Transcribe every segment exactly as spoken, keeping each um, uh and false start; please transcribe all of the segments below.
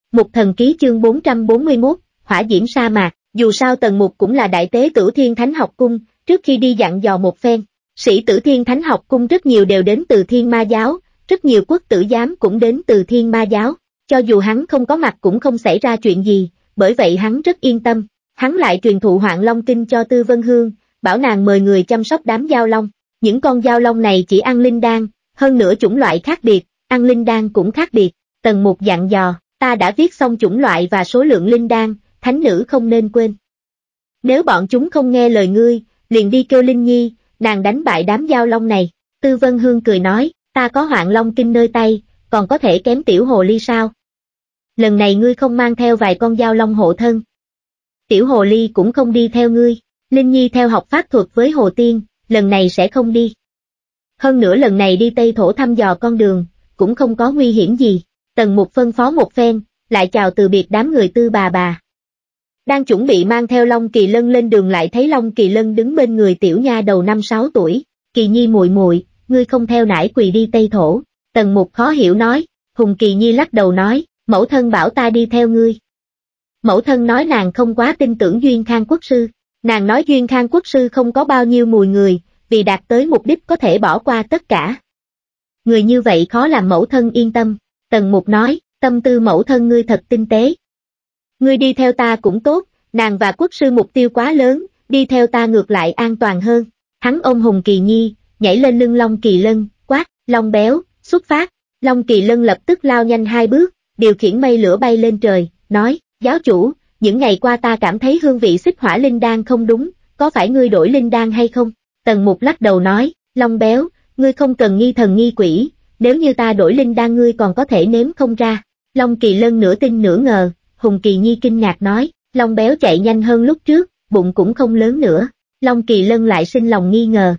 Mục Thần Ký chương bốn trăm bốn mươi mốt, Hỏa Diễm Sa Mạc. Dù sao Tần Mục cũng là đại tế Tử Thiên Thánh Học Cung, trước khi đi dặn dò một phen, sĩ Tử Thiên Thánh Học Cung rất nhiều đều đến từ Thiên Ma Giáo, rất nhiều quốc tử giám cũng đến từ Thiên Ma Giáo, cho dù hắn không có mặt cũng không xảy ra chuyện gì, bởi vậy hắn rất yên tâm. Hắn lại truyền thụ Hoạn Long Kinh cho Tư Vân Hương, bảo nàng mời người chăm sóc đám giao long. Những con giao long này chỉ ăn linh đan, hơn nữa chủng loại khác biệt, ăn linh đan cũng khác biệt. Tần Mục dặn dò, ta đã viết xong chủng loại và số lượng linh đan, thánh nữ không nên quên. Nếu bọn chúng không nghe lời ngươi, liền đi kêu Linh Nhi, nàng đánh bại đám giao long này. Tư Vân Hương cười nói, ta có Hoạn Long Kinh nơi tay, còn có thể kém tiểu hồ ly sao? Lần này ngươi không mang theo vài con giao long hộ thân. Tiểu hồ ly cũng không đi theo ngươi, Linh Nhi theo học pháp thuật với Hồ Tiên, lần này sẽ không đi. Hơn nữa lần này đi Tây Thổ thăm dò con đường, cũng không có nguy hiểm gì. Tần Mục phân phó một phen, lại chào từ biệt đám người Tư bà bà. Đang chuẩn bị mang theo Long Kỳ Lân lên đường lại thấy Long Kỳ Lân đứng bên người tiểu nha đầu năm sáu tuổi, Kỳ Nhi muội muội, ngươi không theo nải quỳ đi Tây Thổ. Tần Mục khó hiểu nói, Hùng Kỳ Nhi lắc đầu nói, mẫu thân bảo ta đi theo ngươi. Mẫu thân nói nàng không quá tin tưởng Duyên Khang Quốc Sư, nàng nói Duyên Khang Quốc Sư không có bao nhiêu mùi người, vì đạt tới mục đích có thể bỏ qua tất cả. Người như vậy khó làm mẫu thân yên tâm. Tần Mục nói, tâm tư mẫu thân ngươi thật tinh tế. Ngươi đi theo ta cũng tốt, nàng và Quốc Sư mục tiêu quá lớn, đi theo ta ngược lại an toàn hơn. Hắn ôm Hùng Kỳ Nhi, nhảy lên lưng Long Kỳ Lân, quát, Long Béo, xuất phát. Long Kỳ Lân lập tức lao nhanh hai bước, điều khiển mây lửa bay lên trời, nói, giáo chủ, những ngày qua ta cảm thấy hương vị xích hỏa linh đan không đúng, có phải ngươi đổi linh đan hay không? Tần Mục lắc đầu nói, Long Béo, ngươi không cần nghi thần nghi quỷ, nếu như ta đổi linh đan ngươi còn có thể nếm không ra. Long Kỳ Lân nửa tin nửa ngờ, Hùng Kỳ Nhi kinh ngạc nói, Long Béo chạy nhanh hơn lúc trước, bụng cũng không lớn nữa. Long Kỳ Lân lại sinh lòng nghi ngờ.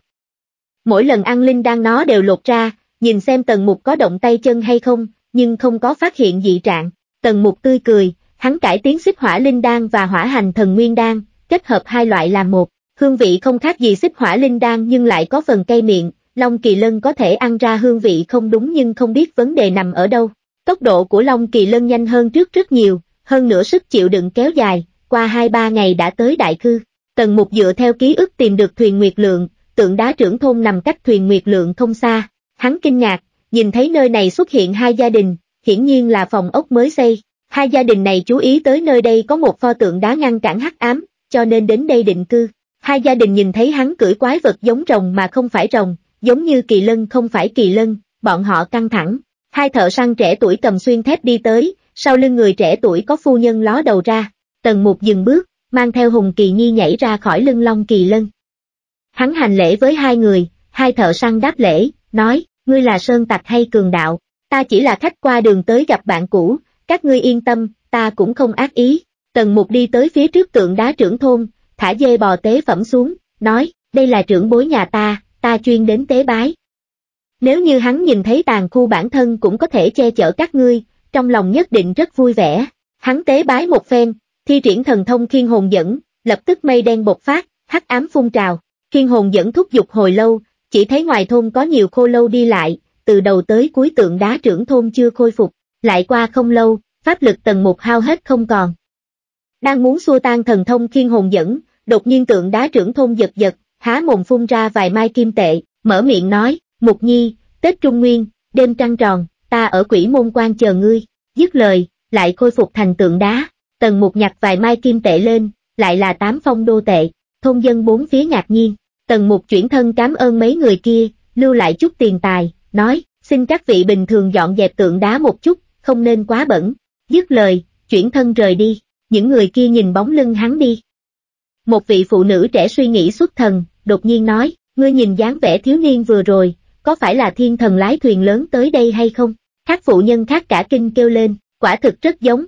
Mỗi lần ăn linh đan nó đều lột ra, nhìn xem Tần Mục có động tay chân hay không, nhưng không có phát hiện dị trạng. Tần Mục tươi cười, hắn cải tiến xích hỏa linh đan và hỏa hành thần nguyên đan, kết hợp hai loại làm một, hương vị không khác gì xích hỏa linh đan nhưng lại có phần cay miệng. Long Kỳ Lân có thể ăn ra hương vị không đúng nhưng không biết vấn đề nằm ở đâu. Tốc độ của Long Kỳ Lân nhanh hơn trước rất nhiều, hơn nữa sức chịu đựng kéo dài, qua hai ba ngày đã tới Đại Khư. Tần Mục dựa theo ký ức tìm được thuyền Nguyệt Lượng, tượng đá trưởng thôn nằm cách thuyền Nguyệt Lượng không xa. Hắn kinh ngạc, nhìn thấy nơi này xuất hiện hai gia đình, hiển nhiên là phòng ốc mới xây. Hai gia đình này chú ý tới nơi đây có một pho tượng đá ngăn cản hắc ám, cho nên đến đây định cư. Hai gia đình nhìn thấy hắn cưỡi quái vật giống rồng mà không phải rồng, giống như kỳ lân không phải kỳ lân, bọn họ căng thẳng. Hai thợ săn trẻ tuổi cầm xuyên thép đi tới, sau lưng người trẻ tuổi có phu nhân ló đầu ra. Tần Mục dừng bước, mang theo Hùng Kỳ Nhi nhảy ra khỏi lưng Long Kỳ Lân. Hắn hành lễ với hai người, hai thợ săn đáp lễ, nói, ngươi là sơn tặc hay cường đạo, ta chỉ là khách qua đường tới gặp bạn cũ, các ngươi yên tâm, ta cũng không ác ý. Tần Mục đi tới phía trước tượng đá trưởng thôn, thả dê bò tế phẩm xuống, nói, đây là trưởng bối nhà ta, ta chuyên đến tế bái. Nếu như hắn nhìn thấy tàn khu bản thân cũng có thể che chở các ngươi, trong lòng nhất định rất vui vẻ. Hắn tế bái một phen, thi triển thần thông khiên hồn dẫn, lập tức mây đen bộc phát, hắc ám phun trào. Khiên hồn dẫn thúc giục hồi lâu, chỉ thấy ngoài thôn có nhiều khô lâu đi lại, từ đầu tới cuối tượng đá trưởng thôn chưa khôi phục. Lại qua không lâu, pháp lực Tần Mục hao hết không còn. Đang muốn xua tan thần thông khiên hồn dẫn, đột nhiên tượng đá trưởng thôn giật giật, há mồm phun ra vài mai kim tệ, mở miệng nói, Mục Nhi, Tết Trung Nguyên, đêm trăng tròn, ta ở Quỷ Môn Quan chờ ngươi. Dứt lời, lại khôi phục thành tượng đá. Tần Mục nhặt vài mai kim tệ lên, lại là tám phong đô tệ. Thôn dân bốn phía ngạc nhiên. Tần Mục chuyển thân cảm ơn mấy người kia, lưu lại chút tiền tài, nói, xin các vị bình thường dọn dẹp tượng đá một chút, không nên quá bẩn. Dứt lời, chuyển thân rời đi. Những người kia nhìn bóng lưng hắn đi. Một vị phụ nữ trẻ suy nghĩ xuất thần, đột nhiên nói, ngươi nhìn dáng vẻ thiếu niên vừa rồi, có phải là thiên thần lái thuyền lớn tới đây hay không? Các phụ nhân khác cả kinh kêu lên, quả thực rất giống.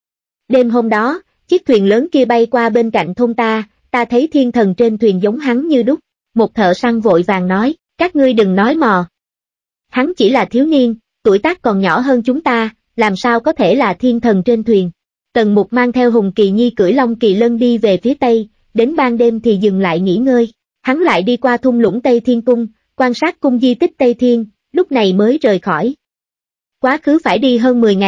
Đêm hôm đó, chiếc thuyền lớn kia bay qua bên cạnh thôn ta, ta thấy thiên thần trên thuyền giống hắn như đúc. Một thợ săn vội vàng nói, các ngươi đừng nói mò. Hắn chỉ là thiếu niên, tuổi tác còn nhỏ hơn chúng ta, làm sao có thể là thiên thần trên thuyền. Tần Mục mang theo Hùng Kỳ Nhi cưỡi Long Kỳ Lân đi về phía tây, đến ban đêm thì dừng lại nghỉ ngơi. Hắn lại đi qua thung lũng Tây Thiên Cung, quan sát cung di tích Tây Thiên, lúc này mới rời khỏi. Quá khứ phải đi hơn mười ngày,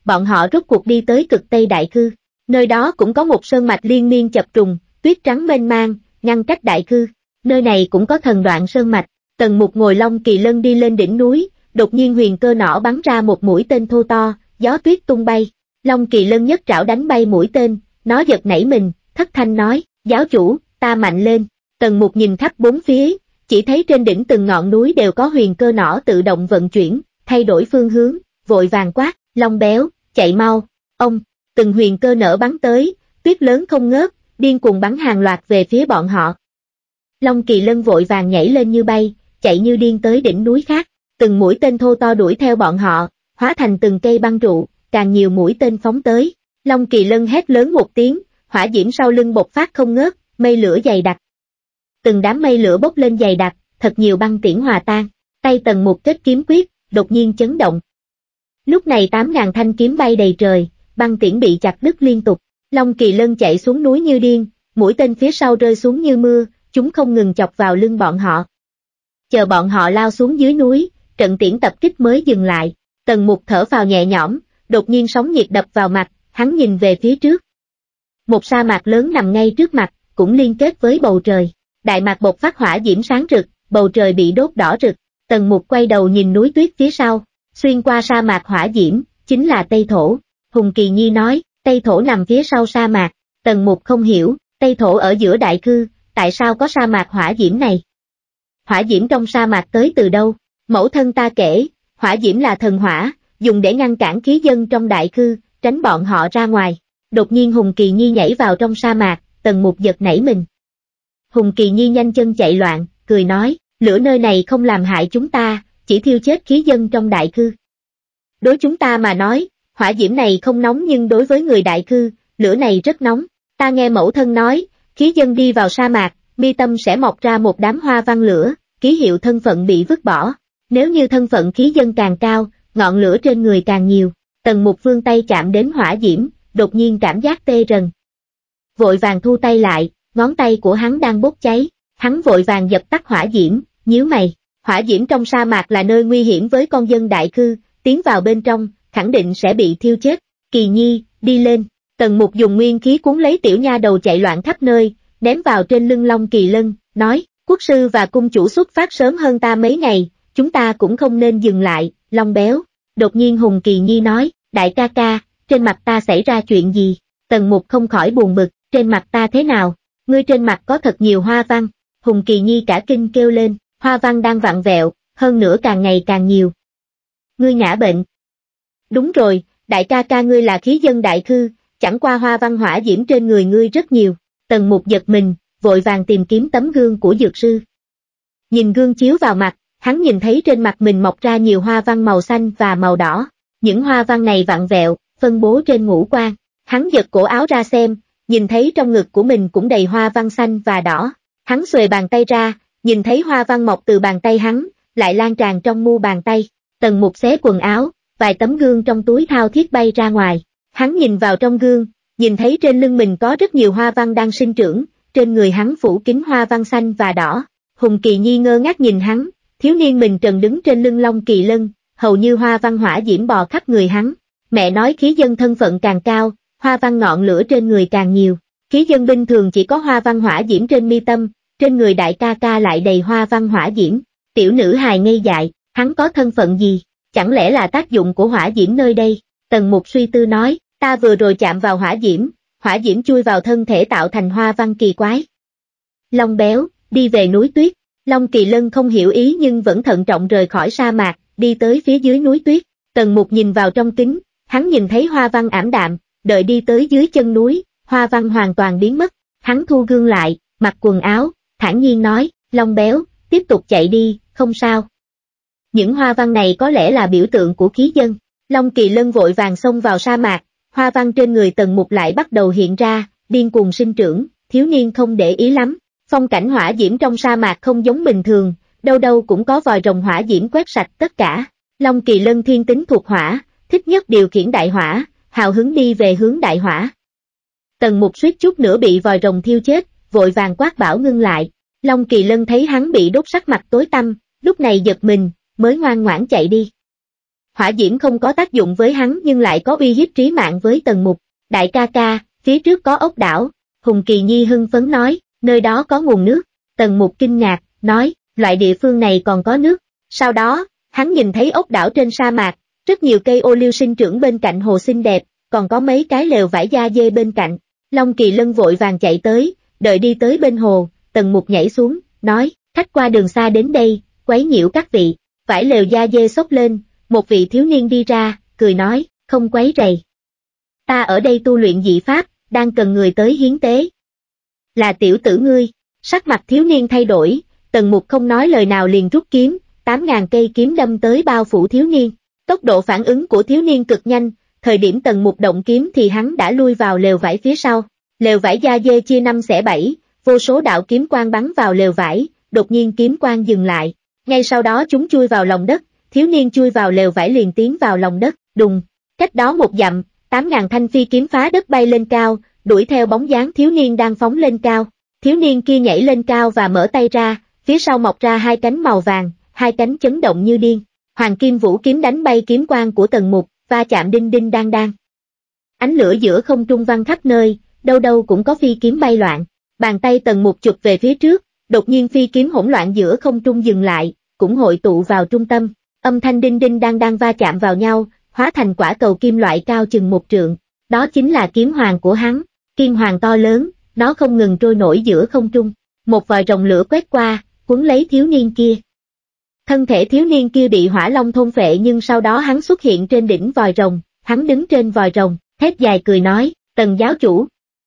bọn họ rốt cuộc đi tới cực Tây Đại Khư. Nơi đó cũng có một sơn mạch liên miên chập trùng, tuyết trắng mênh mang, ngăn cách Đại Khư. Nơi này cũng có thần đoạn sơn mạch. Tần Mục ngồi Long Kỳ Lân đi lên đỉnh núi, đột nhiên huyền cơ nỏ bắn ra một mũi tên thô to, gió tuyết tung bay. Long Kỳ Lân nhất trảo đánh bay mũi tên, nó giật nảy mình, thất thanh nói, giáo chủ, ta mạnh lên. Tần Mục nhìn khắp bốn phía, chỉ thấy trên đỉnh từng ngọn núi đều có huyền cơ nỏ tự động vận chuyển, thay đổi phương hướng, vội vàng quát, Long Béo, chạy mau. Ông, từng huyền cơ nở bắn tới, tuyết lớn không ngớt, điên cuồng bắn hàng loạt về phía bọn họ. Long Kỳ Lân vội vàng nhảy lên như bay, chạy như điên tới đỉnh núi khác, từng mũi tên thô to đuổi theo bọn họ, hóa thành từng cây băng trụ, càng nhiều mũi tên phóng tới. Long Kỳ Lân hét lớn một tiếng, hỏa diễm sau lưng bộc phát không ngớt, mây lửa dày đặc. Từng đám mây lửa bốc lên dày đặc, thật nhiều băng tiễn hòa tan, tay Tần Mục kết kiếm quyết, đột nhiên chấn động. Lúc này tám ngàn thanh kiếm bay đầy trời, băng tiễn bị chặt đứt liên tục. Long Kỳ Lân chạy xuống núi như điên, mũi tên phía sau rơi xuống như mưa, chúng không ngừng chọc vào lưng bọn họ. Chờ bọn họ lao xuống dưới núi, trận tiễn tập kích mới dừng lại. Tần Mục thở phào nhẹ nhõm, đột nhiên sóng nhiệt đập vào mặt, hắn nhìn về phía trước. Một sa mạc lớn nằm ngay trước mặt, cũng liên kết với bầu trời. Đại mạc bộc phát hỏa diễm sáng rực, bầu trời bị đốt đỏ rực. Tần Mục quay đầu nhìn núi tuyết phía sau, xuyên qua sa mạc hỏa diễm, chính là Tây Thổ. Hùng Kỳ Nhi nói, Tây Thổ nằm phía sau sa mạc. Tần Mục không hiểu, Tây Thổ ở giữa Đại Khư, tại sao có sa mạc hỏa diễm này? Hỏa diễm trong sa mạc tới từ đâu? Mẫu thân ta kể, hỏa diễm là thần hỏa, dùng để ngăn cản khí dân trong Đại Khư, tránh bọn họ ra ngoài. Đột nhiên Hùng Kỳ Nhi nhảy vào trong sa mạc, Tần Mục giật nảy mình. Hùng Kỳ Nhi nhanh chân chạy loạn, cười nói, lửa nơi này không làm hại chúng ta, chỉ thiêu chết khí dân trong Đại Khư. Đối chúng ta mà nói, hỏa diễm này không nóng nhưng đối với người Đại Khư, lửa này rất nóng. Ta nghe mẫu thân nói, khí dân đi vào sa mạc, mi tâm sẽ mọc ra một đám hoa văn lửa, ký hiệu thân phận bị vứt bỏ. Nếu như thân phận khí dân càng cao, ngọn lửa trên người càng nhiều. Tần Mục vươn tay chạm đến hỏa diễm, đột nhiên cảm giác tê rần. Vội vàng thu tay lại, ngón tay của hắn đang bốc cháy, hắn vội vàng dập tắt hỏa diễm, nhíu mày. Hỏa diễm trong sa mạc là nơi nguy hiểm với con dân Đại Khư, tiến vào bên trong, khẳng định sẽ bị thiêu chết. Kỳ Nhi, đi lên. Tần Mục dùng nguyên khí cuốn lấy tiểu nha đầu chạy loạn khắp nơi, ném vào trên lưng Long Kỳ Lân, nói, quốc sư và cung chủ xuất phát sớm hơn ta mấy ngày, chúng ta cũng không nên dừng lại. Long Béo. Đột nhiên Hùng Kỳ Nhi nói, đại ca ca, trên mặt ta xảy ra chuyện gì? Tần Mục không khỏi buồn bực, trên mặt ta thế nào? Ngươi trên mặt có thật nhiều hoa văn. Hùng Kỳ Nhi cả kinh kêu lên, hoa văn đang vặn vẹo, hơn nữa càng ngày càng nhiều. Ngươi ngã bệnh. Đúng rồi, đại ca ca ngươi là khí dân Đại Khư, chẳng qua hoa văn hỏa diễm trên người ngươi rất nhiều. Tần Mục giật mình, vội vàng tìm kiếm tấm gương của dược sư. Nhìn gương chiếu vào mặt, hắn nhìn thấy trên mặt mình mọc ra nhiều hoa văn màu xanh và màu đỏ. Những hoa văn này vặn vẹo, phân bố trên ngũ quan. Hắn giật cổ áo ra xem, nhìn thấy trong ngực của mình cũng đầy hoa văn xanh và đỏ. Hắn xuề bàn tay ra, nhìn thấy hoa văn mọc từ bàn tay hắn, lại lan tràn trong mu bàn tay. Tần Mục xé quần áo, vài tấm gương trong túi thao thiết bay ra ngoài. Hắn nhìn vào trong gương, nhìn thấy trên lưng mình có rất nhiều hoa văn đang sinh trưởng, trên người hắn phủ kín hoa văn xanh và đỏ. Hùng Kỳ Nhi ngơ ngác nhìn hắn, thiếu niên mình trần đứng trên lưng Long Kỳ Lân, hầu như hoa văn hỏa diễm bò khắp người hắn. Mẹ nói khí dân thân phận càng cao, hoa văn ngọn lửa trên người càng nhiều. Khí dân bình thường chỉ có hoa văn hỏa diễm trên mi tâm, trên người đại ca ca lại đầy hoa văn hỏa diễm. Tiểu nữ hài ngây dại, hắn có thân phận gì? Chẳng lẽ là tác dụng của hỏa diễm nơi đây? Tần Mục suy tư nói, ta vừa rồi chạm vào hỏa diễm, hỏa diễm chui vào thân thể tạo thành hoa văn kỳ quái. Long Béo, đi về núi tuyết. Long Kỳ Lân không hiểu ý nhưng vẫn thận trọng rời khỏi sa mạc, đi tới phía dưới núi tuyết. Tần Mục nhìn vào trong kính, hắn nhìn thấy hoa văn ảm đạm, đợi đi tới dưới chân núi, hoa văn hoàn toàn biến mất. Hắn thu gương lại, mặc quần áo, thản nhiên nói, Long Béo, tiếp tục chạy đi, không sao. Những hoa văn này có lẽ là biểu tượng của khí dân. Long Kỳ Lân vội vàng xông vào sa mạc, hoa văn trên người Tần Mục lại bắt đầu hiện ra, điên cuồng sinh trưởng, thiếu niên không để ý lắm. Phong cảnh hỏa diễm trong sa mạc không giống bình thường, đâu đâu cũng có vòi rồng hỏa diễm quét sạch tất cả. Long Kỳ Lân thiên tính thuộc hỏa, thích nhất điều khiển đại hỏa, hào hứng đi về hướng đại hỏa. Tần Mục suýt chút nữa bị vòi rồng thiêu chết, vội vàng quát bảo ngưng lại. Long Kỳ Lân thấy hắn bị đốt sắc mặt tối tăm, lúc này giật mình, mới ngoan ngoãn chạy đi. Hỏa diễm không có tác dụng với hắn nhưng lại có uy hiếp trí mạng với Tần Mục. Đại ca ca, phía trước có ốc đảo, Hùng Kỳ Nhi hưng phấn nói, nơi đó có nguồn nước. Tần Mục kinh ngạc, nói, loại địa phương này còn có nước. Sau đó, hắn nhìn thấy ốc đảo trên sa mạc, rất nhiều cây ô liu sinh trưởng bên cạnh hồ xinh đẹp, còn có mấy cái lều vải da dê bên cạnh. Long Kỳ Lân vội vàng chạy tới, đợi đi tới bên hồ, Tần Mục nhảy xuống, nói, khách qua đường xa đến đây, quấy nhiễu các vị. Vải lều da dê xốc lên, một vị thiếu niên đi ra, cười nói, không quấy rầy. Ta ở đây tu luyện dị pháp, đang cần người tới hiến tế. Là tiểu tử ngươi. Sắc mặt thiếu niên thay đổi, Tần Mục không nói lời nào liền rút kiếm, tám ngàn cây kiếm đâm tới bao phủ thiếu niên. Tốc độ phản ứng của thiếu niên cực nhanh, thời điểm Tần Mục động kiếm thì hắn đã lui vào lều vải phía sau. Lều vải da dê chia năm xẻ bảy, vô số đạo kiếm quang bắn vào lều vải, đột nhiên kiếm quang dừng lại. Ngay sau đó chúng chui vào lòng đất, thiếu niên chui vào lều vải liền tiến vào lòng đất, đùng. Cách đó một dặm, tám ngàn thanh phi kiếm phá đất bay lên cao, đuổi theo bóng dáng thiếu niên đang phóng lên cao. Thiếu niên kia nhảy lên cao và mở tay ra, phía sau mọc ra hai cánh màu vàng, hai cánh chấn động như điên. Hoàng kim vũ kiếm đánh bay kiếm quang của Tần Mục, va chạm đinh đinh đang đang. Ánh lửa giữa không trung văng khắp nơi, đâu đâu cũng có phi kiếm bay loạn. Bàn tay Tần Mục chụp về phía trước, đột nhiên phi kiếm hỗn loạn giữa không trung dừng lại, cũng hội tụ vào trung tâm. Âm thanh đinh đinh đang đang va chạm vào nhau, hóa thành quả cầu kim loại cao chừng một trượng. Đó chính là kiếm hoàng của hắn, kim hoàng to lớn, nó không ngừng trôi nổi giữa không trung. Một vòi rồng lửa quét qua, cuốn lấy thiếu niên kia. Thân thể thiếu niên kia bị hỏa long thôn phệ nhưng sau đó hắn xuất hiện trên đỉnh vòi rồng, hắn đứng trên vòi rồng, thét dài cười nói, Tần giáo chủ,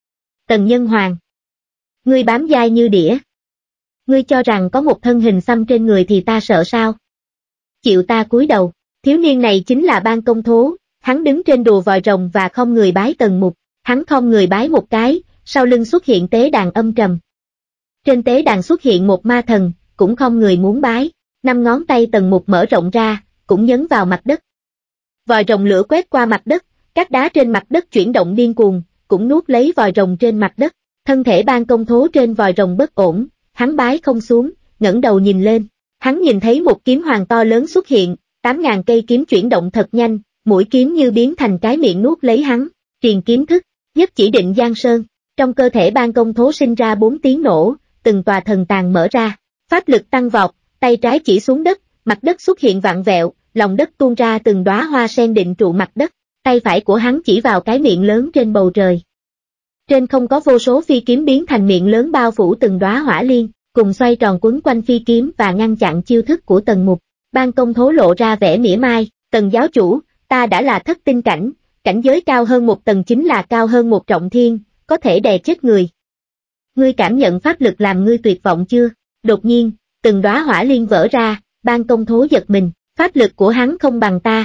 Tần nhân hoàng, ngươi bám dai như đĩa. Ngươi cho rằng có một thân hình xăm trên người thì ta sợ sao? Chịu ta cúi đầu. Thiếu niên này chính là Ban Công Thố, hắn đứng trên đùa vòi rồng và khom người bái Tần Mục. Hắn khom người bái một cái, sau lưng xuất hiện tế đàn âm trầm. Trên tế đàn xuất hiện một ma thần, cũng khom người muốn bái. Năm ngón tay Tần Mục mở rộng ra, cũng nhấn vào mặt đất. Vòi rồng lửa quét qua mặt đất, các đá trên mặt đất chuyển động điên cuồng, cũng nuốt lấy vòi rồng trên mặt đất. Thân thể Ban Công Thố trên vòi rồng bất ổn, hắn bái không xuống, ngẩng đầu nhìn lên. Hắn nhìn thấy một kiếm hoàng to lớn xuất hiện, tám ngàn cây kiếm chuyển động thật nhanh, mũi kiếm như biến thành cái miệng nuốt lấy hắn. Triền kiếm thức, nhất chỉ định Giang Sơn. Trong cơ thể Ban Công Thố sinh ra bốn tiếng nổ, từng tòa thần tàng mở ra, pháp lực tăng vọt, tay trái chỉ xuống đất, mặt đất xuất hiện vặn vẹo, lòng đất tuôn ra từng đóa hoa sen định trụ mặt đất. Tay phải của hắn chỉ vào cái miệng lớn trên bầu trời. Trên không có vô số phi kiếm biến thành miệng lớn bao phủ từng đóa hỏa liên, cùng xoay tròn quấn quanh phi kiếm và ngăn chặn chiêu thức của Tần Mục. Ban Công Thố lộ ra vẻ mỉa mai, Tần giáo chủ, ta đã là thất tinh cảnh, cảnh giới cao hơn một tầng chính là cao hơn một trọng thiên, có thể đè chết người. Ngươi cảm nhận pháp lực làm ngươi tuyệt vọng chưa? Đột nhiên, từng đóa hỏa liên vỡ ra, Ban Công Thố giật mình, pháp lực của hắn không bằng ta.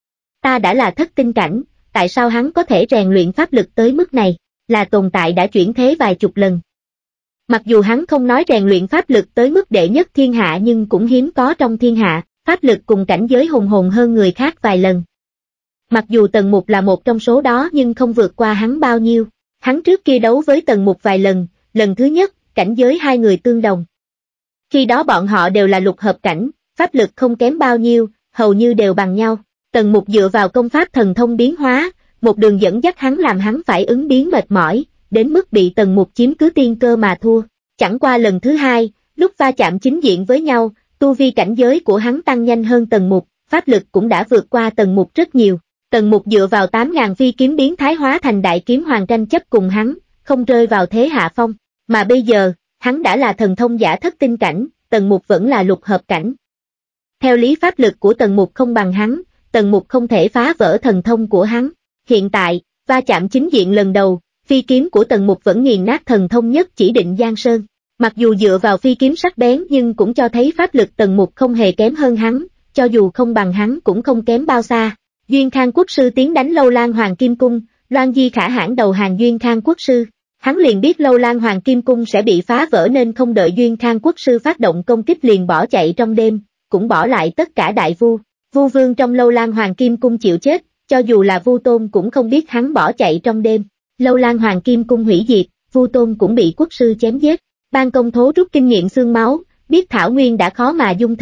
Ta đã là thất tinh cảnh, tại sao hắn có thể rèn luyện pháp lực tới mức này, là tồn tại đã chuyển thế vài chục lần. Mặc dù hắn không nói rèn luyện pháp lực tới mức đệ nhất thiên hạ nhưng cũng hiếm có trong thiên hạ, pháp lực cùng cảnh giới hùng hồn hơn người khác vài lần. Mặc dù Tần Mục là một trong số đó nhưng không vượt qua hắn bao nhiêu. Hắn trước kia đấu với Tần Mục vài lần, lần thứ nhất, cảnh giới hai người tương đồng. Khi đó bọn họ đều là lục hợp cảnh, pháp lực không kém bao nhiêu, hầu như đều bằng nhau. Tần Mục dựa vào công pháp thần thông biến hóa, một đường dẫn dắt hắn làm hắn phải ứng biến mệt mỏi, đến mức bị Tần Mục chiếm cứ tiên cơ mà thua. Chẳng qua lần thứ hai, lúc va chạm chính diện với nhau, tu vi cảnh giới của hắn tăng nhanh hơn Tần Mục, pháp lực cũng đã vượt qua Tần Mục rất nhiều. Tần Mục dựa vào tám ngàn phi kiếm biến thái hóa thành đại kiếm hoàng tranh chấp cùng hắn, không rơi vào thế hạ phong. Mà bây giờ, hắn đã là thần thông giả thất tinh cảnh, Tần Mục vẫn là lục hợp cảnh. Theo lý pháp lực của Tần Mục không bằng hắn, Tần Mục không thể phá vỡ thần thông của hắn. Hiện tại, va chạm chính diện lần đầu, phi kiếm của Tần Mục vẫn nghiền nát thần thông nhất chỉ định Giang Sơn. Mặc dù dựa vào phi kiếm sắc bén nhưng cũng cho thấy pháp lực Tần Mục không hề kém hơn hắn, cho dù không bằng hắn cũng không kém bao xa. Duyên Khang Quốc sư tiến đánh Lâu Lan Hoàng Kim Cung, Loan Di Khả hãn đầu hàng Duyên Khang Quốc sư. Hắn liền biết Lâu Lan Hoàng Kim Cung sẽ bị phá vỡ nên không đợi Duyên Khang Quốc sư phát động công kích liền bỏ chạy trong đêm, cũng bỏ lại tất cả đại vu. Vu vương trong Lâu Lan Hoàng Kim Cung chịu chết, cho dù là Vu Tôn cũng không biết hắn bỏ chạy trong đêm. Lâu Lan Hoàng Kim Cung hủy diệt, Vu Tôn cũng bị quốc sư chém giết. Ban Công Thố rút kinh nghiệm xương máu, biết Thảo Nguyên đã khó mà dung thân,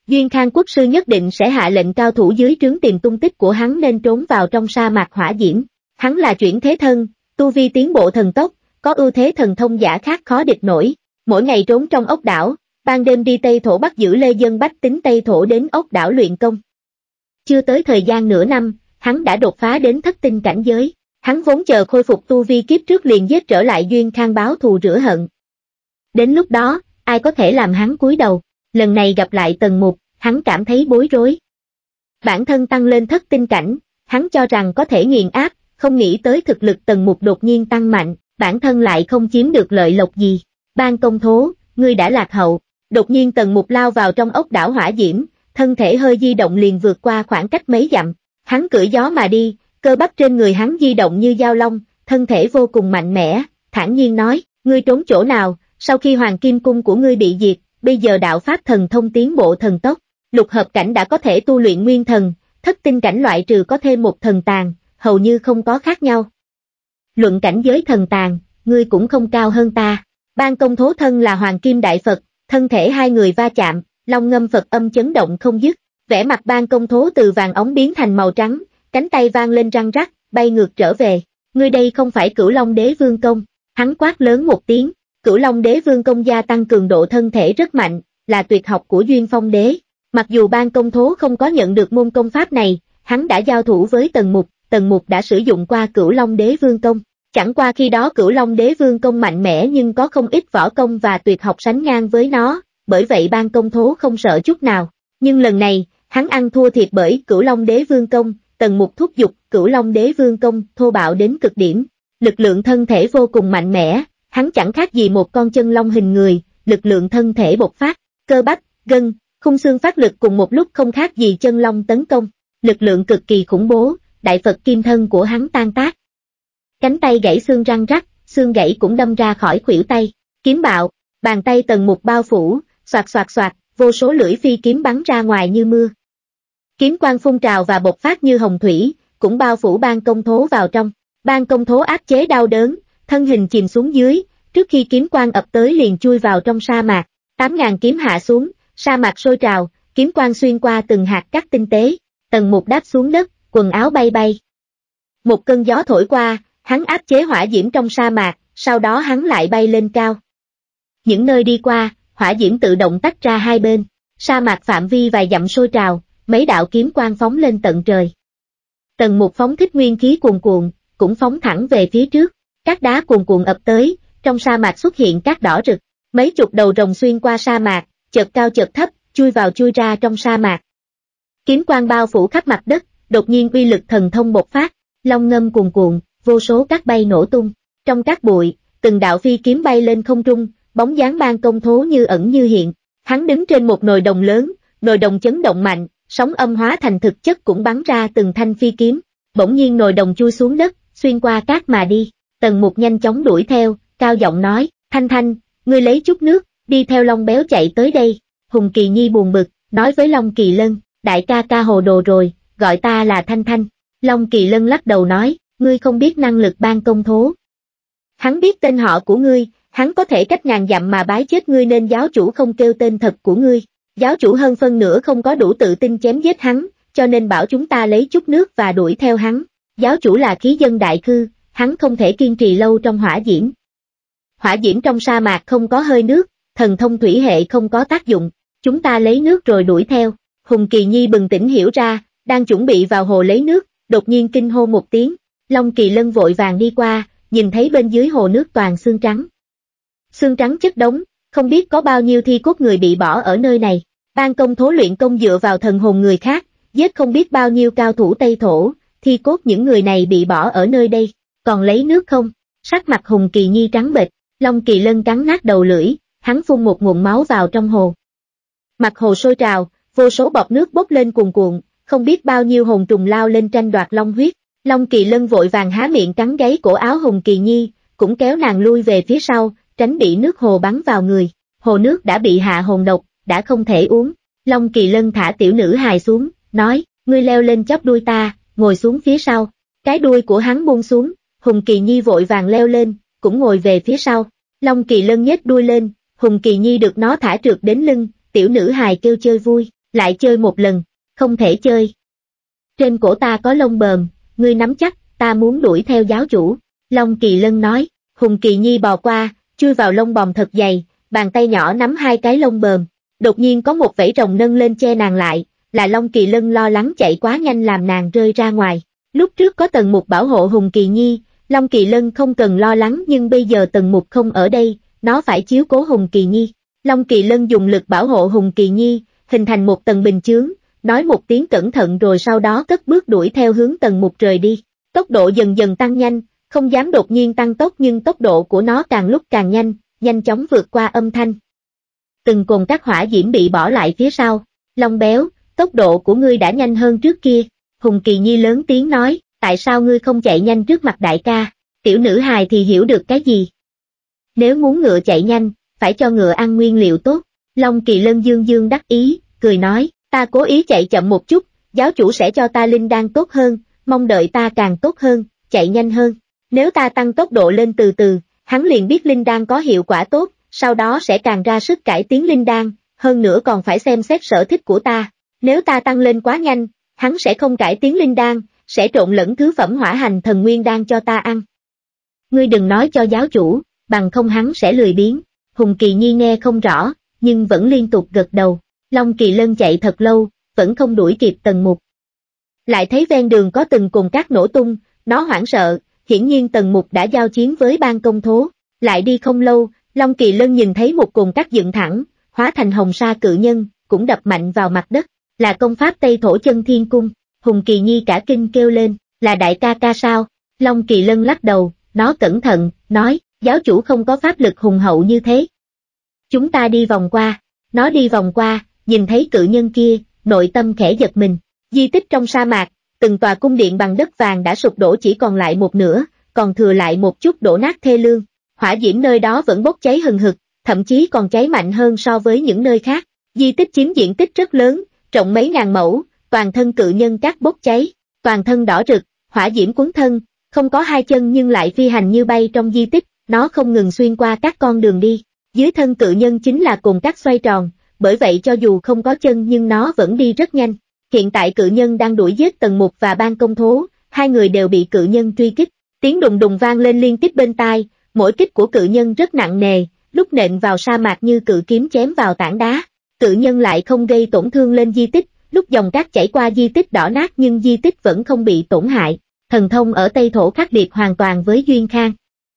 Duyên Khang quốc sư nhất định sẽ hạ lệnh cao thủ dưới trướng tìm tung tích của hắn nên trốn vào trong sa mạc hỏa diễm. Hắn là chuyển thế thân, tu vi tiến bộ thần tốc, có ưu thế thần thông giả khác khó địch nổi, mỗi ngày trốn trong ốc đảo, ban đêm đi Tây Thổ bắt giữ lê dân bách tính Tây Thổ đến ốc đảo luyện công. Chưa tới thời gian nửa năm, hắn đã đột phá đến thất tinh cảnh giới, hắn vốn chờ khôi phục tu vi kiếp trước liền giết trở lại Duyên Khang báo thù rửa hận. Đến lúc đó, ai có thể làm hắn cúi đầu, lần này gặp lại Tần Mục, hắn cảm thấy bối rối. Bản thân tăng lên thất tinh cảnh, hắn cho rằng có thể nghiền áp, không nghĩ tới thực lực Tần Mục đột nhiên tăng mạnh, bản thân lại không chiếm được lợi lộc gì. Ban Công Thố, ngươi đã lạc hậu. Đột nhiên Tần Mục lao vào trong ốc đảo hỏa diễm, thân thể hơi di động liền vượt qua khoảng cách mấy dặm. Hắn cưỡi gió mà đi, cơ bắp trên người hắn di động như dao long, thân thể vô cùng mạnh mẽ, thản nhiên nói, ngươi trốn chỗ nào, sau khi Hoàng Kim Cung của ngươi bị diệt, bây giờ đạo pháp thần thông tiến bộ thần tốc, lục hợp cảnh đã có thể tu luyện nguyên thần, thất tinh cảnh loại trừ có thêm một thần tàn, hầu như không có khác nhau. Luận cảnh giới thần tàn, ngươi cũng không cao hơn ta. Ban Công Thố thân là Hoàng Kim Đại Phật, thân thể hai người va chạm, long ngâm Phật âm chấn động không dứt, vẻ mặt Ban Công Thố từ vàng óng biến thành màu trắng, cánh tay vang lên răng rắc, bay ngược trở về. Ngươi đây không phải Cửu Long Đế Vương Công, hắn quát lớn một tiếng. Cửu Long Đế Vương Công gia tăng cường độ thân thể rất mạnh, là tuyệt học của Duyên Phong Đế. Mặc dù Ban Công Thố không có nhận được môn công pháp này, hắn đã giao thủ với Tần Mục, Tần Mục đã sử dụng qua Cửu Long Đế Vương Công. Chẳng qua khi đó Cửu Long Đế Vương Công mạnh mẽ nhưng có không ít võ công và tuyệt học sánh ngang với nó, bởi vậy Ban Công Thố không sợ chút nào. Nhưng lần này, hắn ăn thua thiệt bởi Cửu Long Đế Vương Công, Tần Mục thúc giục Cửu Long Đế Vương Công thô bạo đến cực điểm, lực lượng thân thể vô cùng mạnh mẽ, hắn chẳng khác gì một con chân long hình người, lực lượng thân thể bộc phát, cơ bắp, gân, khung xương phát lực cùng một lúc không khác gì chân long tấn công, lực lượng cực kỳ khủng bố, đại Phật kim thân của hắn tan tác. Cánh tay gãy xương răng rắc, xương gãy cũng đâm ra khỏi khuỷu tay, kiếm bạo, bàn tay Tần Mục bao phủ, xoạt xoạt xoạt, vô số lưỡi phi kiếm bắn ra ngoài như mưa. Kiếm quang phun trào và bộc phát như hồng thủy, cũng bao phủ Ban Công Thố vào trong. Ban Công Thố áp chế đau đớn, thân hình chìm xuống dưới, trước khi kiếm quang ập tới liền chui vào trong sa mạc. Tám ngàn kiếm hạ xuống, sa mạc sôi trào, kiếm quang xuyên qua từng hạt cát tinh tế. Tần Mục đáp xuống đất, quần áo bay bay. Một cơn gió thổi qua, hắn áp chế hỏa diễm trong sa mạc, sau đó hắn lại bay lên cao. Những nơi đi qua, hỏa diễm tự động tách ra hai bên, sa mạc phạm vi vài dặm sôi trào, mấy đạo kiếm quang phóng lên tận trời. Tần Mục phóng thích nguyên khí cuồn cuộn, cũng phóng thẳng về phía trước, các đá cuồn cuộn ập tới, trong sa mạc xuất hiện các đỏ rực, mấy chục đầu rồng xuyên qua sa mạc, chợt cao chợt thấp, chui vào chui ra trong sa mạc. Kiếm quang bao phủ khắp mặt đất, đột nhiên uy lực thần thông bộc phát, long ngâm cuồn cuộn, vô số cát bay nổ tung, trong cát bụi, từng đạo phi kiếm bay lên không trung, bóng dáng Ban Công Thố như ẩn như hiện, hắn đứng trên một nồi đồng lớn, nồi đồng chấn động mạnh, sóng âm hóa thành thực chất cũng bắn ra từng thanh phi kiếm, bỗng nhiên nồi đồng chui xuống đất, xuyên qua cát mà đi. Tần Mục nhanh chóng đuổi theo, cao giọng nói, Thanh Thanh, ngươi lấy chút nước, đi theo Long Béo chạy tới đây. Hùng Kỳ Nhi buồn bực, nói với Long Kỳ Lân, đại ca ca hồ đồ rồi, gọi ta là Thanh Thanh. Long Kỳ Lân lắc đầu nói, ngươi không biết năng lực Ban Công Thố. Hắn biết tên họ của ngươi, hắn có thể cách ngàn dặm mà bái chết ngươi nên giáo chủ không kêu tên thật của ngươi. Giáo chủ hơn phân nửa không có đủ tự tin chém giết hắn, cho nên bảo chúng ta lấy chút nước và đuổi theo hắn. Giáo chủ là khí dân đại cư, hắn không thể kiên trì lâu trong hỏa diễm. Hỏa diễm trong sa mạc không có hơi nước, thần thông thủy hệ không có tác dụng, chúng ta lấy nước rồi đuổi theo. Hùng Kỳ Nhi bừng tỉnh hiểu ra, đang chuẩn bị vào hồ lấy nước, đột nhiên kinh hô một tiếng, Long Kỳ Lân vội vàng đi qua, nhìn thấy bên dưới hồ nước toàn xương trắng. Xương trắng chất đống, không biết có bao nhiêu thi cốt người bị bỏ ở nơi này. Ban Công Thố luyện công dựa vào thần hồn người khác, giết không biết bao nhiêu cao thủ Tây Thổ, thi cốt những người này bị bỏ ở nơi đây, còn lấy nước không? Sắc mặt Hùng Kỳ Nhi trắng bệch, Long Kỳ Lân cắn nát đầu lưỡi, hắn phun một nguồn máu vào trong hồ. Mặt hồ sôi trào, vô số bọt nước bốc lên cuồn cuộn, không biết bao nhiêu hồn trùng lao lên tranh đoạt long huyết. Long Kỳ Lân vội vàng há miệng cắn gáy cổ áo Hùng Kỳ Nhi, cũng kéo nàng lui về phía sau, tránh bị nước hồ bắn vào người. Hồ nước đã bị hạ hồn độc, đã không thể uống. Long Kỳ Lân thả tiểu nữ hài xuống, nói, ngươi leo lên chóp đuôi ta, ngồi xuống phía sau. Cái đuôi của hắn buông xuống, Hùng Kỳ Nhi vội vàng leo lên, cũng ngồi về phía sau. Long Kỳ Lân nhếch đuôi lên, Hùng Kỳ Nhi được nó thả trượt đến lưng, tiểu nữ hài kêu chơi vui, lại chơi một lần, không thể chơi. Trên cổ ta có lông bờm, ngươi nắm chắc, ta muốn đuổi theo giáo chủ. Long Kỳ Lân nói, Hùng Kỳ Nhi bò qua, chui vào lông bòm thật dày, bàn tay nhỏ nắm hai cái lông bờm. Đột nhiên có một vảy rồng nâng lên che nàng lại, là Long Kỳ Lân lo lắng chạy quá nhanh làm nàng rơi ra ngoài. Lúc trước có Tần Mục bảo hộ Hùng Kỳ Nhi, Long Kỳ Lân không cần lo lắng, nhưng bây giờ Tần Mục không ở đây, nó phải chiếu cố Hùng Kỳ Nhi. Long Kỳ Lân dùng lực bảo hộ Hùng Kỳ Nhi, hình thành một tầng bình chướng, nói một tiếng cẩn thận rồi sau đó cất bước đuổi theo hướng Tần Mục rời đi. Tốc độ dần dần tăng nhanh, không dám đột nhiên tăng tốc nhưng tốc độ của nó càng lúc càng nhanh, nhanh chóng vượt qua âm thanh. Từng cồn các hỏa diễm bị bỏ lại phía sau. Long béo, tốc độ của ngươi đã nhanh hơn trước kia. Hùng Kỳ Nhi lớn tiếng nói, tại sao ngươi không chạy nhanh trước mặt đại ca? Tiểu nữ hài thì hiểu được cái gì? Nếu muốn ngựa chạy nhanh, phải cho ngựa ăn nguyên liệu tốt. Long Kỳ Lân dương dương đắc ý, cười nói, ta cố ý chạy chậm một chút, giáo chủ sẽ cho ta linh đan tốt hơn, mong đợi ta càng tốt hơn, chạy nhanh hơn. Nếu ta tăng tốc độ lên từ từ, hắn liền biết linh đan có hiệu quả tốt, sau đó sẽ càng ra sức cải tiến linh đan, hơn nữa còn phải xem xét sở thích của ta. Nếu ta tăng lên quá nhanh, hắn sẽ không cải tiến linh đan, sẽ trộn lẫn thứ phẩm hỏa hành thần nguyên đan cho ta ăn. Ngươi đừng nói cho giáo chủ, bằng không hắn sẽ lười biếng. Hùng Kỳ Nhi nghe không rõ, nhưng vẫn liên tục gật đầu. Long Kỳ Lân chạy thật lâu, vẫn không đuổi kịp Tần Mục. Lại thấy ven đường có từng cồn cát nổ tung, nó hoảng sợ, hiển nhiên Tần Mục đã giao chiến với Ban Công Thố. Lại đi không lâu, Long Kỳ Lân nhìn thấy một cồn cát dựng thẳng, hóa thành hồng sa cự nhân, cũng đập mạnh vào mặt đất, là công pháp Tây Thổ Chân Thiên Cung. Hùng Kỳ Nhi cả kinh kêu lên, là đại ca ca sao? Long Kỳ Lân lắc đầu, nó cẩn thận, nói, giáo chủ không có pháp lực hùng hậu như thế. Chúng ta đi vòng qua. Nó đi vòng qua, nhìn thấy cự nhân kia, nội tâm khẽ giật mình. Di tích trong sa mạc, từng tòa cung điện bằng đất vàng đã sụp đổ chỉ còn lại một nửa, còn thừa lại một chút đổ nát thê lương. Hỏa diễm nơi đó vẫn bốc cháy hừng hực, thậm chí còn cháy mạnh hơn so với những nơi khác. Di tích chiếm diện tích rất lớn, rộng mấy ngàn mẫu, toàn thân cự nhân cát bốc cháy, toàn thân đỏ rực, hỏa diễm cuốn thân, không có hai chân nhưng lại phi hành như bay trong di tích, nó không ngừng xuyên qua các con đường đi. Dưới thân cự nhân chính là cồn cát xoay tròn, bởi vậy cho dù không có chân nhưng nó vẫn đi rất nhanh. Hiện tại cự nhân đang đuổi giết Tần Mục và Ban Công Thố, hai người đều bị cự nhân truy kích. Tiếng đùng đùng vang lên liên tiếp bên tai, mỗi kích của cự nhân rất nặng nề, lúc nện vào sa mạc như cự kiếm chém vào tảng đá. Cự nhân lại không gây tổn thương lên di tích, lúc dòng cát chảy qua di tích đỏ nát nhưng di tích vẫn không bị tổn hại. Thần thông ở Tây Thổ khác biệt hoàn toàn với Duyên Khang.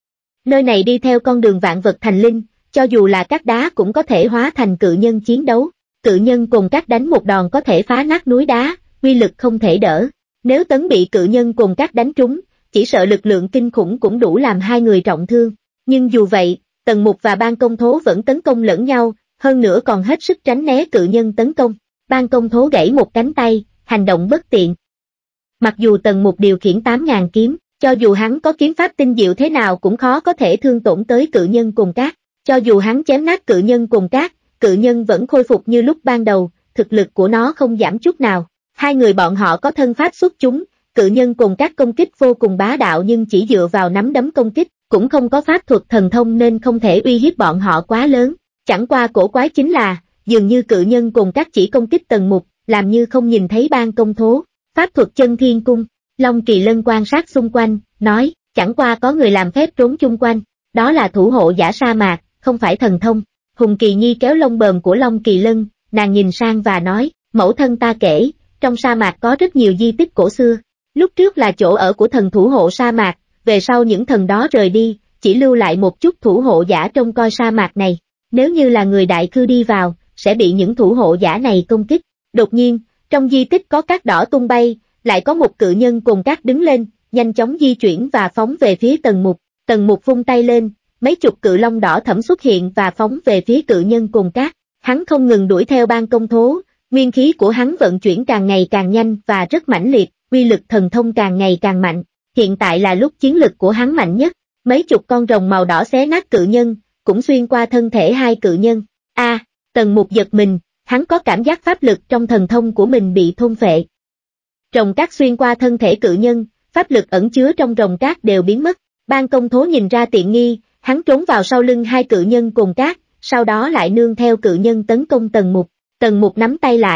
Nơi này đi theo con đường vạn vật thành linh, cho dù là cát đá cũng có thể hóa thành cự nhân chiến đấu. Cự nhân cùng cát đánh một đòn có thể phá nát núi đá, uy lực không thể đỡ. Nếu tấn bị cự nhân cùng cát đánh trúng, chỉ sợ lực lượng kinh khủng cũng đủ làm hai người trọng thương. Nhưng dù vậy, Tần Mục và Ban Công Thố vẫn tấn công lẫn nhau, hơn nữa còn hết sức tránh né cự nhân tấn công. Ban Công Thố gãy một cánh tay, hành động bất tiện. Mặc dù Tần Mục điều khiển tám ngàn kiếm, cho dù hắn có kiếm pháp tinh diệu thế nào cũng khó có thể thương tổn tới cự nhân cùng cát. Cho dù hắn chém nát cự nhân cùng cát, cự nhân vẫn khôi phục như lúc ban đầu, thực lực của nó không giảm chút nào. Hai người bọn họ có thân pháp xuất chúng, cự nhân cùng cát công kích vô cùng bá đạo nhưng chỉ dựa vào nắm đấm công kích, cũng không có pháp thuật thần thông nên không thể uy hiếp bọn họ quá lớn. Chẳng qua cổ quái chính là, dường như cự nhân cùng cát chỉ công kích Tần Mục, làm như không nhìn thấy Ban Công Thố. Pháp thuật Chân Thiên Cung. Long Kỳ Lân quan sát xung quanh, nói, chẳng qua có người làm phép trốn chung quanh, đó là thủ hộ giả sa mạc, không phải thần thông. Hùng Kỳ Nhi kéo lông bờm của Long Kỳ Lân, nàng nhìn sang và nói, mẫu thân ta kể, trong sa mạc có rất nhiều di tích cổ xưa, lúc trước là chỗ ở của thần thủ hộ sa mạc, về sau những thần đó rời đi, chỉ lưu lại một chút thủ hộ giả trông coi sa mạc này, nếu như là người đại cư đi vào, sẽ bị những thủ hộ giả này công kích. Đột nhiên, trong di tích có cát đỏ tung bay, lại có một cự nhân cùng cát đứng lên, nhanh chóng di chuyển và phóng về phía Tần Mục. Tần Mục vung tay lên, mấy chục cự long đỏ thẫm xuất hiện và phóng về phía cự nhân cùng cát. Hắn không ngừng đuổi theo Ban Công Thố, nguyên khí của hắn vận chuyển càng ngày càng nhanh và rất mãnh liệt, uy lực thần thông càng ngày càng mạnh. Hiện tại là lúc chiến lực của hắn mạnh nhất, mấy chục con rồng màu đỏ xé nát cự nhân, cũng xuyên qua thân thể hai cự nhân. A, à, Tần Mục giật mình, hắn có cảm giác pháp lực trong thần thông của mình bị thôn phệ. Rồng cát xuyên qua thân thể cự nhân, pháp lực ẩn chứa trong rồng cát đều biến mất. Ban Công Thố nhìn ra tiện nghi, hắn trốn vào sau lưng hai cự nhân cùng cát, sau đó lại nương theo cự nhân tấn công Tần Mục. Tần Mục nắm tay lại,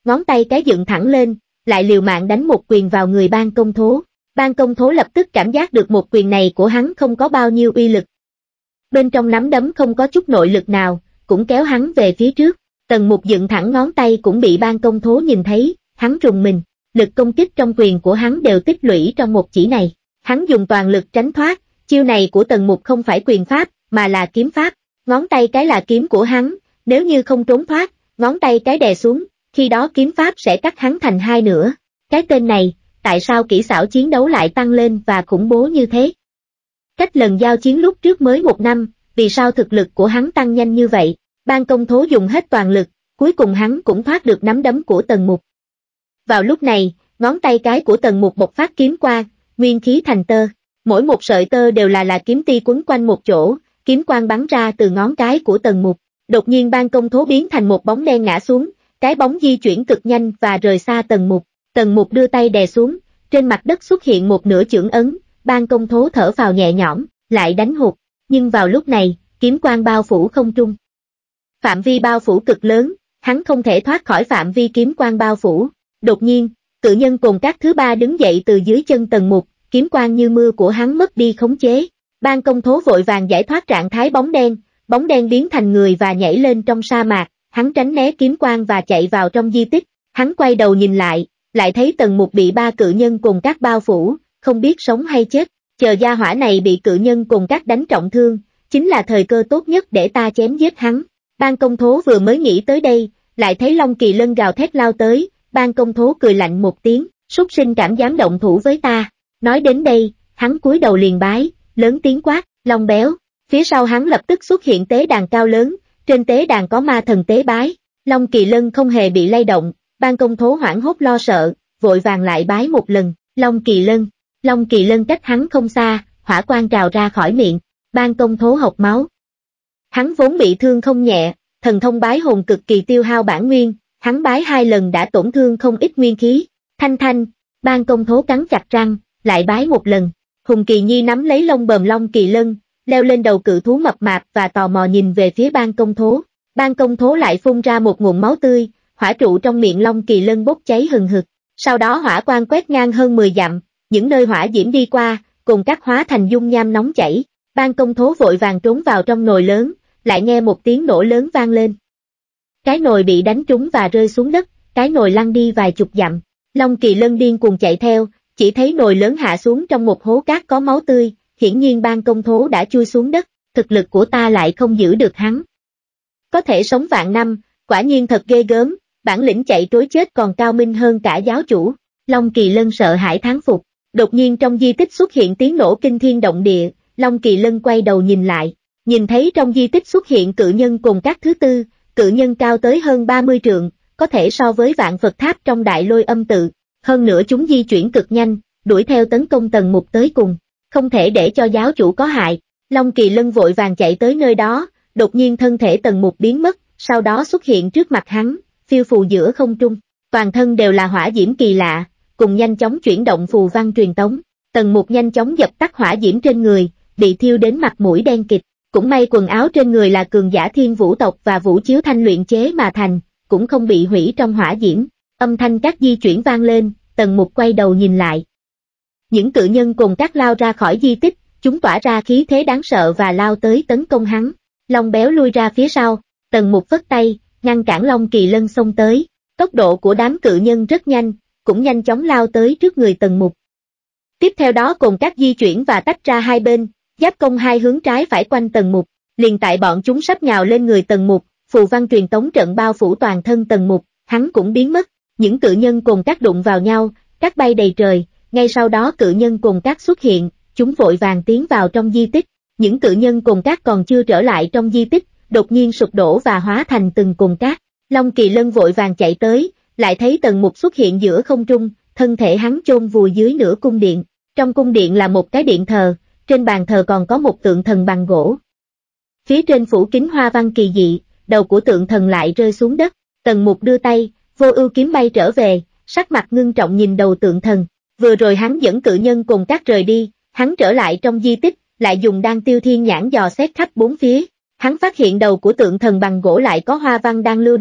ngón tay cái dựng thẳng lên, lại liều mạng đánh một quyền vào người Ban Công Thố. Ban Công Thố lập tức cảm giác được một quyền này của hắn không có bao nhiêu uy lực. Bên trong nắm đấm không có chút nội lực nào, cũng kéo hắn về phía trước. Tần Mục dựng thẳng ngón tay cũng bị Ban Công Thố nhìn thấy, hắn rùng mình. Lực công kích trong quyền của hắn đều tích lũy trong một chỉ này. Hắn dùng toàn lực tránh thoát, chiêu này của Tần Mục không phải quyền pháp, mà là kiếm pháp. Ngón tay cái là kiếm của hắn, nếu như không trốn thoát, ngón tay cái đè xuống, khi đó kiếm pháp sẽ cắt hắn thành hai nửa. Cái tên này, tại sao kỹ xảo chiến đấu lại tăng lên và khủng bố như thế? Cách lần giao chiến lúc trước mới một năm, vì sao thực lực của hắn tăng nhanh như vậy? Ban Công Thố dùng hết toàn lực, cuối cùng hắn cũng thoát được nắm đấm của Tần Mục. Vào lúc này, ngón tay cái của Tần Mục bộc phát kiếm quang, nguyên khí thành tơ. Mỗi một sợi tơ đều là là kiếm ti quấn quanh một chỗ, kiếm quang bắn ra từ ngón cái của Tần Mục. Đột nhiên Ban Công Thố biến thành một bóng đen ngã xuống, cái bóng di chuyển cực nhanh và rời xa Tần Mục. Tần Mục đưa tay đè xuống, trên mặt đất xuất hiện một nửa chưởng ấn, Ban Công Thố thở phào nhẹ nhõm, lại đánh hụt. Nhưng vào lúc này, kiếm quang bao phủ không trung. Phạm vi bao phủ cực lớn, hắn không thể thoát khỏi phạm vi kiếm quang bao phủ. Đột nhiên, cự nhân cồn cát thứ ba đứng dậy từ dưới chân Tần Mục, kiếm quang như mưa của hắn mất đi khống chế. Ban Công Thố vội vàng giải thoát trạng thái bóng đen, bóng đen biến thành người và nhảy lên trong sa mạc, hắn tránh né kiếm quang và chạy vào trong di tích. Hắn quay đầu nhìn lại, lại thấy Tần Mục bị ba cự nhân cồn cát bao phủ, không biết sống hay chết. Chờ gia hỏa này bị cự nhân cồn cát đánh trọng thương, chính là thời cơ tốt nhất để ta chém giết hắn. Ban Công Thố vừa mới nghĩ tới đây, lại thấy Long Kỳ Lân gào thét lao tới. Ban Công Thố cười lạnh một tiếng, súc sinh cảm dám động thủ với ta. Nói đến đây, hắn cúi đầu liền bái, lớn tiếng quát, Long Béo. Phía sau hắn lập tức xuất hiện tế đàn cao lớn, trên tế đàn có ma thần tế bái. Long Kỳ Lân không hề bị lay động, Ban Công Thố hoảng hốt lo sợ, vội vàng lại bái một lần, Long Kỳ Lân. Long Kỳ Lân cách hắn không xa, hỏa quang trào ra khỏi miệng, Ban Công Thố hộc máu. Hắn vốn bị thương không nhẹ, thần thông bái hồn cực kỳ tiêu hao bản nguyên, hắn bái hai lần đã tổn thương không ít nguyên khí. Thanh thanh, Ban Công Thố cắn chặt răng, lại bái một lần. Hùng Kỳ Nhi nắm lấy lông bờm Long Kỳ Lân, leo lên đầu cự thú mập mạp và tò mò nhìn về phía Ban Công Thố. Ban Công Thố lại phun ra một nguồn máu tươi, hỏa trụ trong miệng Long Kỳ Lân bốc cháy hừng hực. Sau đó hỏa quang quét ngang hơn mười dặm, những nơi hỏa diễm đi qua, cùng các hóa thành dung nham nóng chảy. Ban Công Thố vội vàng trốn vào trong nồi lớn, lại nghe một tiếng nổ lớn vang lên. Cái nồi bị đánh trúng và rơi xuống đất, cái nồi lăn đi vài chục dặm. Long Kỳ Lân điên cuồng chạy theo, chỉ thấy nồi lớn hạ xuống trong một hố cát có máu tươi, hiển nhiên Ban Công Thố đã chui xuống đất, thực lực của ta lại không giữ được hắn. Có thể sống vạn năm, quả nhiên thật ghê gớm, bản lĩnh chạy trối chết còn cao minh hơn cả giáo chủ. Long Kỳ Lân sợ hãi thán phục. Đột nhiên trong di tích xuất hiện tiếng nổ kinh thiên động địa, Long Kỳ Lân quay đầu nhìn lại, nhìn thấy trong di tích xuất hiện cự nhân cồn cát thứ tư, cự nhân cao tới hơn ba mươi trượng, có thể so với vạn Phật tháp trong Đại Lôi Âm Tự, hơn nữa chúng di chuyển cực nhanh, đuổi theo tấn công Tần Mục tới cùng, không thể để cho giáo chủ có hại. Long Kỳ Lân vội vàng chạy tới nơi đó, đột nhiên thân thể Tần Mục biến mất, sau đó xuất hiện trước mặt hắn, phiêu phù giữa không trung, toàn thân đều là hỏa diễm kỳ lạ, cùng nhanh chóng chuyển động phù văn truyền tống. Tần Mục nhanh chóng dập tắt hỏa diễm trên người, bị thiêu đến mặt mũi đen kịt. Cũng may quần áo trên người là cường giả thiên vũ tộc và vũ chiếu thanh luyện chế mà thành, cũng không bị hủy trong hỏa diễm. Âm thanh các di chuyển vang lên, Tần Mục quay đầu nhìn lại. Những cự nhân cùng các lao ra khỏi di tích, chúng tỏa ra khí thế đáng sợ và lao tới tấn công hắn. Long Béo lui ra phía sau, Tần Mục vất tay, ngăn cản Long Kỳ Lân xông tới. Tốc độ của đám cự nhân rất nhanh, cũng nhanh chóng lao tới trước người Tần Mục. Tiếp theo đó cùng các di chuyển và tách ra hai bên, giáp công hai hướng trái phải quanh Tần Mục. Liền tại bọn chúng sắp nhào lên người Tần Mục, phù văn truyền tống trận bao phủ toàn thân Tần Mục, hắn cũng biến mất. Những cự nhân cùng các đụng vào nhau, các bay đầy trời, ngay sau đó cự nhân cùng các xuất hiện, chúng vội vàng tiến vào trong di tích. Những cự nhân cùng các còn chưa trở lại trong di tích, đột nhiên sụp đổ và hóa thành từng cồn cát. Long Kỳ Lân vội vàng chạy tới, lại thấy Tần Mục xuất hiện giữa không trung, thân thể hắn chôn vùi dưới nửa cung điện. Trong cung điện là một cái điện thờ, trên bàn thờ còn có một tượng thần bằng gỗ. Phía trên phủ kính hoa văn kỳ dị, đầu của tượng thần lại rơi xuống đất. Tần Mục đưa tay, vô ưu kiếm bay trở về, sắc mặt ngưng trọng nhìn đầu tượng thần. Vừa rồi hắn dẫn cự nhân cùng các rời đi, hắn trở lại trong di tích, lại dùng đan tiêu thiên nhãn dò xét khắp bốn phía. Hắn phát hiện đầu của tượng thần bằng gỗ lại có hoa văn đang lưu động,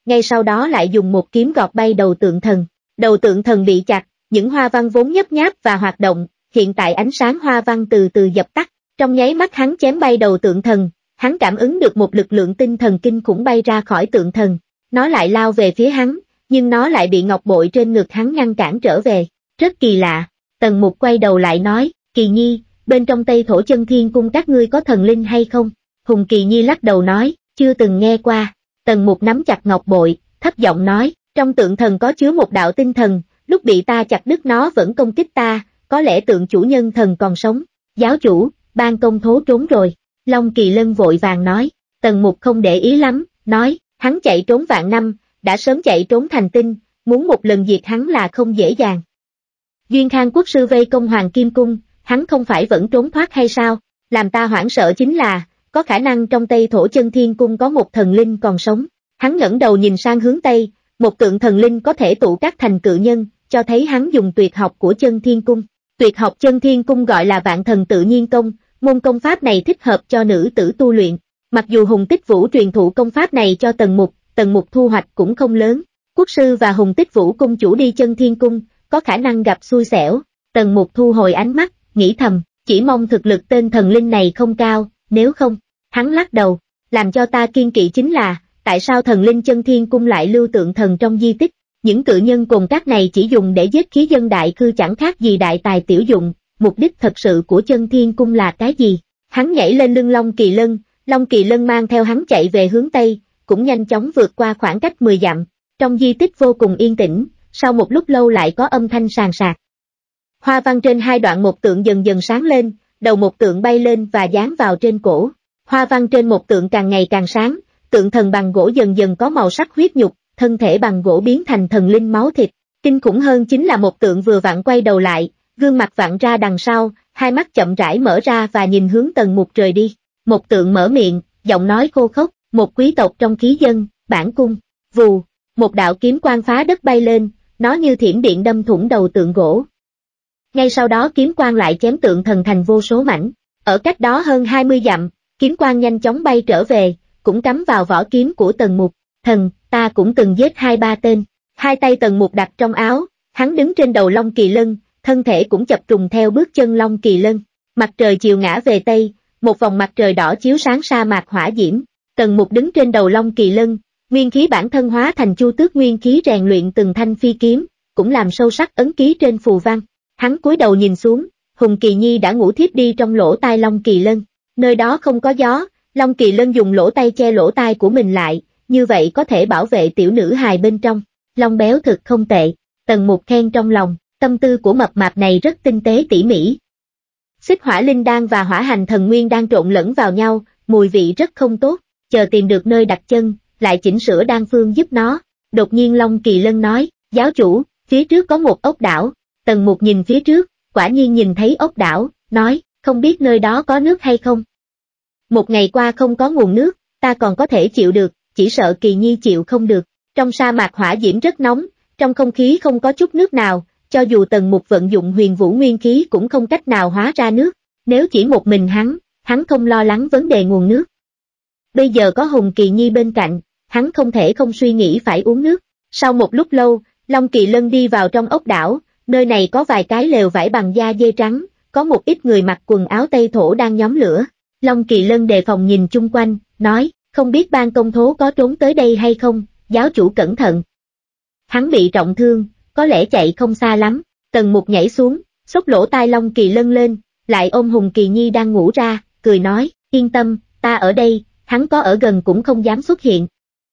ngay sau đó lại dùng một kiếm gọt bay đầu tượng thần. Đầu tượng thần bị chặt, những hoa văn vốn nhấp nháp và hoạt động, hiện tại ánh sáng hoa văn từ từ dập tắt. Trong nháy mắt hắn chém bay đầu tượng thần, hắn cảm ứng được một lực lượng tinh thần kinh khủng bay ra khỏi tượng thần. Nó lại lao về phía hắn, nhưng nó lại bị ngọc bội trên ngực hắn ngăn cản trở về. Rất kỳ lạ. Tần Mục quay đầu lại nói, Kỳ Nhi, bên trong Tây Thổ Chân Thiên Cung các ngươi có thần linh hay không? Hùng Kỳ Nhi lắc đầu nói, chưa từng nghe qua. Tần Mục nắm chặt ngọc bội, thấp giọng nói, trong tượng thần có chứa một đạo tinh thần, lúc bị ta chặt đứt nó vẫn công kích ta, có lẽ tượng chủ nhân thần còn sống. Giáo chủ, Ban Công Thố trốn rồi. Long Kỳ Lân vội vàng nói. Tần Mục không để ý lắm, nói, hắn chạy trốn vạn năm, đã sớm chạy trốn thành tinh, muốn một lần diệt hắn là không dễ dàng. Duyên Khang quốc sư vây công Hoàng Kim Cung, hắn không phải vẫn trốn thoát hay sao? Làm ta hoảng sợ chính là, có khả năng trong Tây Thổ Chân Thiên Cung có một thần linh còn sống. Hắn ngẩng đầu nhìn sang hướng Tây, một tượng thần linh có thể tụ các thành cự nhân, cho thấy hắn dùng tuyệt học của Chân Thiên Cung. Tuyệt học Chân Thiên Cung gọi là Vạn Thần Tự Nhiên Công, môn công pháp này thích hợp cho nữ tử tu luyện. Mặc dù Hùng Tích Vũ truyền thụ công pháp này cho Tần Mục, Tần Mục thu hoạch cũng không lớn. Quốc sư và Hùng Tích Vũ cung chủ đi Chân Thiên Cung, có khả năng gặp xui xẻo. Tần Mục thu hồi ánh mắt, nghĩ thầm, chỉ mong thực lực tên thần linh này không cao, nếu không, hắn lắc đầu. Làm cho ta kiên kỵ chính là, tại sao thần linh Chân Thiên Cung lại lưu tượng thần trong di tích? Những cự nhân cùng các này chỉ dùng để giết khí dân đại cư chẳng khác gì đại tài tiểu dụng, mục đích thật sự của Chân Thiên Cung là cái gì? Hắn nhảy lên lưng Long Kỳ Lân, Long Kỳ Lân mang theo hắn chạy về hướng Tây, cũng nhanh chóng vượt qua khoảng cách mười dặm. Trong di tích vô cùng yên tĩnh, sau một lúc lâu lại có âm thanh sàn sạc. Hoa văn trên hai đoạn một tượng dần dần sáng lên, đầu một tượng bay lên và dán vào trên cổ. Hoa văn trên một tượng càng ngày càng sáng, tượng thần bằng gỗ dần dần có màu sắc huyết nhục, thân thể bằng gỗ biến thành thần linh máu thịt. Kinh khủng hơn chính là một tượng vừa vặn quay đầu lại, gương mặt vặn ra đằng sau, hai mắt chậm rãi mở ra và nhìn hướng Tần Mục rời đi. Một tượng mở miệng, giọng nói khô khốc, một quý tộc trong khí dân, bản cung. Vù, một đạo kiếm quang phá đất bay lên, nó như thiểm điện đâm thủng đầu tượng gỗ. Ngay sau đó kiếm quang lại chém tượng thần thành vô số mảnh. Ở cách đó hơn hai mươi dặm, kiếm quang nhanh chóng bay trở về, cũng cắm vào vỏ kiếm của Tần Mục. Thần, ta cũng từng giết hai ba tên. Hai tay Tần Mục đặt trong áo, hắn đứng trên đầu Long Kỳ Lân, thân thể cũng chập trùng theo bước chân Long Kỳ Lân. Mặt trời chiều ngã về Tây, một vòng mặt trời đỏ chiếu sáng sa mạc hỏa diễm. Tần Mục đứng trên đầu Long Kỳ Lân, nguyên khí bản thân hóa thành chu tước nguyên khí rèn luyện từng thanh phi kiếm, cũng làm sâu sắc ấn ký trên phù văn. Hắn cúi đầu nhìn xuống, Hùng Kỳ Nhi đã ngủ thiếp đi trong lỗ tai Long Kỳ Lân. Nơi đó không có gió, Long Kỳ Lân dùng lỗ tai che lỗ tai của mình lại, như vậy có thể bảo vệ tiểu nữ hài bên trong. Long béo thực không tệ, Tần Mục khen trong lòng, tâm tư của mập mạp này rất tinh tế tỉ mỉ. Xích hỏa linh đan và hỏa hành thần nguyên đang trộn lẫn vào nhau, mùi vị rất không tốt, chờ tìm được nơi đặt chân, lại chỉnh sửa đan phương giúp nó. Đột nhiên Long Kỳ Lân nói, giáo chủ, phía trước có một ốc đảo. Tần Mục nhìn phía trước, quả nhiên nhìn thấy ốc đảo, nói, không biết nơi đó có nước hay không? Một ngày qua không có nguồn nước, ta còn có thể chịu được, chỉ sợ Kỳ Nhi chịu không được. Trong sa mạc hỏa diễm rất nóng, trong không khí không có chút nước nào, cho dù Tần Mục vận dụng huyền vũ nguyên khí cũng không cách nào hóa ra nước. Nếu chỉ một mình hắn, hắn không lo lắng vấn đề nguồn nước. Bây giờ có Hùng Kỳ Nhi bên cạnh, hắn không thể không suy nghĩ phải uống nước. Sau một lúc lâu, Long Kỳ Lân đi vào trong ốc đảo, nơi này có vài cái lều vải bằng da dê trắng, có một ít người mặc quần áo Tây Thổ đang nhóm lửa. Long Kỳ Lân đề phòng nhìn chung quanh, nói, không biết Ban Công Thố có trốn tới đây hay không, giáo chủ cẩn thận. Hắn bị trọng thương, có lẽ chạy không xa lắm. Tần Mục nhảy xuống, xốc lỗ tai Long Kỳ Lân lên, lại ôm Hùng Kỳ Nhi đang ngủ ra, cười nói, yên tâm, ta ở đây, hắn có ở gần cũng không dám xuất hiện.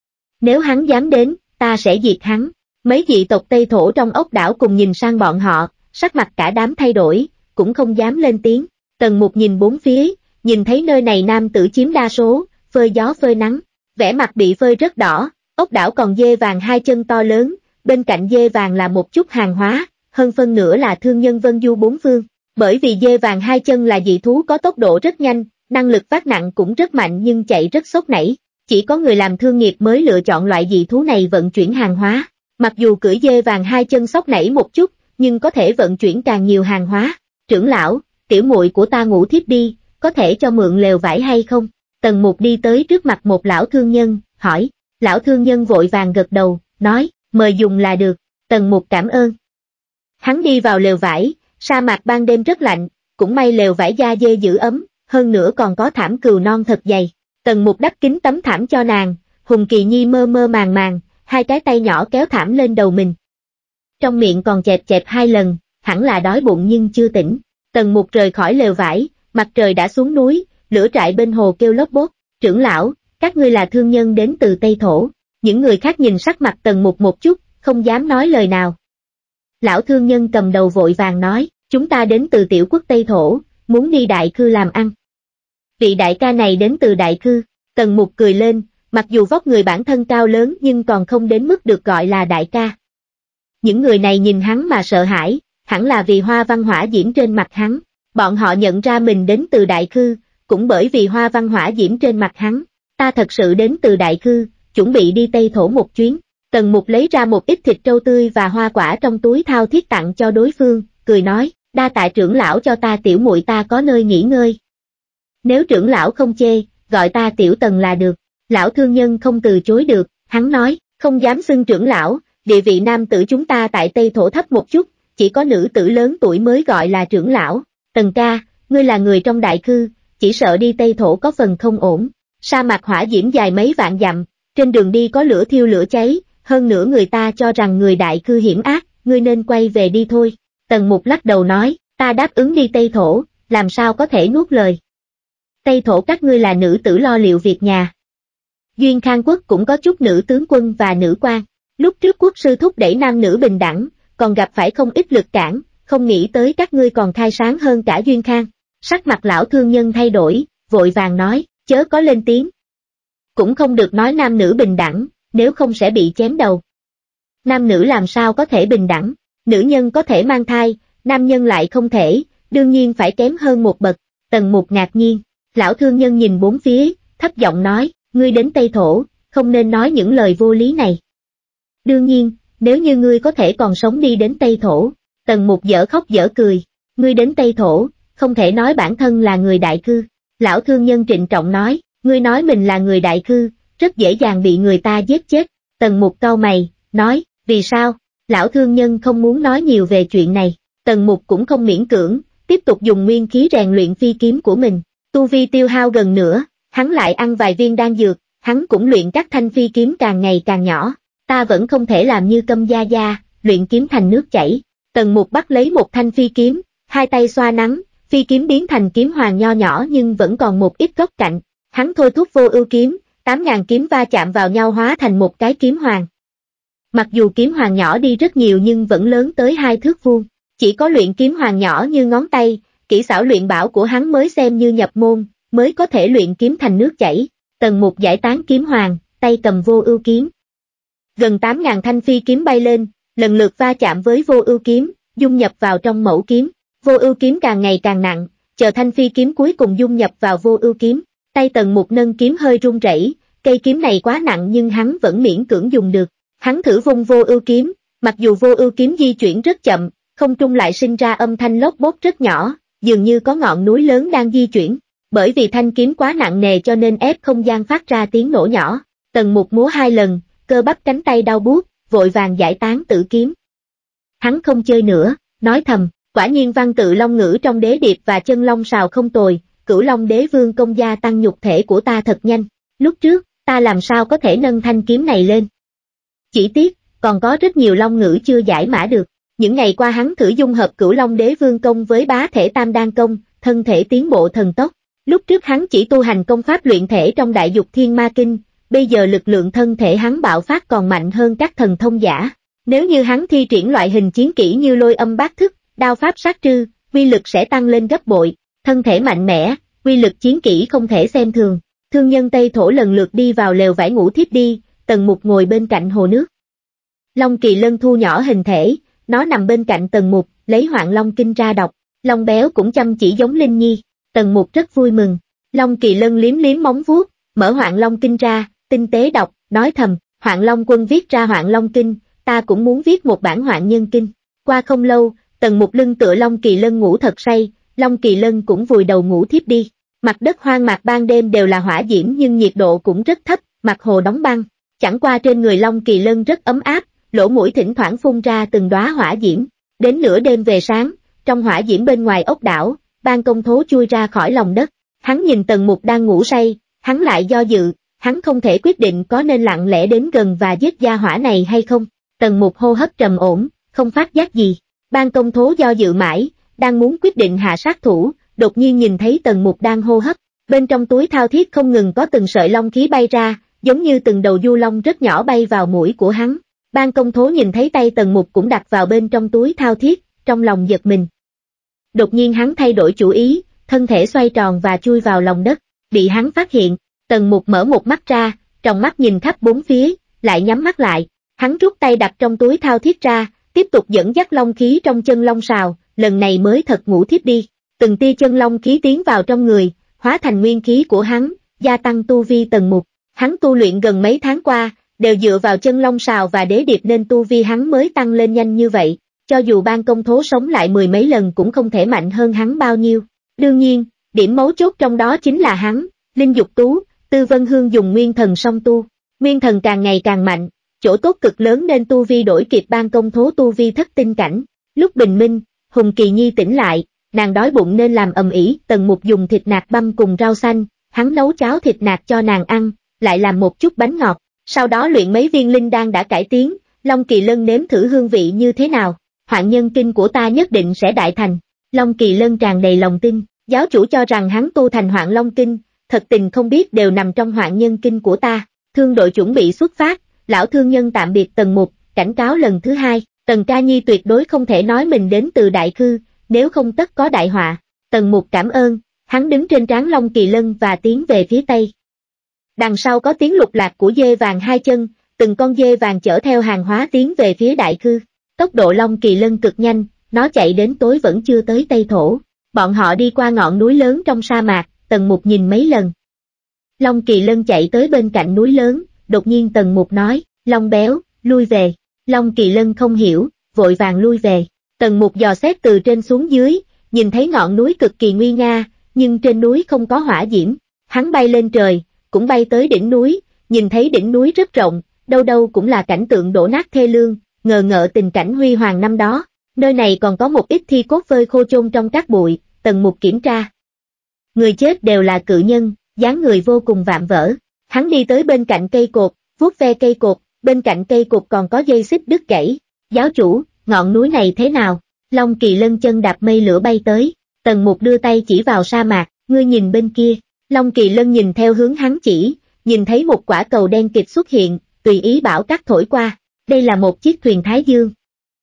Nếu hắn dám đến, ta sẽ diệt hắn. Mấy dị tộc Tây Thổ trong ốc đảo cùng nhìn sang bọn họ, sắc mặt cả đám thay đổi, cũng không dám lên tiếng. Tần Mục nhìn bốn phía, nhìn thấy nơi này nam tử chiếm đa số, phơi gió phơi nắng, vẻ mặt bị phơi rất đỏ. Ốc đảo còn dê vàng hai chân to lớn, bên cạnh dê vàng là một chút hàng hóa, hơn phân nửa là thương nhân vân du bốn phương. Bởi vì dê vàng hai chân là dị thú có tốc độ rất nhanh, năng lực vác nặng cũng rất mạnh nhưng chạy rất sốc nảy. Chỉ có người làm thương nghiệp mới lựa chọn loại dị thú này vận chuyển hàng hóa. Mặc dù cưỡi dê vàng hai chân sốc nảy một chút, nhưng có thể vận chuyển càng nhiều hàng hóa. Trưởng lão, tiểu muội của ta ngủ thiếp đi, có thể cho mượn lều vải hay không? Tần Mục đi tới trước mặt một lão thương nhân, hỏi. Lão thương nhân vội vàng gật đầu, nói, mời dùng là được. Tần Mục cảm ơn. Hắn đi vào lều vải, sa mạc ban đêm rất lạnh, cũng may lều vải da dê giữ ấm, hơn nữa còn có thảm cừu non thật dày. Tần Mục đắp kín tấm thảm cho nàng, Hùng Kỳ Nhi mơ mơ màng màng, hai cái tay nhỏ kéo thảm lên đầu mình. Trong miệng còn chẹp chẹp hai lần, hẳn là đói bụng nhưng chưa tỉnh. Tần Mục rời khỏi lều vải, mặt trời đã xuống núi, lửa trại bên hồ kêu lốp bốt. Trưởng lão, các ngươi là thương nhân đến từ Tây Thổ. Những người khác nhìn sắc mặt Tần Mục một chút, không dám nói lời nào. Lão thương nhân cầm đầu vội vàng nói, chúng ta đến từ tiểu quốc Tây Thổ, muốn đi Đại Khư làm ăn. Vị đại ca này đến từ Đại Khư. Tần Mục cười lên, mặc dù vóc người bản thân cao lớn nhưng còn không đến mức được gọi là đại ca. Những người này nhìn hắn mà sợ hãi, hẳn là vì hoa văn hỏa diễm trên mặt hắn. Bọn họ nhận ra mình đến từ Đại Khư, cũng bởi vì hoa văn hỏa diễm trên mặt hắn. Ta thật sự đến từ Đại Khư, chuẩn bị đi Tây Thổ một chuyến. Tần Mục lấy ra một ít thịt trâu tươi và hoa quả trong túi thao thiết tặng cho đối phương, cười nói, đa tạ trưởng lão cho ta tiểu muội ta có nơi nghỉ ngơi. Nếu trưởng lão không chê, gọi ta tiểu Tần là được. Lão thương nhân không từ chối được, hắn nói, không dám xưng trưởng lão, địa vị nam tử chúng ta tại Tây Thổ thấp một chút, chỉ có nữ tử lớn tuổi mới gọi là trưởng lão. Tần ca, ngươi là người trong Đại Khư, chỉ sợ đi Tây Thổ có phần không ổn. Sa mạc hỏa diễm dài mấy vạn dặm, trên đường đi có lửa thiêu lửa cháy, hơn nữa người ta cho rằng người Đại Khư hiểm ác, ngươi nên quay về đi thôi. Tần Mục lắc đầu nói, ta đáp ứng đi Tây Thổ, làm sao có thể nuốt lời. Tây Thổ các ngươi là nữ tử lo liệu việc nhà. Duyên Khang quốc cũng có chút nữ tướng quân và nữ quan. Lúc trước quốc sư thúc đẩy nam nữ bình đẳng, còn gặp phải không ít lực cản, không nghĩ tới các ngươi còn khai sáng hơn cả Duyên Khang. Sắc mặt lão thương nhân thay đổi, vội vàng nói, chớ có lên tiếng. Cũng không được nói nam nữ bình đẳng, nếu không sẽ bị chém đầu. Nam nữ làm sao có thể bình đẳng, nữ nhân có thể mang thai, nam nhân lại không thể, đương nhiên phải kém hơn một bậc. Tần Mục ngạc nhiên, lão thương nhân nhìn bốn phía, thấp giọng nói, ngươi đến Tây Thổ, không nên nói những lời vô lý này. Đương nhiên, nếu như ngươi có thể còn sống đi đến Tây Thổ. Tần Mục dở khóc dở cười, ngươi đến Tây Thổ, không thể nói bản thân là người Đại Khư. Lão thương nhân trịnh trọng nói, ngươi nói mình là người Đại Khư, rất dễ dàng bị người ta giết chết. Tần Mục cau mày, nói, vì sao? Lão thương nhân không muốn nói nhiều về chuyện này. Tần Mục cũng không miễn cưỡng, tiếp tục dùng nguyên khí rèn luyện phi kiếm của mình. Tu vi tiêu hao gần nữa, hắn lại ăn vài viên đan dược, hắn cũng luyện các thanh phi kiếm càng ngày càng nhỏ. Ta vẫn không thể làm như Câm gia gia, luyện kiếm thành nước chảy. Tần Mục bắt lấy một thanh phi kiếm, hai tay xoa nắng, phi kiếm biến thành kiếm hoàng nho nhỏ nhưng vẫn còn một ít góc cạnh. Hắn thôi thúc vô ưu kiếm, tám ngàn kiếm va chạm vào nhau hóa thành một cái kiếm hoàng. Mặc dù kiếm hoàng nhỏ đi rất nhiều nhưng vẫn lớn tới hai thước vuông. Chỉ có luyện kiếm hoàng nhỏ như ngón tay, kỹ xảo luyện bảo của hắn mới xem như nhập môn, mới có thể luyện kiếm thành nước chảy. Tần Mục giải tán kiếm hoàng, tay cầm vô ưu kiếm. Gần tám ngàn thanh phi kiếm bay lên, lần lượt va chạm với vô ưu kiếm, dung nhập vào trong mẫu kiếm. Vô ưu kiếm càng ngày càng nặng, chờ thanh phi kiếm cuối cùng dung nhập vào vô ưu kiếm. Tay Tần Mục nâng kiếm hơi run rẩy, cây kiếm này quá nặng nhưng hắn vẫn miễn cưỡng dùng được. Hắn thử vung vô ưu kiếm, mặc dù vô ưu kiếm di chuyển rất chậm, không trung lại sinh ra âm thanh lốp bốt rất nhỏ, dường như có ngọn núi lớn đang di chuyển. Bởi vì thanh kiếm quá nặng nề cho nên ép không gian phát ra tiếng nổ nhỏ. Tần Mục múa hai lần, cơ bắp cánh tay đau buốt, vội vàng giải tán tử kiếm. Hắn không chơi nữa, nói thầm, quả nhiên văn tự long ngữ trong đế điệp và chân long sào không tồi, Cửu Long đế vương công gia tăng nhục thể của ta thật nhanh. Lúc trước, ta làm sao có thể nâng thanh kiếm này lên. Chỉ tiếc, còn có rất nhiều long ngữ chưa giải mã được. Những ngày qua hắn thử dung hợp Cửu Long đế vương công với bá thể tam đan công, thân thể tiến bộ thần tốc. Lúc trước hắn chỉ tu hành công pháp luyện thể trong Đại Dục Thiên Ma Kinh, bây giờ lực lượng thân thể hắn bạo phát còn mạnh hơn các thần thông giả. Nếu như hắn thi triển loại hình chiến kỹ như lôi âm bát thức, đao pháp sát trư, uy lực sẽ tăng lên gấp bội. Thân thể mạnh mẽ, uy lực chiến kỹ không thể xem thường. Thương nhân Tây Thổ lần lượt đi vào lều vải ngủ thiếp đi, Tần Mục ngồi bên cạnh hồ nước. Long Kỳ Lân thu nhỏ hình thể, nó nằm bên cạnh Tần Mục, lấy Hoạn Long Kinh ra đọc. Long Béo cũng chăm chỉ giống Linh Nhi. Tần Mục rất vui mừng. Long Kỳ Lân liếm liếm móng vuốt, mở Hoạn Long Kinh ra, tinh tế đọc, nói thầm, Hoạn Long Quân viết ra Hoạn Long Kinh, ta cũng muốn viết một bản Hoạn Nhân Kinh. Qua không lâu, Tần Mục lưng tựa Long Kỳ Lân ngủ thật say, Long Kỳ Lân cũng vùi đầu ngủ thiếp đi. Mặt đất hoang mạc ban đêm đều là hỏa diễm nhưng nhiệt độ cũng rất thấp, mặt hồ đóng băng. chẳng qua trên người Long Kỳ Lân rất ấm áp, lỗ mũi thỉnh thoảng phun ra từng đóa hỏa diễm. Đến nửa đêm về sáng, trong hỏa diễm bên ngoài ốc đảo, Ban Công Thố chui ra khỏi lòng đất. Hắn nhìn Tần Mục đang ngủ say, hắn lại do dự, hắn không thể quyết định có nên lặng lẽ đến gần và giết gia hỏa này hay không. Tần Mục hô hấp trầm ổn, không phát giác gì. Ban Công Thố do dự mãi, đang muốn quyết định hạ sát thủ, đột nhiên nhìn thấy Tần Mục đang hô hấp. Bên trong túi thao thiết không ngừng có từng sợi long khí bay ra, giống như từng đầu du long rất nhỏ bay vào mũi của hắn. Ban Công Thố nhìn thấy tay Tần Mục cũng đặt vào bên trong túi thao thiết, trong lòng giật mình. Đột nhiên hắn thay đổi chủ ý, thân thể xoay tròn và chui vào lòng đất, bị hắn phát hiện. Tần Mục mở một mắt ra, tròng mắt nhìn khắp bốn phía, lại nhắm mắt lại. Hắn rút tay đặt trong túi thao thiết ra, tiếp tục dẫn dắt long khí trong chân long sào, lần này mới thật ngủ thiếp đi. Từng tia chân long khí tiến vào trong người, hóa thành nguyên khí của hắn, gia tăng tu vi Tần Mục. Hắn tu luyện gần mấy tháng qua, đều dựa vào chân long sào và đế điệp nên tu vi hắn mới tăng lên nhanh như vậy. Cho dù Ban Công Thố sống lại mười mấy lần cũng không thể mạnh hơn hắn bao nhiêu. Đương nhiên, điểm mấu chốt trong đó chính là hắn, Linh Dục Tú, Tư Vân Hương dùng nguyên thần song tu. Nguyên thần càng ngày càng mạnh, chỗ tốt cực lớn nên tu vi đổi kịp Ban Công Thố tu vi thất tinh cảnh. Lúc bình minh, Hùng Kỳ Nhi tỉnh lại, nàng đói bụng nên làm ầm ĩ. Tần Mục dùng thịt nạc băm cùng rau xanh, hắn nấu cháo thịt nạc cho nàng ăn, lại làm một chút bánh ngọt, sau đó luyện mấy viên linh đan đã cải tiến. Long Kỳ Lân nếm thử hương vị như thế nào, Hoạn Nhân Kinh của ta nhất định sẽ đại thành. Long Kỳ Lân tràn đầy lòng tin, giáo chủ cho rằng hắn tu thành Hoạn Long Kinh, thật tình không biết đều nằm trong Hoạn Nhân Kinh của ta. Thương đội chuẩn bị xuất phát, lão thương nhân tạm biệt Tần Mục, cảnh cáo lần thứ hai, Tần Ca Nhi tuyệt đối không thể nói mình đến từ Đại Khư, nếu không tất có đại họa. Tần Mục cảm ơn, hắn đứng trên trán Long Kỳ Lân và tiến về phía tây. Đằng sau có tiếng lục lạc của dê vàng hai chân, từng con dê vàng chở theo hàng hóa tiến về phía Đại Khư. Tốc độ Long Kỳ Lân cực nhanh, nó chạy đến tối vẫn chưa tới Tây Thổ. Bọn họ đi qua ngọn núi lớn trong sa mạc, Tần Mục nhìn mấy lần. Long Kỳ Lân chạy tới bên cạnh núi lớn, đột nhiên Tần Mục nói, Long béo, lui về. Long Kỳ Lân không hiểu, vội vàng lui về. Tần Mục dò xét từ trên xuống dưới, nhìn thấy ngọn núi cực kỳ nguy nga, nhưng trên núi không có hỏa diễm. Hắn bay lên trời, cũng bay tới đỉnh núi, nhìn thấy đỉnh núi rất rộng, đâu đâu cũng là cảnh tượng đổ nát thê lương, ngờ ngợ tình cảnh huy hoàng năm đó. Nơi này còn có một ít thi cốt vơi khô chôn trong các bụi. Tần Mục kiểm tra. Người chết đều là cự nhân, dáng người vô cùng vạm vỡ. Hắn đi tới bên cạnh cây cột, vuốt ve cây cột, bên cạnh cây cột còn có dây xích đứt gãy. Giáo chủ, ngọn núi này thế nào? Long Kỳ Lân chân đạp mây lửa bay tới. Tần Mục đưa tay chỉ vào sa mạc, ngươi nhìn bên kia. Long Kỳ Lân nhìn theo hướng hắn chỉ, nhìn thấy một quả cầu đen kịt xuất hiện, tùy ý bão cát thổi qua. Đây là một chiếc thuyền Thái Dương.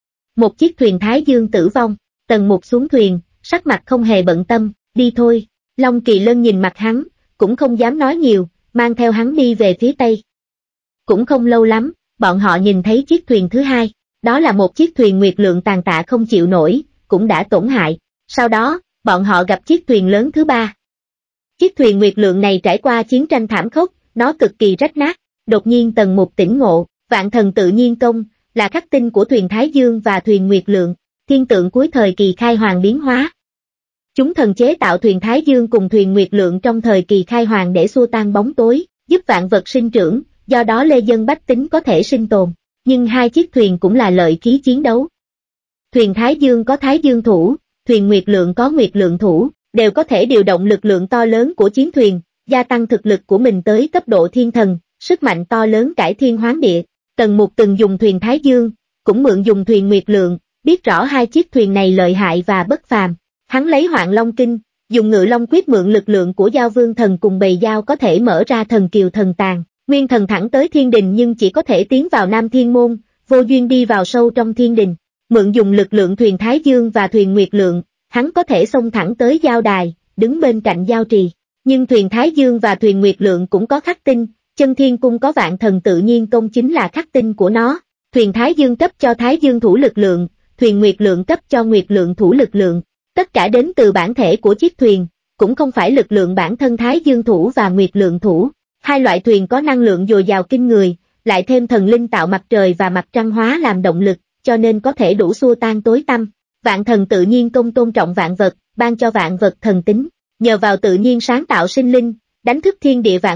Một chiếc thuyền Thái Dương tử vong. Tần Mục xuống thuyền, sắc mặt không hề bận tâm, đi thôi. Long Kỳ Lân nhìn mặt hắn, cũng không dám nói nhiều, mang theo hắn đi về phía tây. Cũng không lâu lắm, bọn họ nhìn thấy chiếc thuyền thứ hai, đó là một chiếc thuyền Nguyệt Lượng tàn tạ không chịu nổi, cũng đã tổn hại. Sau đó, bọn họ gặp chiếc thuyền lớn thứ ba. Chiếc thuyền Nguyệt Lượng này trải qua chiến tranh thảm khốc, nó cực kỳ rách nát. Đột nhiên Tần Mục tỉnh ngộ, Vạn Thần Tự Nhiên Công là khắc tinh của thuyền Thái Dương và thuyền Nguyệt Lượng, thiên tượng cuối thời kỳ khai hoàng biến hóa. Chúng thần chế tạo thuyền Thái Dương cùng thuyền Nguyệt Lượng trong thời kỳ khai hoàng để xua tan bóng tối, giúp vạn vật sinh trưởng, do đó lê dân bách tính có thể sinh tồn. Nhưng hai chiếc thuyền cũng là lợi khí chiến đấu. Thuyền Thái Dương có Thái Dương thủ, thuyền Nguyệt Lượng có Nguyệt Lượng thủ, đều có thể điều động lực lượng to lớn của chiến thuyền, gia tăng thực lực của mình tới cấp độ thiên thần, sức mạnh to lớn cải thiên hoán địa. Tần Mục từng dùng thuyền Thái Dương, cũng mượn dùng thuyền Nguyệt Lượng, biết rõ hai chiếc thuyền này lợi hại và bất phàm. Hắn lấy Hoạn Long Kinh, dùng Ngự Long Quyết mượn lực lượng của Giao Vương Thần cùng bầy dao có thể mở ra thần kiều thần tàng, nguyên thần thẳng tới thiên đình nhưng chỉ có thể tiến vào Nam Thiên Môn, vô duyên đi vào sâu trong thiên đình. Mượn dùng lực lượng thuyền Thái Dương và thuyền Nguyệt Lượng, hắn có thể xông thẳng tới giao đài, đứng bên cạnh giao trì. Nhưng thuyền Thái Dương và thuyền Nguyệt Lượng cũng có khắc tinh, Chân Thiên Cung có Vạn Thần Tự Nhiên Công chính là khắc tinh của nó. Thuyền Thái Dương cấp cho Thái Dương thủ lực lượng, thuyền Nguyệt Lượng cấp cho Nguyệt Lượng thủ lực lượng. Tất cả đến từ bản thể của chiếc thuyền, cũng không phải lực lượng bản thân Thái Dương thủ và Nguyệt Lượng thủ. Hai loại thuyền có năng lượng dồi dào kinh người, lại thêm thần linh tạo mặt trời và mặt trăng hóa làm động lực, cho nên có thể đủ xua tan tối tăm. Vạn Thần Tự Nhiên Công tôn trọng vạn vật, ban cho vạn vật thần tính, nhờ vào tự nhiên sáng tạo sinh linh, đánh thức thiên địa vạn vật,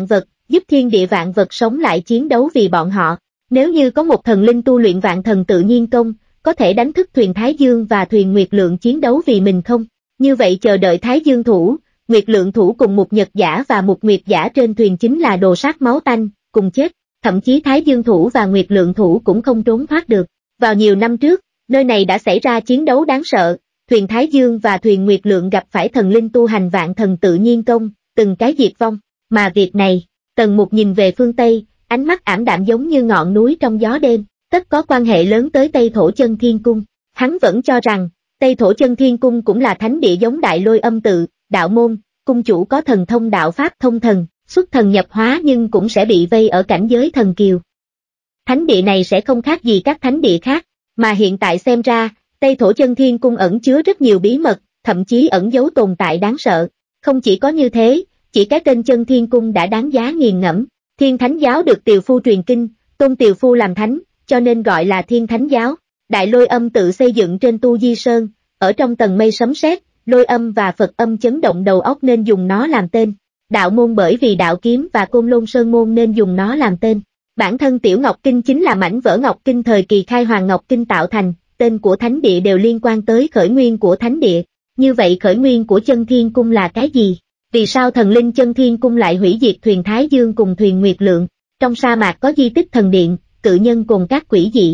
giúp thiên địa vạn vật sống lại chiến đấu vì bọn họ. Nếu như có một thần linh tu luyện vạn thần tự nhiên công, có thể đánh thức thuyền Thái Dương và thuyền Nguyệt Lượng chiến đấu vì mình không? Như vậy chờ đợi Thái Dương thủ, Nguyệt Lượng thủ cùng một Nhật giả và một Nguyệt giả trên thuyền chính là đồ sát máu tanh, cùng chết. Thậm chí Thái Dương thủ và Nguyệt Lượng thủ cũng không trốn thoát được. Vào nhiều năm trước, nơi này đã xảy ra chiến đấu đáng sợ, thuyền Thái Dương và thuyền Nguyệt Lượng gặp phải thần linh tu hành vạn thần tự nhiên công, từng cái diệt vong. Mà việc này, Tần Mục nhìn về phương Tây, ánh mắt ảm đạm giống như ngọn núi trong gió đêm, tất có quan hệ lớn tới Tây Thổ Chân Thiên Cung. Hắn vẫn cho rằng, Tây Thổ Chân Thiên Cung cũng là thánh địa giống Đại Lôi Âm Tự, đạo môn, cung chủ có thần thông đạo pháp thông thần, xuất thần nhập hóa nhưng cũng sẽ bị vây ở cảnh giới thần kiều. Thánh địa này sẽ không khác gì các thánh địa khác, mà hiện tại xem ra, Tây Thổ Chân Thiên Cung ẩn chứa rất nhiều bí mật, thậm chí ẩn giấu tồn tại đáng sợ. Không chỉ có như thế, chỉ cái tên Chân Thiên Cung đã đáng giá nghiền ngẫm. Thiên Thánh Giáo được Tiều Phu truyền kinh, tôn Tiều Phu làm thánh, cho nên gọi là Thiên Thánh Giáo. Đại Lôi Âm Tự xây dựng trên Tu Di Sơn, ở trong tầng mây sấm sét, lôi âm và Phật âm chấn động đầu óc nên dùng nó làm tên. Đạo môn bởi vì đạo kiếm và Côn Lôn Sơn môn nên dùng nó làm tên. Bản thân Tiểu Ngọc Kinh chính là mảnh vỡ Ngọc Kinh thời kỳ khai Hoàng Ngọc Kinh tạo thành, tên của thánh địa đều liên quan tới khởi nguyên của thánh địa. Như vậy khởi nguyên của Chân Thiên Cung là cái gì? Vì sao thần linh Chân Thiên Cung lại hủy diệt thuyền Thái Dương cùng thuyền Nguyệt Lượng? Trong sa mạc có di tích thần điện, cự nhân cùng các quỷ dị.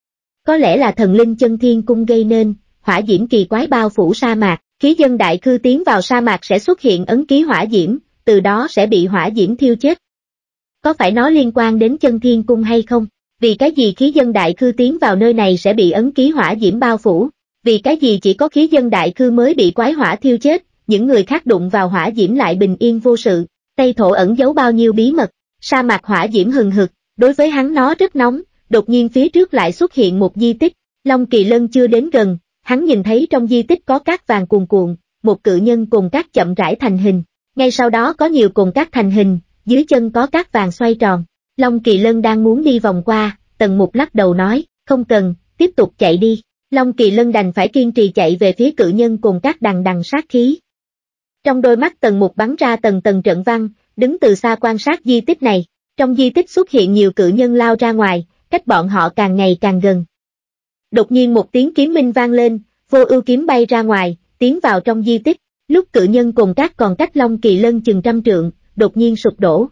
Có lẽ là thần linh Chân Thiên Cung gây nên, hỏa diễm kỳ quái bao phủ sa mạc, khí dân đại cư tiến vào sa mạc sẽ xuất hiện ấn ký hỏa diễm, từ đó sẽ bị hỏa diễm thiêu chết. Có phải nó liên quan đến Chân Thiên Cung hay không? Vì cái gì khí dân đại cư tiến vào nơi này sẽ bị ấn ký hỏa diễm bao phủ? Vì cái gì chỉ có khí dân đại cư mới bị quái hỏa thiêu chết, những người khác đụng vào hỏa diễm lại bình yên vô sự? Tây Thổ ẩn giấu bao nhiêu bí mật? Sa mạc hỏa diễm hừng hực, đối với hắn nó rất nóng, đột nhiên phía trước lại xuất hiện một di tích. Long Kỳ Lân chưa đến gần, hắn nhìn thấy trong di tích có cát vàng cuồn cuộn, một cự nhân cùng cát chậm rãi thành hình. Ngay sau đó có nhiều cồn cát thành hình, dưới chân có cát vàng xoay tròn. Long Kỳ Lân đang muốn đi vòng qua, Tần Mục lắc đầu nói, không cần, tiếp tục chạy đi. Long Kỳ Lân đành phải kiên trì chạy về phía cự nhân cồn cát đằng đằng sát khí. Trong đôi mắt Tần Mục bắn ra tầng tầng trận văn, đứng từ xa quan sát di tích này. Trong di tích xuất hiện nhiều cự nhân lao ra ngoài, cách bọn họ càng ngày càng gần. Đột nhiên một tiếng kiếm minh vang lên, Vô Ưu kiếm bay ra ngoài, tiến vào trong di tích. Lúc cự nhân cồn cát còn cách Long Kỳ Lân chừng trăm trượng, đột nhiên sụp đổ.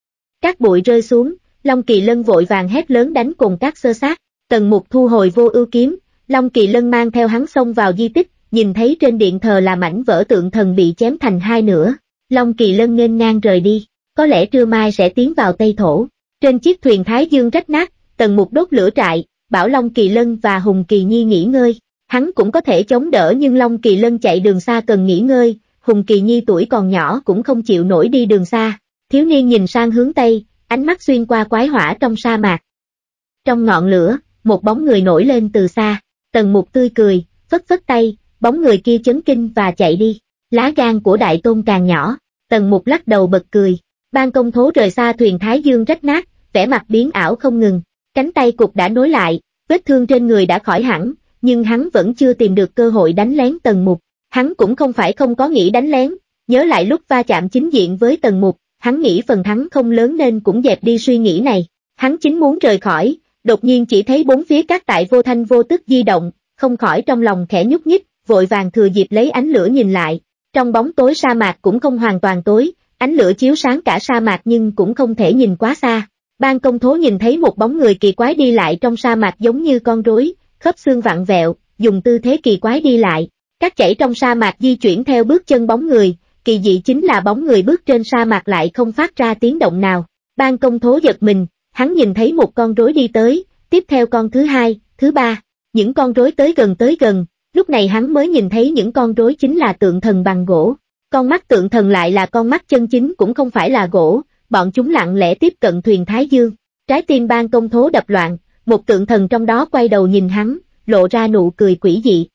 Cát bụi rơi xuống, Long Kỳ Lân vội vàng hét lớn đánh cồn cát xơ xác. Tần Mục thu hồi Vô Ưu kiếm, Long Kỳ Lân mang theo hắn xông vào di tích, nhìn thấy trên điện thờ là mảnh vỡ tượng thần bị chém thành hai nửa. Long Kỳ Lân nghênh ngang rời đi, có lẽ trưa mai sẽ tiến vào Tây Thổ. Trên chiếc thuyền Thái Dương rách nát, Tần Mục đốt lửa trại, bảo Long Kỳ Lân và Hùng Kỳ Nhi nghỉ ngơi. Hắn cũng có thể chống đỡ nhưng Long Kỳ Lân chạy đường xa cần nghỉ ngơi, Hùng Kỳ Nhi tuổi còn nhỏ cũng không chịu nổi đi đường xa. Thiếu niên nhìn sang hướng Tây, ánh mắt xuyên qua quái hỏa trong sa mạc. Trong ngọn lửa, một bóng người nổi lên từ xa, Tần Mục tươi cười, phất phất tay, bóng người kia chấn kinh và chạy đi. Lá gan của Đại Tôn càng nhỏ, Tần Mục lắc đầu bật cười. Ban Công Thố rời xa thuyền Thái Dương rách nát, vẻ mặt biến ảo không ngừng, cánh tay cụt đã nối lại, vết thương trên người đã khỏi hẳn, nhưng hắn vẫn chưa tìm được cơ hội đánh lén Tần Mục. Hắn cũng không phải không có nghĩ đánh lén, nhớ lại lúc va chạm chính diện với Tần Mục, hắn nghĩ phần thắng không lớn nên cũng dẹp đi suy nghĩ này. Hắn chính muốn rời khỏi, đột nhiên chỉ thấy bốn phía các tại vô thanh vô tức di động, không khỏi trong lòng khẽ nhúc nhích, vội vàng thừa dịp lấy ánh lửa nhìn lại. Trong bóng tối sa mạc cũng không hoàn toàn tối, ánh lửa chiếu sáng cả sa mạc nhưng cũng không thể nhìn quá xa. Ban Công Thố nhìn thấy một bóng người kỳ quái đi lại trong sa mạc giống như con rối, khớp xương vặn vẹo, dùng tư thế kỳ quái đi lại. Các chảy trong sa mạc di chuyển theo bước chân bóng người, kỳ dị chính là bóng người bước trên sa mạc lại không phát ra tiếng động nào. Ban Công Thố giật mình, hắn nhìn thấy một con rối đi tới, tiếp theo con thứ hai, thứ ba, những con rối tới gần tới gần, lúc này hắn mới nhìn thấy những con rối chính là tượng thần bằng gỗ. Con mắt tượng thần lại là con mắt chân chính cũng không phải là gỗ, bọn chúng lặng lẽ tiếp cận thuyền Thái Dương. Trái tim Ban Công Thố đập loạn, một tượng thần trong đó quay đầu nhìn hắn, lộ ra nụ cười quỷ dị.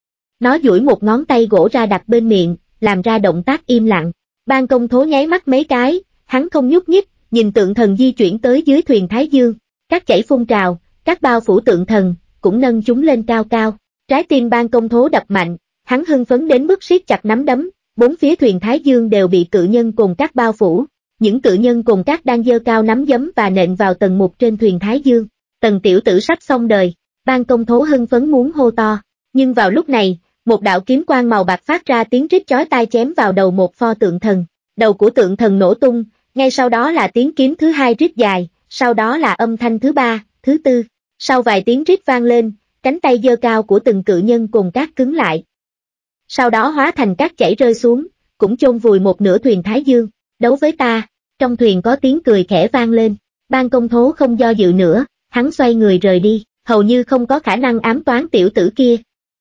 Nó duỗi một ngón tay gỗ ra đặt bên miệng, làm ra động tác im lặng. Ban Công Thố nháy mắt mấy cái, hắn không nhúc nhích, nhìn tượng thần di chuyển tới dưới thuyền Thái Dương. Các chảy phun trào, các bao phủ tượng thần, cũng nâng chúng lên cao cao. Trái tim Ban Công Thố đập mạnh, hắn hưng phấn đến mức siết chặt nắm đấm, bốn phía thuyền Thái Dương đều bị cự nhân cùng các bao phủ. những cự nhân cồn cát đang giơ cao nắm giấm và nện vào Tần Mục trên thuyền Thái Dương. Tần tiểu tử sắp xong đời, Ban Công Thố hưng phấn muốn hô to, nhưng vào lúc này, một đạo kiếm quang màu bạc phát ra tiếng rít chói tai chém vào đầu một pho tượng thần. Đầu của tượng thần nổ tung, ngay sau đó là tiếng kiếm thứ hai rít dài, sau đó là âm thanh thứ ba, thứ tư. Sau vài tiếng rít vang lên, cánh tay giơ cao của từng cự nhân cồn cát cứng lại. Sau đó hóa thành cát chảy rơi xuống, cũng chôn vùi một nửa thuyền Thái Dương. Đấu với ta, trong thuyền có tiếng cười khẽ vang lên. Ban Công Thố không do dự nữa, hắn xoay người rời đi, hầu như không có khả năng ám toán tiểu tử kia.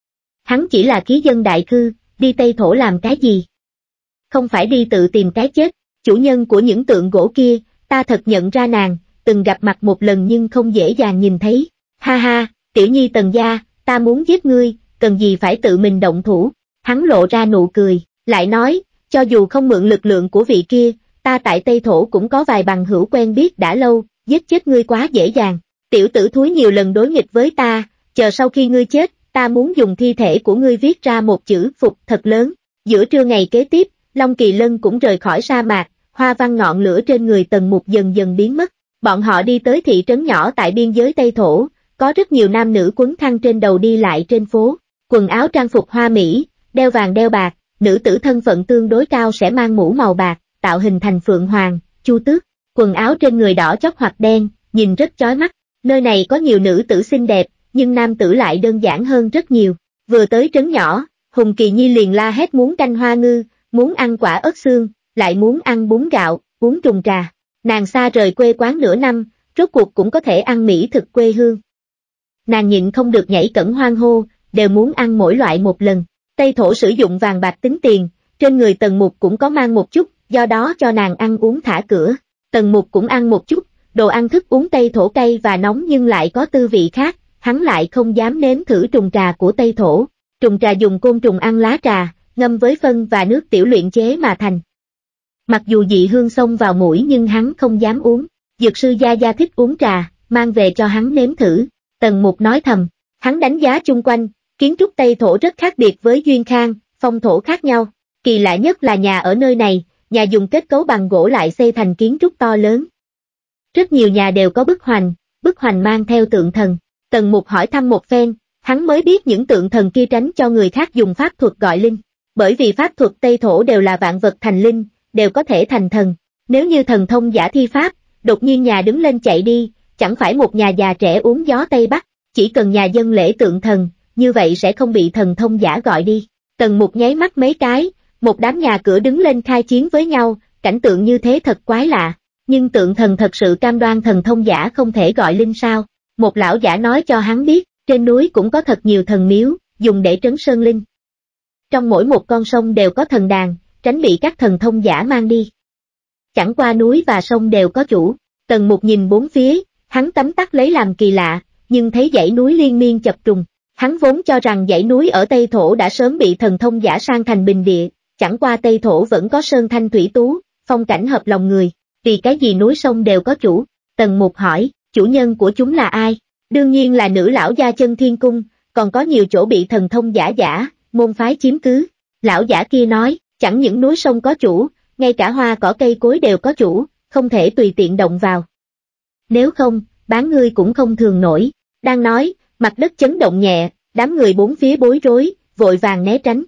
Hắn chỉ là ký dân đại cư, đi Tây Thổ làm cái gì? Không phải đi tự tìm cái chết. Chủ nhân của những tượng gỗ kia, ta thật nhận ra nàng, từng gặp mặt một lần nhưng không dễ dàng nhìn thấy. Ha ha, tiểu nhi Tần gia, ta muốn giết ngươi, cần gì phải tự mình động thủ. Hắn lộ ra nụ cười, lại nói, cho dù không mượn lực lượng của vị kia, ta tại Tây Thổ cũng có vài bằng hữu quen biết đã lâu, giết chết ngươi quá dễ dàng. Tiểu tử thúi nhiều lần đối nghịch với ta, chờ sau khi ngươi chết, ta muốn dùng thi thể của ngươi viết ra một chữ phục thật lớn. Giữa trưa ngày kế tiếp, Long Kỳ Lân cũng rời khỏi sa mạc, hoa văn ngọn lửa trên người Tần Mục dần dần biến mất. Bọn họ đi tới thị trấn nhỏ tại biên giới Tây Thổ, có rất nhiều nam nữ quấn khăn trên đầu đi lại trên phố, quần áo trang phục hoa mỹ, đeo vàng đeo bạc, nữ tử thân phận tương đối cao sẽ mang mũ màu bạc, tạo hình thành phượng hoàng, chu tước, quần áo trên người đỏ chót hoặc đen, nhìn rất chói mắt. Nơi này có nhiều nữ tử xinh đẹp, nhưng nam tử lại đơn giản hơn rất nhiều. Vừa tới trấn nhỏ, Hùng Kỳ Nhi liền la hét muốn canh hoa ngư, muốn ăn quả ớt xương, lại muốn ăn bún gạo, uống trùng trà. Nàng xa rời quê quán nửa năm, rốt cuộc cũng có thể ăn mỹ thực quê hương. Nàng nhịn không được nhảy cẫng hoang hô, đều muốn ăn mỗi loại một lần. Tây Thổ sử dụng vàng bạc tính tiền, trên người Tần Mục cũng có mang một chút, do đó cho nàng ăn uống thả cửa. Tần Mục cũng ăn một chút, đồ ăn thức uống Tây Thổ cay và nóng nhưng lại có tư vị khác, hắn lại không dám nếm thử trùng trà của Tây Thổ. Trùng trà dùng côn trùng ăn lá trà, ngâm với phân và nước tiểu luyện chế mà thành. Mặc dù dị hương xông vào mũi nhưng hắn không dám uống. Dược sư Gia Gia thích uống trà, mang về cho hắn nếm thử. Tần Mục nói thầm, hắn đánh giá chung quanh, kiến trúc Tây Thổ rất khác biệt với Duyên Khang, phong thổ khác nhau. Kỳ lạ nhất là nhà ở nơi này, nhà dùng kết cấu bằng gỗ lại xây thành kiến trúc to lớn. Rất nhiều nhà đều có bức hoành, bức hoành mang theo tượng thần. Tần Mục hỏi thăm một phen, hắn mới biết những tượng thần kia tránh cho người khác dùng pháp thuật gọi linh. Bởi vì pháp thuật Tây Thổ đều là vạn vật thành linh, đều có thể thành thần. Nếu như thần thông giả thi pháp, đột nhiên nhà đứng lên chạy đi, chẳng phải một nhà già trẻ uống gió Tây Bắc, chỉ cần nhà dân lễ tượng thần, như vậy sẽ không bị thần thông giả gọi đi. Tần Mục nháy mắt mấy cái, một đám nhà cửa đứng lên khai chiến với nhau, cảnh tượng như thế thật quái lạ. Nhưng tượng thần thật sự cam đoan thần thông giả không thể gọi linh sao? Một lão giả nói cho hắn biết, trên núi cũng có thật nhiều thần miếu, dùng để trấn sơn linh. Trong mỗi một con sông đều có thần đàn, tránh bị các thần thông giả mang đi. Chẳng qua núi và sông đều có chủ. Tần Mục nhìn bốn phía, hắn tấm tắc lấy làm kỳ lạ, nhưng thấy dãy núi liên miên chập trùng. Hắn vốn cho rằng dãy núi ở Tây Thổ đã sớm bị thần thông giả sang thành bình địa, chẳng qua Tây Thổ vẫn có sơn thanh thủy tú, phong cảnh hợp lòng người. Vì cái gì núi sông đều có chủ? Tần Mục hỏi, chủ nhân của chúng là ai? Đương nhiên là nữ lão gia Chân Thiên Cung, còn có nhiều chỗ bị thần thông giả giả, môn phái chiếm cứ. Lão giả kia nói, chẳng những núi sông có chủ, ngay cả hoa cỏ cây cối đều có chủ, không thể tùy tiện động vào. Nếu không, bán ngươi cũng không thường nổi. Đang nói, mặt đất chấn động nhẹ, đám người bốn phía bối rối, vội vàng né tránh.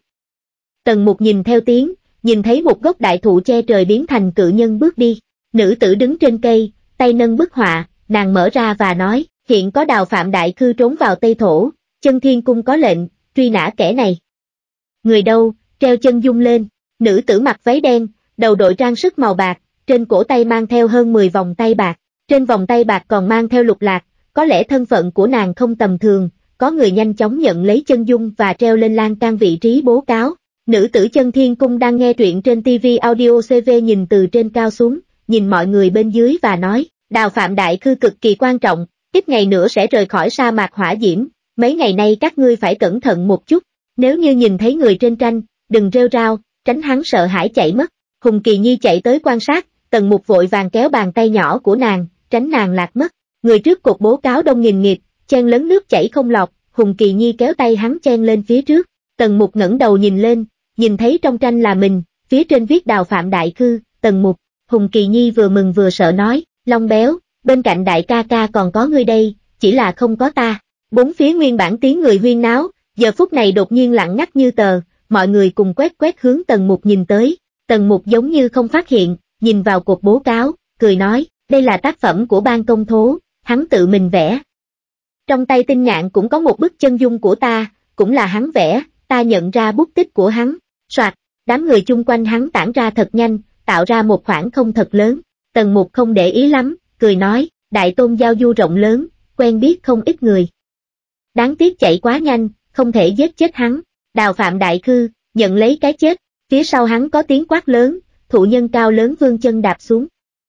Tần Mục nhìn theo tiếng, nhìn thấy một gốc đại thụ che trời biến thành cự nhân bước đi. Nữ tử đứng trên cây, tay nâng bức họa, nàng mở ra và nói, hiện có Đào Phạm Đại Khư trốn vào Tây Thổ, Chân Thiên Cung có lệnh, truy nã kẻ này. Người đâu? Treo chân dung lên, nữ tử mặc váy đen, đầu đội trang sức màu bạc, trên cổ tay mang theo hơn mười vòng tay bạc, trên vòng tay bạc còn mang theo lục lạc, có lẽ thân phận của nàng không tầm thường, có người nhanh chóng nhận lấy chân dung và treo lên lan can vị trí bố cáo. Nữ tử Chân Thiên Cung đang nghe truyện trên ti vi Audio xê vê nhìn từ trên cao xuống, nhìn mọi người bên dưới và nói, Đào Phạm Đại Khư cực kỳ quan trọng, ít ngày nữa sẽ rời khỏi sa mạc hỏa diễm, mấy ngày nay các ngươi phải cẩn thận một chút, nếu như nhìn thấy người trên tranh, đừng rêu rao, tránh hắn sợ hãi chạy mất. Hùng Kỳ Nhi chạy tới quan sát, Tần Mục vội vàng kéo bàn tay nhỏ của nàng, tránh nàng lạc mất. Người trước cột bố cáo đông nghìn nghịt, chen lấn nước chảy không lọt, Hùng Kỳ Nhi kéo tay hắn chen lên phía trước. Tần Mục ngẩng đầu nhìn lên, nhìn thấy trong tranh là mình, phía trên viết Đào Phạm Đại Khư. Tần Mục, Hùng Kỳ Nhi vừa mừng vừa sợ nói, Long béo, bên cạnh đại ca ca còn có ngươi đây, chỉ là không có ta. Bốn phía nguyên bản tiếng người huyên náo, giờ phút này đột nhiên lặng ngắt như tờ, mọi người cùng quét quét hướng Tần Mục nhìn tới. Tần Mục giống như không phát hiện, nhìn vào cột bố cáo, cười nói, đây là tác phẩm của ban công thố, hắn tự mình vẽ. Trong tay tinh nhạn cũng có một bức chân dung của ta, cũng là hắn vẽ, ta nhận ra bút tích của hắn. Soạt, đám người chung quanh hắn tản ra thật nhanh, tạo ra một khoảng không thật lớn. Tần Mục không để ý lắm, cười nói, đại tôn giao du rộng lớn, quen biết không ít người. Đáng tiếc chạy quá nhanh, không thể giết chết hắn. Đào Phạm Đại Khư, nhận lấy cái chết, phía sau hắn có tiếng quát lớn, thụ nhân cao lớn vươn chân đạp xuống.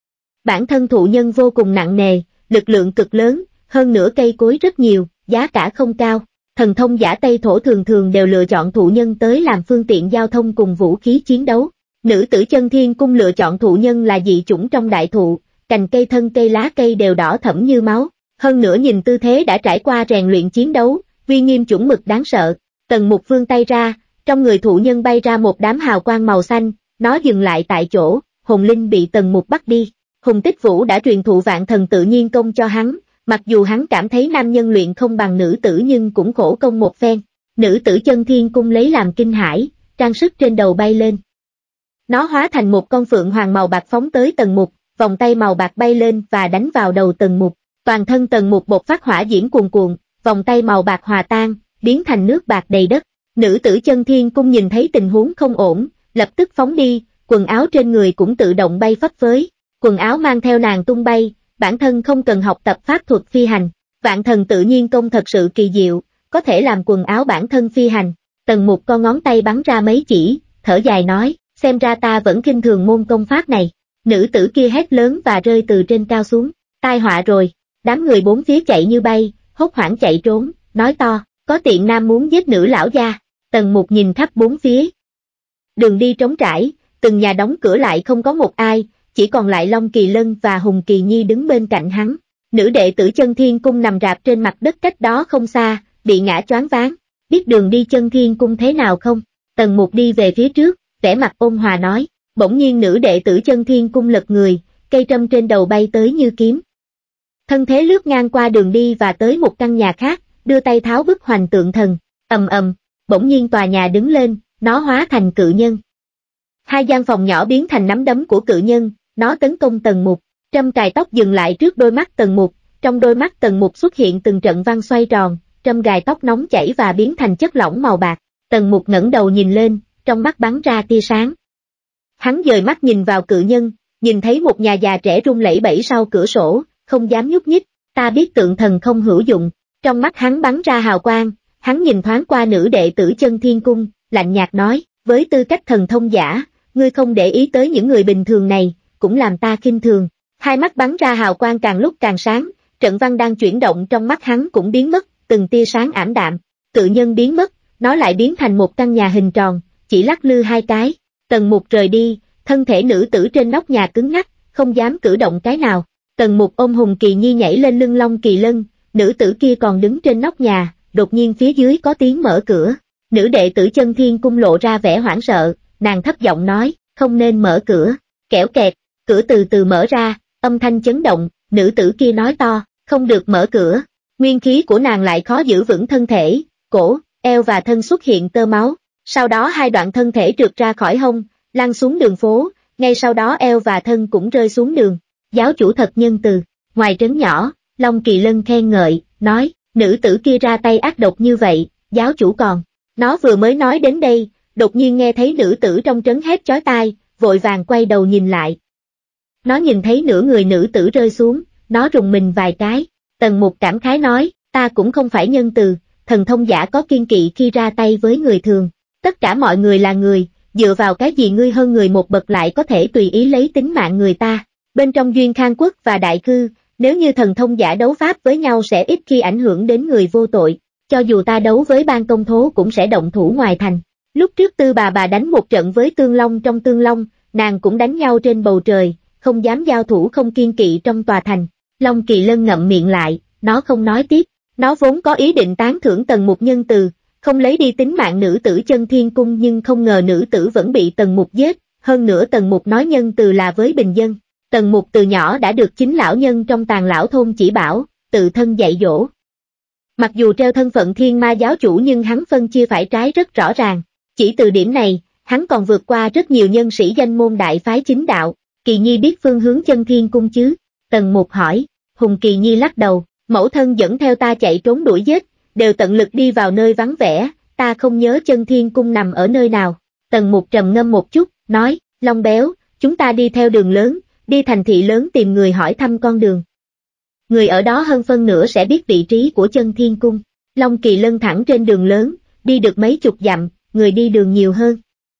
Bản thân thụ nhân vô cùng nặng nề, lực lượng cực lớn, hơn nữa cây cối rất nhiều, giá cả không cao. Thần thông giả Tây Thổ thường thường đều lựa chọn thụ nhân tới làm phương tiện giao thông cùng vũ khí chiến đấu. Nữ tử Chân Thiên Cung lựa chọn thụ nhân là dị chủng trong đại thụ, cành cây thân cây lá cây đều đỏ thẫm như máu. Hơn nữa nhìn tư thế đã trải qua rèn luyện chiến đấu, uy nghiêm chuẩn mực đáng sợ. Tần Mục vươn tay ra, trong người thụ nhân bay ra một đám hào quang màu xanh, nó dừng lại tại chỗ, hồn linh bị Tần Mục bắt đi. Hùng Tích Vũ đã truyền thụ vạn thần tự nhiên công cho hắn, mặc dù hắn cảm thấy nam nhân luyện không bằng nữ tử nhưng cũng khổ công một phen. Nữ tử Chân Thiên Cung lấy làm kinh hãi, trang sức trên đầu bay lên. Nó hóa thành một con phượng hoàng màu bạc phóng tới Tần Mục, vòng tay màu bạc bay lên và đánh vào đầu Tần Mục. Toàn thân Tần Mục bộc phát hỏa diễm cuồn cuộn, vòng tay màu bạc hòa tan, biến thành nước bạc đầy đất. Nữ tử Chân Thiên Cung nhìn thấy tình huống không ổn, lập tức phóng đi, quần áo trên người cũng tự động bay phấp phới. Quần áo mang theo nàng tung bay, bản thân không cần học tập pháp thuật phi hành. Vạn thần tự nhiên công thật sự kỳ diệu, có thể làm quần áo bản thân phi hành. Tần Mục con ngón tay bắn ra mấy chỉ, thở dài nói, xem ra ta vẫn khinh thường môn công pháp này. Nữ tử kia hét lớn và rơi từ trên cao xuống. Tai họa rồi, đám người bốn phía chạy như bay, hốt hoảng chạy trốn, nói to, có tiện nam muốn giết nữ lão gia. Tần Mục nhìn khắp bốn phía. Đường đi trống trải, từng nhà đóng cửa lại không có một ai, chỉ còn lại Long Kỳ Lân và Hùng Kỳ Nhi đứng bên cạnh hắn. Nữ đệ tử Chân Thiên Cung nằm rạp trên mặt đất cách đó không xa, bị ngã choáng váng. Biết đường đi Chân Thiên Cung thế nào không? Tần Mục đi về phía trước, vẻ mặt ôn hòa nói. Bỗng nhiên nữ đệ tử Chân Thiên Cung lật người, cây trâm trên đầu bay tới như kiếm. Thân thế lướt ngang qua đường đi và tới một căn nhà khác, đưa tay tháo bức hoành tượng thần. Ầm ầm, bỗng nhiên tòa nhà đứng lên, nó hóa thành cự nhân. Hai gian phòng nhỏ biến thành nắm đấm của cự nhân, nó tấn công Tần Mục. Trâm cài tóc dừng lại trước đôi mắt Tần Mục, trong đôi mắt Tần Mục xuất hiện từng trận văn xoay tròn, trâm gài tóc nóng chảy và biến thành chất lỏng màu bạc. Tần Mục ngẩng đầu nhìn lên, trong mắt bắn ra tia sáng. Hắn dời mắt nhìn vào cự nhân, nhìn thấy một nhà già trẻ run lẩy bẩy sau cửa sổ, không dám nhúc nhích. Ta biết tượng thần không hữu dụng. Trong mắt hắn bắn ra hào quang, hắn nhìn thoáng qua nữ đệ tử Chân Thiên Cung, lạnh nhạt nói, với tư cách thần thông giả, ngươi không để ý tới những người bình thường này, cũng làm ta khinh thường. Hai mắt bắn ra hào quang càng lúc càng sáng, trận văn đang chuyển động trong mắt hắn cũng biến mất, từng tia sáng ảm đạm. Cự nhân biến mất, nó lại biến thành một căn nhà hình tròn, chỉ lắc lư hai cái. Tần Mục rời đi, thân thể nữ tử trên nóc nhà cứng ngắc, không dám cử động cái nào. Tần Mục ôm Hùng Kỳ Nhi nhảy lên lưng Long Kỳ Lân, nữ tử kia còn đứng trên nóc nhà, đột nhiên phía dưới có tiếng mở cửa. Nữ đệ tử Chân Thiên Cung lộ ra vẻ hoảng sợ, nàng thấp giọng nói, không nên mở cửa. Kẽo kẹt, cửa từ từ mở ra, âm thanh chấn động, nữ tử kia nói to, không được mở cửa. Nguyên khí của nàng lại khó giữ vững thân thể, cổ, eo và thân xuất hiện tơ máu. Sau đó hai đoạn thân thể trượt ra khỏi hông, lăn xuống đường phố, ngay sau đó eo và thân cũng rơi xuống đường. Giáo chủ thật nhân từ. Ngoài trấn nhỏ, Long Kỳ Lân khen ngợi, nói, nữ tử kia ra tay ác độc như vậy, giáo chủ còn. Nó vừa mới nói đến đây, đột nhiên nghe thấy nữ tử trong trấn hét chói tai, vội vàng quay đầu nhìn lại. Nó nhìn thấy nửa người nữ tử rơi xuống, nó rùng mình vài cái. Tần Mục cảm khái nói, ta cũng không phải nhân từ, thần thông giả có kiên kỵ khi ra tay với người thường. Tất cả mọi người là người, dựa vào cái gì ngươi hơn người một bậc lại có thể tùy ý lấy tính mạng người ta. Bên trong Duyên Khang Quốc và Đại Cư, nếu như thần thông giả đấu pháp với nhau sẽ ít khi ảnh hưởng đến người vô tội. Cho dù ta đấu với ban công thố cũng sẽ động thủ ngoài thành. Lúc trước Tư bà bà đánh một trận với Tương Long trong Tương Long, nàng cũng đánh nhau trên bầu trời, không dám giao thủ không kiên kỵ trong tòa thành. Long Kỳ Lân ngậm miệng lại, nó không nói tiếp. Nó vốn có ý định tán thưởng Tần Mục nhân từ, không lấy đi tính mạng nữ tử Chân Thiên Cung nhưng không ngờ nữ tử vẫn bị Tần Mục giết, hơn nữa Tần Mục nói nhân từ là với bình dân. Tần Mục từ nhỏ đã được chính lão nhân trong Tàn Lão thôn chỉ bảo, tự thân dạy dỗ. Mặc dù treo thân phận thiên ma giáo chủ nhưng hắn phân chia phải trái rất rõ ràng, chỉ từ điểm này, hắn còn vượt qua rất nhiều nhân sĩ danh môn đại phái chính đạo. Kỳ Nhi biết phương hướng Chân Thiên cung chứ? Tần Mục hỏi. Hùng Kỳ Nhi lắc đầu, mẫu thân dẫn theo ta chạy trốn đuổi giết, đều tận lực đi vào nơi vắng vẻ, ta không nhớ Chân Thiên cung nằm ở nơi nào. Tần Mục trầm ngâm một chút, nói, Long Béo, chúng ta đi theo đường lớn, đi thành thị lớn tìm người hỏi thăm con đường. Người ở đó hơn phân nửa sẽ biết vị trí của Chân Thiên cung. Long Kỳ Lân thẳng trên đường lớn, đi được mấy chục dặm, người đi đường nhiều hơn.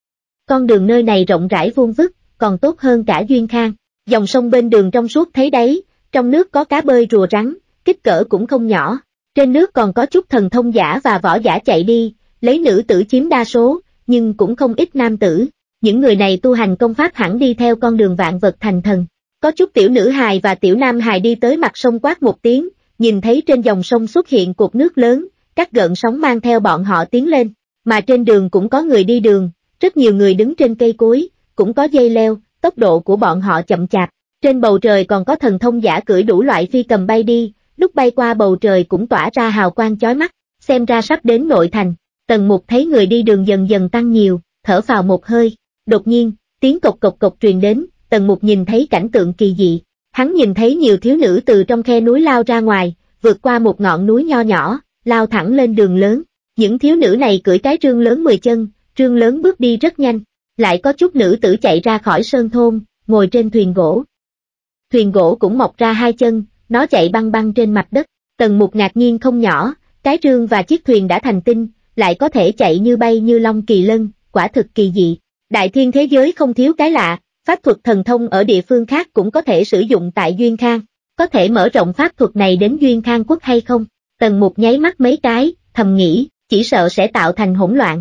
Con đường nơi này rộng rãi vuông vức, còn tốt hơn cả Duyên Khang. Dòng sông bên đường trong suốt thấy đấy, trong nước có cá bơi rùa rắn, kích cỡ cũng không nhỏ. Trên nước còn có chút thần thông giả và võ giả chạy đi, lấy nữ tử chiếm đa số, nhưng cũng không ít nam tử. Những người này tu hành công pháp hẳn đi theo con đường vạn vật thành thần. Có chút tiểu nữ hài và tiểu nam hài đi tới mặt sông quát một tiếng, nhìn thấy trên dòng sông xuất hiện cột nước lớn, các gợn sóng mang theo bọn họ tiến lên. Mà trên đường cũng có người đi đường, rất nhiều người đứng trên cây cối, cũng có dây leo, tốc độ của bọn họ chậm chạp. Trên bầu trời còn có thần thông giả cưỡi đủ loại phi cầm bay đi, lúc bay qua bầu trời cũng tỏa ra hào quang chói mắt, xem ra sắp đến nội thành. Tần Mục thấy người đi đường dần dần tăng nhiều, thở phào một hơi. Đột nhiên, tiếng cộc cộc cộc truyền đến, Tần Mục nhìn thấy cảnh tượng kỳ dị. Hắn nhìn thấy nhiều thiếu nữ từ trong khe núi lao ra ngoài, vượt qua một ngọn núi nho nhỏ, lao thẳng lên đường lớn. Những thiếu nữ này cưỡi cái rương lớn mười chân, rương lớn bước đi rất nhanh. Lại có chút nữ tử chạy ra khỏi sơn thôn, ngồi trên thuyền gỗ. Thuyền gỗ cũng mọc ra hai chân, nó chạy băng băng trên mặt đất. Tần Mục ngạc nhiên không nhỏ, cái rương và chiếc thuyền đã thành tinh, lại có thể chạy như bay như Long Kỳ Lân, quả thực kỳ dị. Đại thiên thế giới không thiếu cái lạ, pháp thuật thần thông ở địa phương khác cũng có thể sử dụng tại Duyên Khang. Có thể mở rộng pháp thuật này đến Duyên Khang quốc hay không? Tần Mục nháy mắt mấy cái, thầm nghĩ, chỉ sợ sẽ tạo thành hỗn loạn.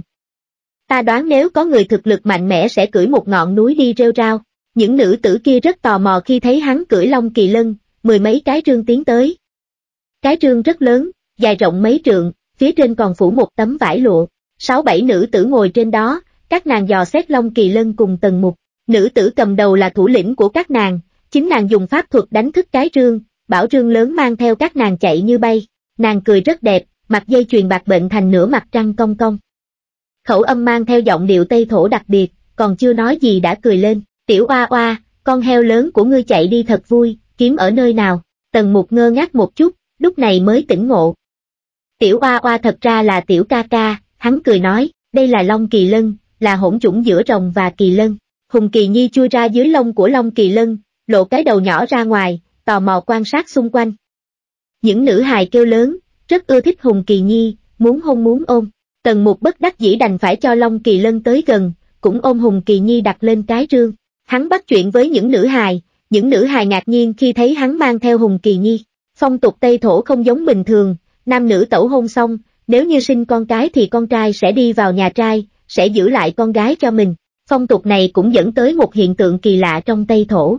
Ta đoán nếu có người thực lực mạnh mẽ sẽ cưỡi một ngọn núi đi rêu rao. Những nữ tử kia rất tò mò khi thấy hắn cưỡi Long Kỳ Lân, mười mấy cái rương tiến tới. Cái rương rất lớn, dài rộng mấy trượng, phía trên còn phủ một tấm vải lụa. Sáu bảy nữ tử ngồi trên đó, các nàng dò xét Long Kỳ Lân cùng Tần Mục. Nữ tử cầm đầu là thủ lĩnh của các nàng, chính nàng dùng pháp thuật đánh thức cái rương, bảo rương lớn mang theo các nàng chạy như bay. Nàng cười rất đẹp, mặt dây chuyền bạc bệnh thành nửa mặt trăng cong cong. Khẩu âm mang theo giọng điệu Tây thổ đặc biệt, còn chưa nói gì đã cười lên. Tiểu oa oa, con heo lớn của ngươi chạy đi thật vui, kiếm ở nơi nào? Tần Mục ngơ ngác một chút, lúc này mới tỉnh ngộ. Tiểu oa oa thật ra là tiểu ca ca, hắn cười nói, đây là Long Kỳ Lân, là hỗn chủng giữa rồng và kỳ lân. Hùng Kỳ Nhi chui ra dưới lông của Long Kỳ Lân, lộ cái đầu nhỏ ra ngoài, tò mò quan sát xung quanh. Những nữ hài kêu lớn, rất ưa thích Hùng Kỳ Nhi, muốn hôn muốn ôm. Tần Mục bất đắc dĩ đành phải cho Long Kỳ Lân tới gần, cũng ôm Hùng Kỳ Nhi đặt lên cái rương. Hắn bắt chuyện với những nữ hài, những nữ hài ngạc nhiên khi thấy hắn mang theo Hùng Kỳ Nhi. Phong tục Tây thổ không giống bình thường, nam nữ tẩu hôn xong, nếu như sinh con cái thì con trai sẽ đi vào nhà trai, sẽ giữ lại con gái cho mình. Phong tục này cũng dẫn tới một hiện tượng kỳ lạ trong Tây thổ.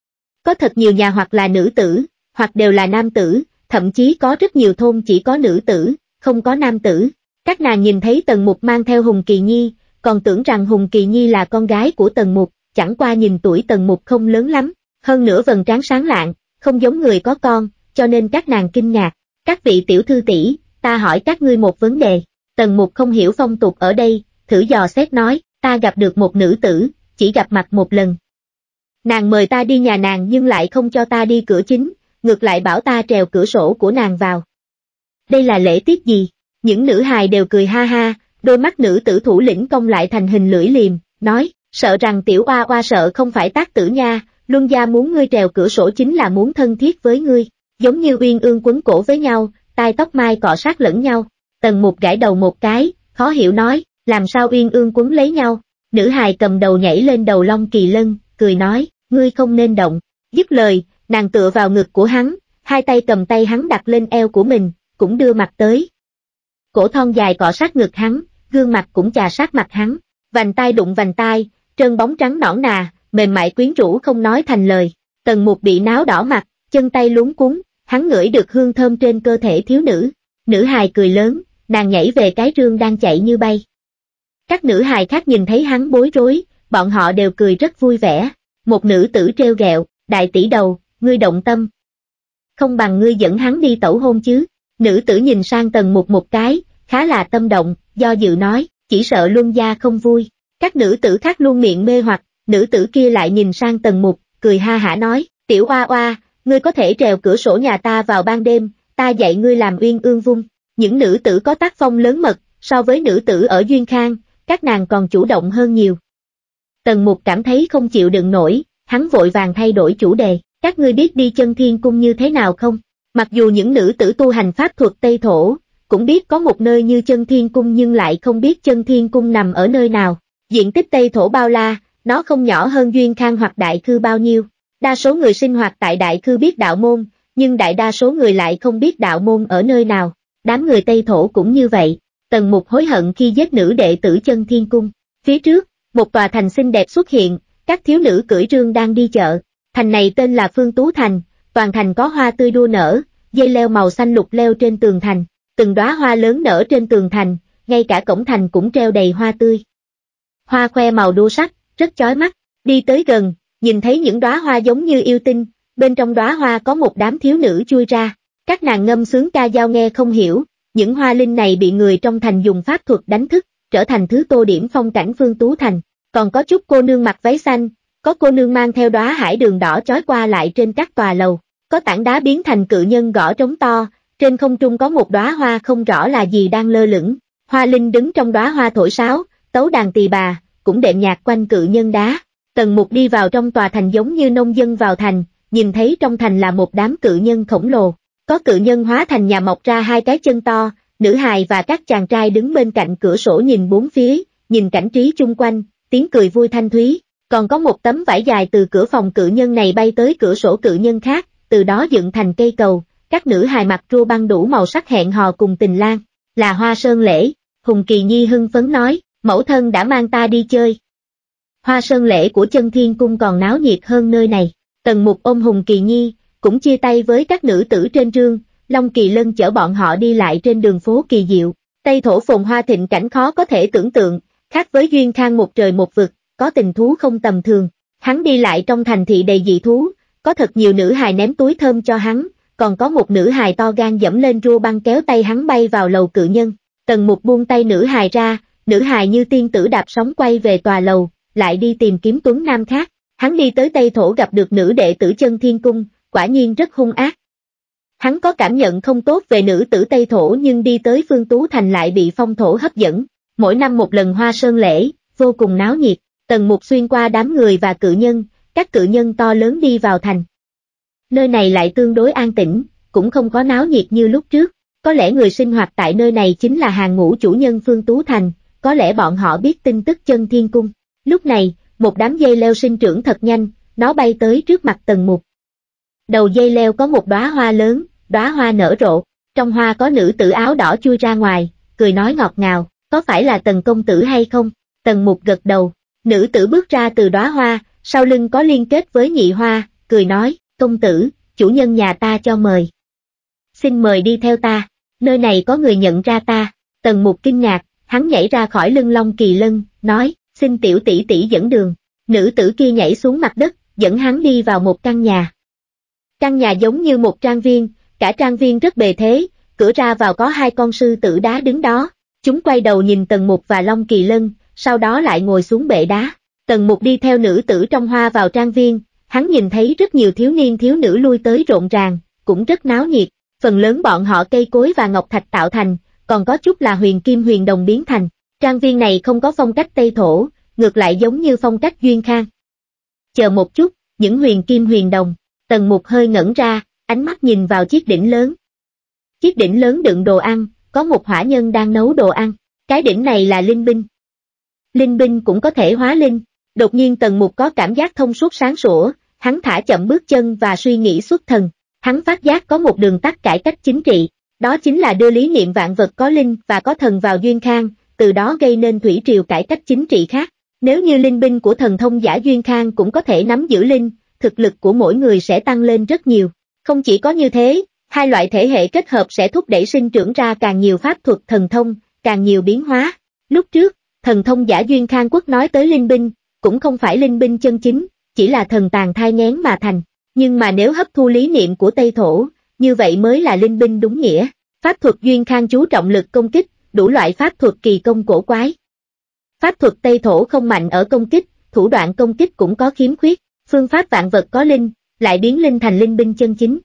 Có thật nhiều nhà hoặc là nữ tử, hoặc đều là nam tử, thậm chí có rất nhiều thôn chỉ có nữ tử, không có nam tử. Các nàng nhìn thấy Tần Mục mang theo Hùng Kỳ Nhi, còn tưởng rằng Hùng Kỳ Nhi là con gái của Tần Mục, chẳng qua nhìn tuổi Tần Mục không lớn lắm, hơn nữa vầng trán sáng lạng, không giống người có con, cho nên các nàng kinh ngạc. Các vị tiểu thư tỷ, ta hỏi các ngươi một vấn đề. Tần Mục không hiểu phong tục ở đây, thử dò xét nói, ta gặp được một nữ tử, chỉ gặp mặt một lần. Nàng mời ta đi nhà nàng nhưng lại không cho ta đi cửa chính, ngược lại bảo ta trèo cửa sổ của nàng vào. Đây là lễ tiết gì? Những nữ hài đều cười ha ha, đôi mắt nữ tử thủ lĩnh cong lại thành hình lưỡi liềm, nói, sợ rằng tiểu oa oa sợ không phải tác tử nha, luân gia muốn ngươi trèo cửa sổ chính là muốn thân thiết với ngươi, giống như uyên ương quấn cổ với nhau, tai tóc mai cọ sát lẫn nhau. Tần Mục gãi đầu một cái, khó hiểu nói, làm sao uyên ương quấn lấy nhau? Nữ hài cầm đầu nhảy lên đầu Long Kỳ Lân, cười nói, ngươi không nên động. Dứt lời, nàng tựa vào ngực của hắn, hai tay cầm tay hắn đặt lên eo của mình, cũng đưa mặt tới. Cổ thon dài cọ sát ngực hắn, gương mặt cũng chà sát mặt hắn, vành tai đụng vành tai, trơn bóng trắng nõn nà, mềm mại quyến rũ không nói thành lời. Tần Mục bị náo đỏ mặt, chân tay luống cuống, hắn ngửi được hương thơm trên cơ thể thiếu nữ. Nữ hài cười lớn, nàng nhảy về cái rương đang chạy như bay. Các nữ hài khác nhìn thấy hắn bối rối, bọn họ đều cười rất vui vẻ. Một nữ tử trêu ghẹo, đại tỷ đầu, ngươi động tâm. Không bằng ngươi dẫn hắn đi tẩu hôn chứ. Nữ tử nhìn sang Tần Mục một cái, khá là tâm động, do dự nói, chỉ sợ Luân gia không vui. Các nữ tử khác luôn miệng mê hoặc, nữ tử kia lại nhìn sang Tần Mục, cười ha hả nói, tiểu oa oa, ngươi có thể trèo cửa sổ nhà ta vào ban đêm, ta dạy ngươi làm uyên ương vung. Những nữ tử có tác phong lớn mật, so với nữ tử ở Duyên Khang, các nàng còn chủ động hơn nhiều. Tần Mục cảm thấy không chịu đựng nổi, hắn vội vàng thay đổi chủ đề, các ngươi biết đi Chân Thiên Cung như thế nào không? Mặc dù những nữ tử tu hành pháp thuật Tây Thổ, cũng biết có một nơi như Chân Thiên Cung nhưng lại không biết Chân Thiên Cung nằm ở nơi nào. Diện tích Tây Thổ bao la, nó không nhỏ hơn Duyên Khang hoặc Đại Khư bao nhiêu. Đa số người sinh hoạt tại Đại Khư biết đạo môn, nhưng đại đa số người lại không biết đạo môn ở nơi nào. Đám người Tây Thổ cũng như vậy. Tần Mục hối hận khi giết nữ đệ tử Chân Thiên Cung. Phía trước, một tòa thành xinh đẹp xuất hiện, các thiếu nữ cưỡi rương đang đi chợ. Thành này tên là Phương Tú Thành, toàn thành có hoa tươi đua nở, dây leo màu xanh lục leo trên tường thành. Từng đóa hoa lớn nở trên tường thành, ngay cả cổng thành cũng treo đầy hoa tươi. Hoa khoe màu đua sắc, rất chói mắt. Đi tới gần, nhìn thấy những đóa hoa giống như yêu tinh, bên trong đóa hoa có một đám thiếu nữ chui ra. Các nàng ngâm sướng ca dao nghe không hiểu, những hoa linh này bị người trong thành dùng pháp thuật đánh thức, trở thành thứ tô điểm phong cảnh Phương Tú Thành. Còn có chút cô nương mặc váy xanh, có cô nương mang theo đóa hải đường đỏ chói qua lại trên các tòa lầu, có tảng đá biến thành cự nhân gõ trống to, trên không trung có một đóa hoa không rõ là gì đang lơ lửng. Hoa linh đứng trong đóa hoa thổi sáo, tấu đàn tỳ bà, cũng đệm nhạc quanh cự nhân đá. Tần Mục đi vào trong tòa thành giống như nông dân vào thành, nhìn thấy trong thành là một đám cự nhân khổng lồ. Có cự nhân hóa thành nhà mọc ra hai cái chân to, nữ hài và các chàng trai đứng bên cạnh cửa sổ nhìn bốn phía, nhìn cảnh trí chung quanh, tiếng cười vui thanh thúy. Còn có một tấm vải dài từ cửa phòng cự nhân này bay tới cửa sổ cự nhân khác, từ đó dựng thành cây cầu. Các nữ hài mặc rua băng đủ màu sắc hẹn hò cùng tình lang. Là Hoa Sơn Lễ, Hùng Kỳ Nhi hưng phấn nói, mẫu thân đã mang ta đi chơi. Hoa Sơn Lễ của Chân Thiên Cung còn náo nhiệt hơn nơi này. Tần Mục ôm Hùng Kỳ Nhi, cũng chia tay với các nữ tử trên rương, Long Kỳ Lân chở bọn họ đi lại trên đường phố kỳ diệu. Tây Thổ phồn hoa thịnh cảnh khó có thể tưởng tượng, khác với Duyên Khang một trời một vực, có tình thú không tầm thường. Hắn đi lại trong thành thị đầy dị thú, có thật nhiều nữ hài ném túi thơm cho hắn, còn có một nữ hài to gan dẫm lên rua băng kéo tay hắn bay vào lầu cự nhân. Tần Mục buông tay nữ hài ra, nữ hài như tiên tử đạp sóng quay về tòa lầu, lại đi tìm kiếm tuấn nam khác. Hắn đi tới Tây Thổ gặp được nữ đệ tử Chân Thiên Cung, quả nhiên rất hung ác. Hắn có cảm nhận không tốt về nữ tử Tây Thổ nhưng đi tới Phương Tú Thành lại bị phong thổ hấp dẫn. Mỗi năm một lần Hoa Sơn Lễ, vô cùng náo nhiệt. Tần Mục xuyên qua đám người và cự nhân, các cự nhân to lớn đi vào thành. Nơi này lại tương đối an tĩnh, cũng không có náo nhiệt như lúc trước. Có lẽ người sinh hoạt tại nơi này chính là hàng ngũ chủ nhân Phương Tú Thành, có lẽ bọn họ biết tin tức Chân Thiên Cung. Lúc này, một đám dây leo sinh trưởng thật nhanh, nó bay tới trước mặt Tần Mục. Đầu dây leo có một đóa hoa lớn, đóa hoa nở rộ, trong hoa có nữ tử áo đỏ chui ra ngoài, cười nói ngọt ngào, có phải là Tần công tử hay không? Tần Mục gật đầu, nữ tử bước ra từ đóa hoa, sau lưng có liên kết với nhị hoa, cười nói, công tử, chủ nhân nhà ta cho mời. Xin mời đi theo ta, nơi này có người nhận ra ta. Tần Mục kinh ngạc, hắn nhảy ra khỏi lưng Long Kỳ Lân, nói, xin tiểu tỷ tỷ dẫn đường. Nữ tử kia nhảy xuống mặt đất, dẫn hắn đi vào một căn nhà. Căn nhà giống như một trang viên, cả trang viên rất bề thế, cửa ra vào có hai con sư tử đá đứng đó. Chúng quay đầu nhìn Tần Mục và Long Kỳ Lân, sau đó lại ngồi xuống bệ đá. Tần Mục đi theo nữ tử trong hoa vào trang viên, hắn nhìn thấy rất nhiều thiếu niên thiếu nữ lui tới rộn ràng, cũng rất náo nhiệt. Phần lớn bọn họ cây cối và ngọc thạch tạo thành, còn có chút là huyền kim huyền đồng biến thành. Trang viên này không có phong cách Tây Thổ, ngược lại giống như phong cách Duyên Khang. Chờ một chút, những huyền kim huyền đồng. Tần Mục hơi ngẩn ra, ánh mắt nhìn vào chiếc đỉnh lớn. Chiếc đỉnh lớn đựng đồ ăn, có một hỏa nhân đang nấu đồ ăn. Cái đỉnh này là linh binh. Linh binh cũng có thể hóa linh. Đột nhiên Tần Mục có cảm giác thông suốt sáng sủa, hắn thả chậm bước chân và suy nghĩ xuất thần. Hắn phát giác có một đường tắt cải cách chính trị, đó chính là đưa lý niệm vạn vật có linh và có thần vào Duyên Khang, từ đó gây nên thủy triều cải cách chính trị khác. Nếu như linh binh của thần thông giả Duyên Khang cũng có thể nắm giữ linh, thực lực của mỗi người sẽ tăng lên rất nhiều. Không chỉ có như thế, hai loại thể hệ kết hợp sẽ thúc đẩy sinh trưởng ra càng nhiều pháp thuật thần thông, càng nhiều biến hóa. Lúc trước, thần thông giả Duyên Khang Quốc nói tới linh binh, cũng không phải linh binh chân chính, chỉ là thần tàn thai nghén mà thành. Nhưng mà nếu hấp thu lý niệm của Tây Thổ, như vậy mới là linh binh đúng nghĩa. Pháp thuật Duyên Khang chú trọng lực công kích, đủ loại pháp thuật kỳ công cổ quái. Pháp thuật Tây Thổ không mạnh ở công kích, thủ đoạn công kích cũng có khiếm khuyết, phương pháp vạn vật có linh, lại biến linh thành linh binh chân chính.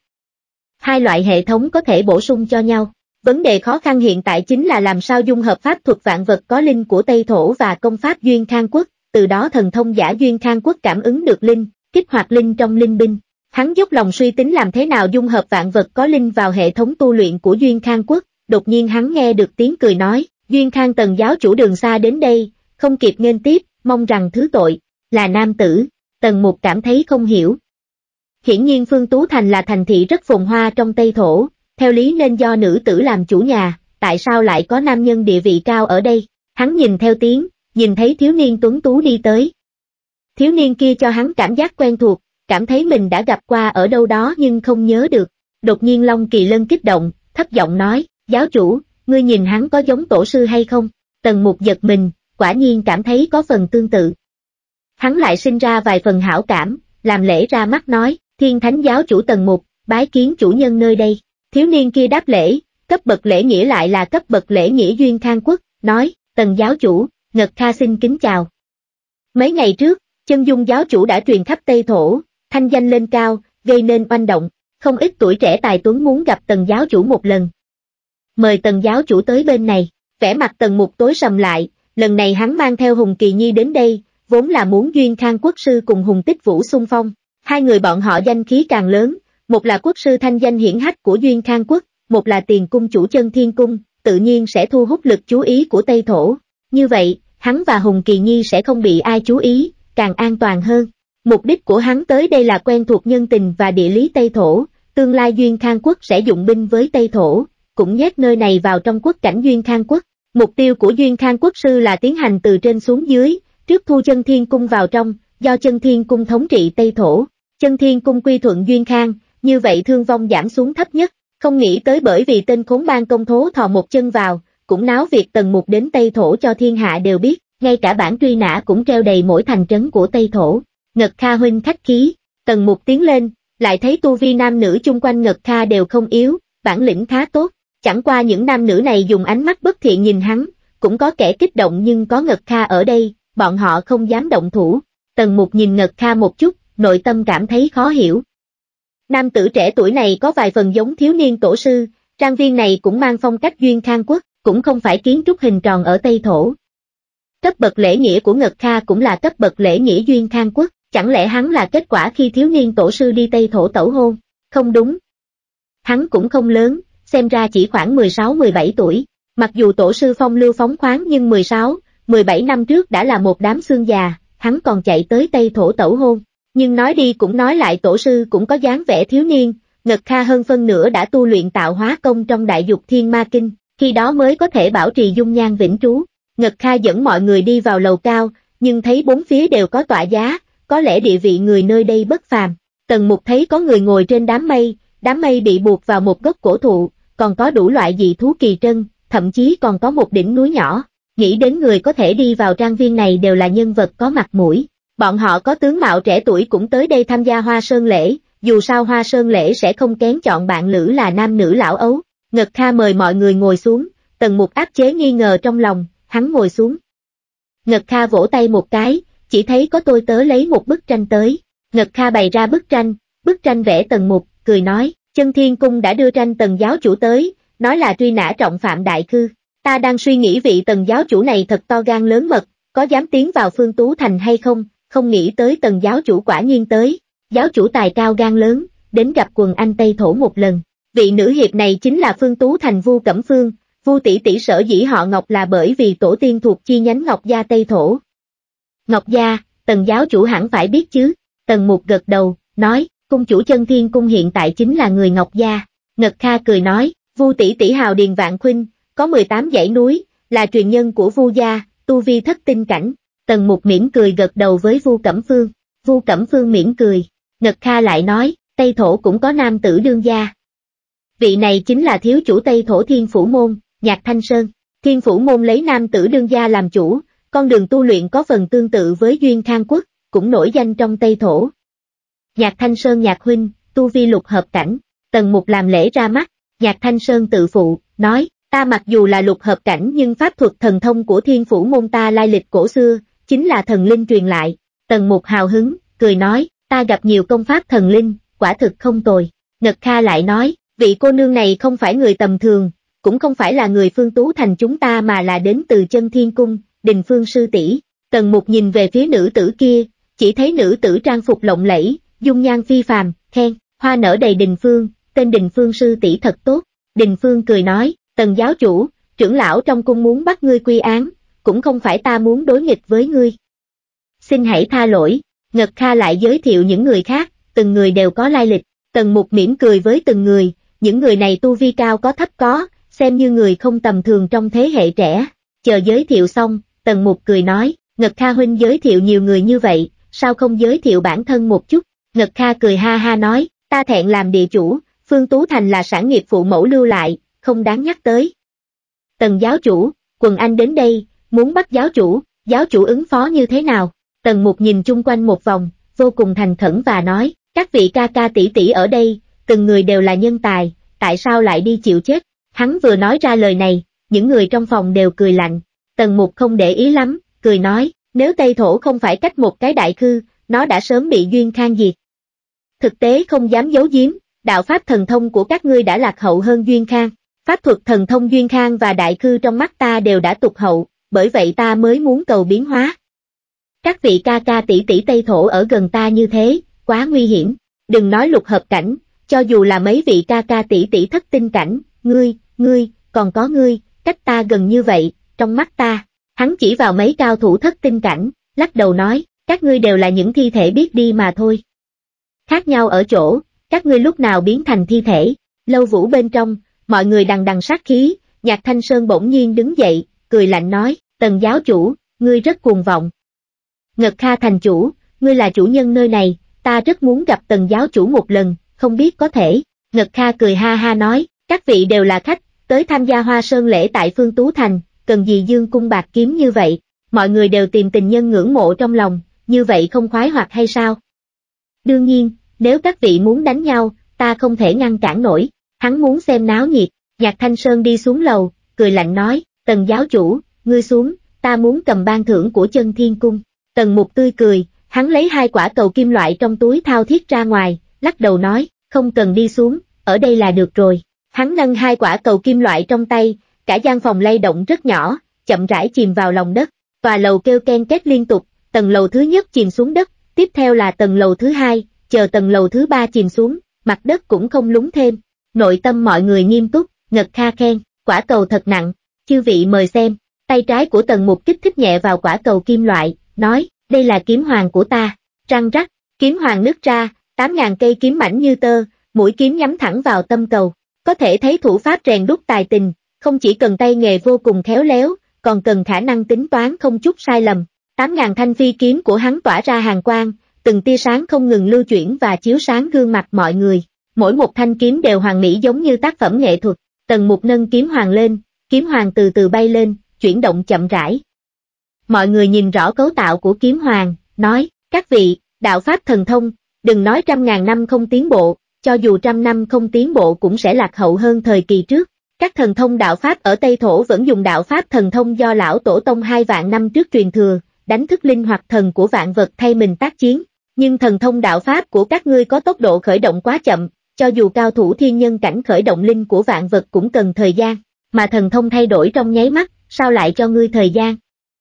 Hai loại hệ thống có thể bổ sung cho nhau. Vấn đề khó khăn hiện tại chính là làm sao dung hợp pháp thuật vạn vật có linh của Tây Thổ và công pháp Duyên Khang Quốc, từ đó thần thông giả Duyên Khang Quốc cảm ứng được linh, kích hoạt linh trong linh binh. Hắn dốc lòng suy tính làm thế nào dung hợp vạn vật có linh vào hệ thống tu luyện của Duyên Khang Quốc, đột nhiên hắn nghe được tiếng cười nói, Duyên Khang Tần giáo chủ đường xa đến đây, không kịp nghênh tiếp, mong rằng thứ tội, là nam tử. Tần Mục cảm thấy không hiểu. Hiển nhiên Phương Tú Thành là thành thị rất phồn hoa trong Tây Thổ, theo lý nên do nữ tử làm chủ nhà, tại sao lại có nam nhân địa vị cao ở đây? Hắn nhìn theo tiếng, nhìn thấy thiếu niên tuấn tú đi tới. Thiếu niên kia cho hắn cảm giác quen thuộc, cảm thấy mình đã gặp qua ở đâu đó nhưng không nhớ được. Đột nhiên Long Kỳ Lân kích động, thấp giọng nói, giáo chủ, ngươi nhìn hắn có giống tổ sư hay không? Tần Mục giật mình, quả nhiên cảm thấy có phần tương tự. Hắn lại sinh ra vài phần hảo cảm, làm lễ ra mắt nói, Thiên Thánh giáo chủ Tần Mục, bái kiến chủ nhân nơi đây. Thiếu niên kia đáp lễ, cấp bậc lễ nghĩa lại là cấp bậc lễ nghĩa Duyên Khang Quốc, nói, Tần giáo chủ, Ngật Kha xin kính chào. Mấy ngày trước, Chân Dung giáo chủ đã truyền khắp Tây Thổ, thanh danh lên cao, gây nên oanh động, không ít tuổi trẻ tài tuấn muốn gặp Tần giáo chủ một lần. Mời Tần giáo chủ tới bên này, vẻ mặt Tần Mục tối sầm lại, lần này hắn mang theo Hùng Kỳ Nhi đến đây, vốn là muốn Duyên Khang Quốc sư cùng Hùng Tích Vũ xung phong, hai người bọn họ danh khí càng lớn, một là quốc sư thanh danh hiển hách của Duyên Khang Quốc, một là tiền cung chủ Chân Thiên Cung, tự nhiên sẽ thu hút lực chú ý của Tây Thổ, như vậy, hắn và Hùng Kỳ Nhi sẽ không bị ai chú ý, càng an toàn hơn. Mục đích của hắn tới đây là quen thuộc nhân tình và địa lý Tây Thổ, tương lai Duyên Khang Quốc sẽ dụng binh với Tây Thổ, cũng nhét nơi này vào trong quốc cảnh Duyên Khang Quốc. Mục tiêu của Duyên Khang Quốc sư là tiến hành từ trên xuống dưới, trước thu Chân Thiên Cung vào trong, do Chân Thiên Cung thống trị Tây Thổ. Chân Thiên Cung quy thuận Duyên Khang, như vậy thương vong giảm xuống thấp nhất, không nghĩ tới bởi vì tên khốn ban công thố thò một chân vào, cũng náo việc Tần Mục đến Tây Thổ cho thiên hạ đều biết, ngay cả bản truy nã cũng treo đầy mỗi thành trấn của Tây Thổ. Ngật Kha huynh khách khí, Tần Mục tiến lên, lại thấy tu vi nam nữ chung quanh Ngật Kha đều không yếu, bản lĩnh khá tốt, chẳng qua những nam nữ này dùng ánh mắt bất thiện nhìn hắn, cũng có kẻ kích động nhưng có Ngật Kha ở đây, bọn họ không dám động thủ. Tần Mục nhìn Ngật Kha một chút, nội tâm cảm thấy khó hiểu. Nam tử trẻ tuổi này có vài phần giống thiếu niên tổ sư, trang viên này cũng mang phong cách Duyên Khang Quốc, cũng không phải kiến trúc hình tròn ở Tây Thổ. Cấp bậc lễ nghĩa của Ngật Kha cũng là cấp bậc lễ nghĩa Duyên Khang Quốc, chẳng lẽ hắn là kết quả khi thiếu niên tổ sư đi Tây Thổ tẩu hôn? Không đúng. Hắn cũng không lớn, xem ra chỉ khoảng mười sáu mười bảy tuổi, mặc dù tổ sư phong lưu phóng khoáng nhưng mười sáu mười bảy năm trước đã là một đám xương già, hắn còn chạy tới Tây Thổ tẩu hôn. Nhưng nói đi cũng nói lại tổ sư cũng có dáng vẻ thiếu niên, Ngật Kha hơn phân nửa đã tu luyện tạo hóa công trong Đại Dục Thiên Ma Kinh, khi đó mới có thể bảo trì dung nhan vĩnh trú. Ngật Kha dẫn mọi người đi vào lầu cao, nhưng thấy bốn phía đều có tọa giá, có lẽ địa vị người nơi đây bất phàm. Tần Mục thấy có người ngồi trên đám mây, đám mây bị buộc vào một gốc cổ thụ, còn có đủ loại dị thú kỳ trân, thậm chí còn có một đỉnh núi nhỏ. Nghĩ đến người có thể đi vào trang viên này đều là nhân vật có mặt mũi. Bọn họ có tướng mạo trẻ tuổi cũng tới đây tham gia Hoa Sơn lễ, dù sao Hoa Sơn lễ sẽ không kén chọn bạn lữ là nam nữ lão ấu. Ngật Kha mời mọi người ngồi xuống, Tần Mục áp chế nghi ngờ trong lòng, hắn ngồi xuống. Ngật Kha vỗ tay một cái, chỉ thấy có tôi tớ lấy một bức tranh tới. Ngật Kha bày ra bức tranh, bức tranh vẽ Tần Mục, cười nói, Chân Thiên Cung đã đưa tranh Tần giáo chủ tới, nói là truy nã trọng phạm đại khư. Ta đang suy nghĩ vị Tần giáo chủ này thật to gan lớn mật, có dám tiến vào Phương Tú Thành hay không? Không nghĩ tới Tần giáo chủ quả nhiên tới, giáo chủ tài cao gan lớn, đến gặp quần anh Tây Thổ một lần. Vị nữ hiệp này chính là Phương Tú Thành Vu Cẩm Phương, Vu tỷ tỷ sở dĩ họ Ngọc là bởi vì tổ tiên thuộc chi nhánh Ngọc gia Tây Thổ. Ngọc gia, Tần giáo chủ hẳn phải biết chứ? Tần Mục gật đầu, nói, cung chủ Chân Thiên Cung hiện tại chính là người Ngọc gia. Ngật Kha cười nói, Vu tỷ tỷ hào điền vạn khuynh, có mười tám dãy núi, là truyền nhân của Vu gia, tu vi thất tinh cảnh. Tần Mục mỉm cười gật đầu với Vu Cẩm Phương, Vu Cẩm Phương mỉm cười. Ngật Kha lại nói, Tây Thổ cũng có nam tử đương gia. Vị này chính là thiếu chủ Tây Thổ Thiên Phủ Môn, Nhạc Thanh Sơn. Thiên Phủ Môn lấy nam tử đương gia làm chủ, con đường tu luyện có phần tương tự với Duyên Khang Quốc, cũng nổi danh trong Tây Thổ. Nhạc Thanh Sơn Nhạc huynh, tu vi lục hợp cảnh, Tần Mục làm lễ ra mắt, Nhạc Thanh Sơn tự phụ, nói, ta mặc dù là lục hợp cảnh nhưng pháp thuật thần thông của Thiên Phủ môn ta lai lịch cổ xưa, chính là thần linh truyền lại. Tần Mục hào hứng, cười nói, ta gặp nhiều công pháp thần linh, quả thực không tồi. Ngật Kha lại nói, vị cô nương này không phải người tầm thường, cũng không phải là người Phương Tú Thành chúng ta mà là đến từ Chân Thiên Cung, Đình Phương sư tỷ. Tần Mục nhìn về phía nữ tử kia, chỉ thấy nữ tử trang phục lộng lẫy, dung nhan phi phàm, khen, hoa nở đầy Đình Phương, tên Đình Phương sư tỷ thật tốt. Đình Phương cười nói, Tần giáo chủ, trưởng lão trong cung muốn bắt ngươi quy án, cũng không phải ta muốn đối nghịch với ngươi. Xin hãy tha lỗi. Ngật Kha lại giới thiệu những người khác, từng người đều có lai lịch. Tần Mục mỉm cười với từng người, những người này tu vi cao có thấp có, xem như người không tầm thường trong thế hệ trẻ. Chờ giới thiệu xong, Tần Mục cười nói, Ngật Kha huynh giới thiệu nhiều người như vậy, sao không giới thiệu bản thân một chút? Ngật Kha cười ha ha nói, ta thẹn làm địa chủ, Phương Tú Thành là sản nghiệp phụ mẫu lưu lại, không đáng nhắc tới. Tần giáo chủ, Quần Anh đến đây, muốn bắt giáo chủ, giáo chủ ứng phó như thế nào? Tần Mục nhìn chung quanh một vòng, vô cùng thành khẩn và nói, các vị ca ca tỷ tỷ ở đây, từng người đều là nhân tài, tại sao lại đi chịu chết? Hắn vừa nói ra lời này, những người trong phòng đều cười lạnh. Tần Mục không để ý lắm, cười nói, nếu Tây Thổ không phải cách một cái đại khư, nó đã sớm bị Duyên Khang diệt. Thực tế không dám giấu giếm, đạo pháp thần thông của các ngươi đã lạc hậu hơn Duyên Khang. Pháp thuật thần thông Duyên Khang và đại khư trong mắt ta đều đã tụt hậu, bởi vậy ta mới muốn cầu biến hóa. Các vị ca ca tỷ tỷ Tây Thổ ở gần ta như thế, quá nguy hiểm, đừng nói lục hợp cảnh, cho dù là mấy vị ca ca tỷ tỷ thất tinh cảnh, ngươi, ngươi, còn có ngươi, cách ta gần như vậy, trong mắt ta, hắn chỉ vào mấy cao thủ thất tinh cảnh, lắc đầu nói, các ngươi đều là những thi thể biết đi mà thôi. Khác nhau ở chỗ, các ngươi lúc nào biến thành thi thể, Lâu Vũ bên trong, mọi người đằng đằng sát khí, Nhạc Thanh Sơn bỗng nhiên đứng dậy, cười lạnh nói, Tần giáo chủ, ngươi rất cuồng vọng. Ngật Kha thành chủ, ngươi là chủ nhân nơi này, ta rất muốn gặp Tần giáo chủ một lần, không biết có thể. Ngật Kha cười ha ha nói, các vị đều là khách, tới tham gia Hoa Sơn lễ tại Phương Tú Thành, cần gì dương cung bạc kiếm như vậy, mọi người đều tìm tình nhân ngưỡng mộ trong lòng, như vậy không khoái hoạt hay sao? Đương nhiên, nếu các vị muốn đánh nhau, ta không thể ngăn cản nổi, hắn muốn xem náo nhiệt. Nhạc Thanh Sơn đi xuống lầu, cười lạnh nói, Tần giáo chủ, ngươi xuống, ta muốn cầm ban thưởng của Chân Thiên Cung. Tần Mục tươi cười, hắn lấy hai quả cầu kim loại trong túi thao thiết ra ngoài, lắc đầu nói, không cần đi xuống, ở đây là được rồi. Hắn nâng hai quả cầu kim loại trong tay, cả gian phòng lay động rất nhỏ, chậm rãi chìm vào lòng đất, tòa lầu kêu ken két liên tục, tầng lầu thứ nhất chìm xuống đất, tiếp theo là tầng lầu thứ hai, chờ tầng lầu thứ ba chìm xuống, mặt đất cũng không lún thêm. Nội tâm mọi người nghiêm túc, Ngật Kha khen, quả cầu thật nặng, chư vị mời xem. Tay trái của Tần Mục kích thích nhẹ vào quả cầu kim loại, nói, đây là kiếm hoàng của ta. Răng rắc, kiếm hoàng nứt ra, tám ngàn cây kiếm mảnh như tơ, mũi kiếm nhắm thẳng vào tâm cầu. Có thể thấy thủ pháp rèn đúc tài tình, không chỉ cần tay nghề vô cùng khéo léo, còn cần khả năng tính toán không chút sai lầm. Tám ngàn thanh phi kiếm của hắn tỏa ra hàn quang, từng tia sáng không ngừng lưu chuyển và chiếu sáng gương mặt mọi người. Mỗi một thanh kiếm đều hoàn mỹ giống như tác phẩm nghệ thuật. Tần Mục nâng kiếm hoàng lên, kiếm hoàng từ từ bay lên, chuyển động chậm rãi. Mọi người nhìn rõ cấu tạo của kiếm hoàng, nói, các vị, đạo pháp thần thông, đừng nói trăm ngàn năm không tiến bộ, cho dù trăm năm không tiến bộ cũng sẽ lạc hậu hơn thời kỳ trước. Các thần thông đạo pháp ở Tây Thổ vẫn dùng đạo pháp thần thông do lão tổ tông hai vạn năm trước truyền thừa, đánh thức linh hoặc thần của vạn vật thay mình tác chiến. Nhưng thần thông đạo pháp của các ngươi có tốc độ khởi động quá chậm, cho dù cao thủ thiên nhân cảnh khởi động linh của vạn vật cũng cần thời gian, mà thần thông thay đổi trong nháy mắt, sao lại cho ngươi thời gian?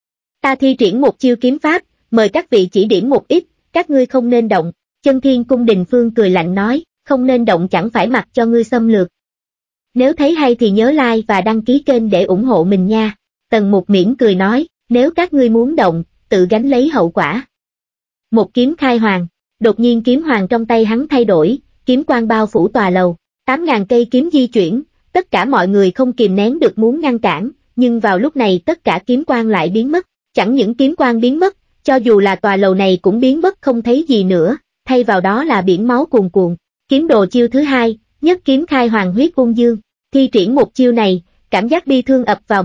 Ta thi triển một chiêu kiếm pháp, mời các vị chỉ điểm một ít, các ngươi không nên động. Chân Thiên Cung Đình Phương cười lạnh nói, không nên động chẳng phải mặc cho ngươi xâm lược. Nếu thấy hay thì nhớ like và đăng ký kênh để ủng hộ mình nha. Tần Mục mỉm cười nói, nếu các ngươi muốn động, tự gánh lấy hậu quả. Một kiếm khai hoàng, đột nhiên kiếm hoàng trong tay hắn thay đổi, kiếm quang bao phủ tòa lầu, tám ngàn cây kiếm di chuyển, tất cả mọi người không kìm nén được muốn ngăn cản, nhưng vào lúc này tất cả kiếm quang lại biến mất, chẳng những kiếm quang biến mất, cho dù là tòa lầu này cũng biến mất không thấy gì nữa, thay vào đó là biển máu cuồn cuộn. Kiếm đồ chiêu thứ hai, nhất kiếm khai hoàng huyết ung dương, thi triển một chiêu này, cảm giác bi thương ập vào mặt,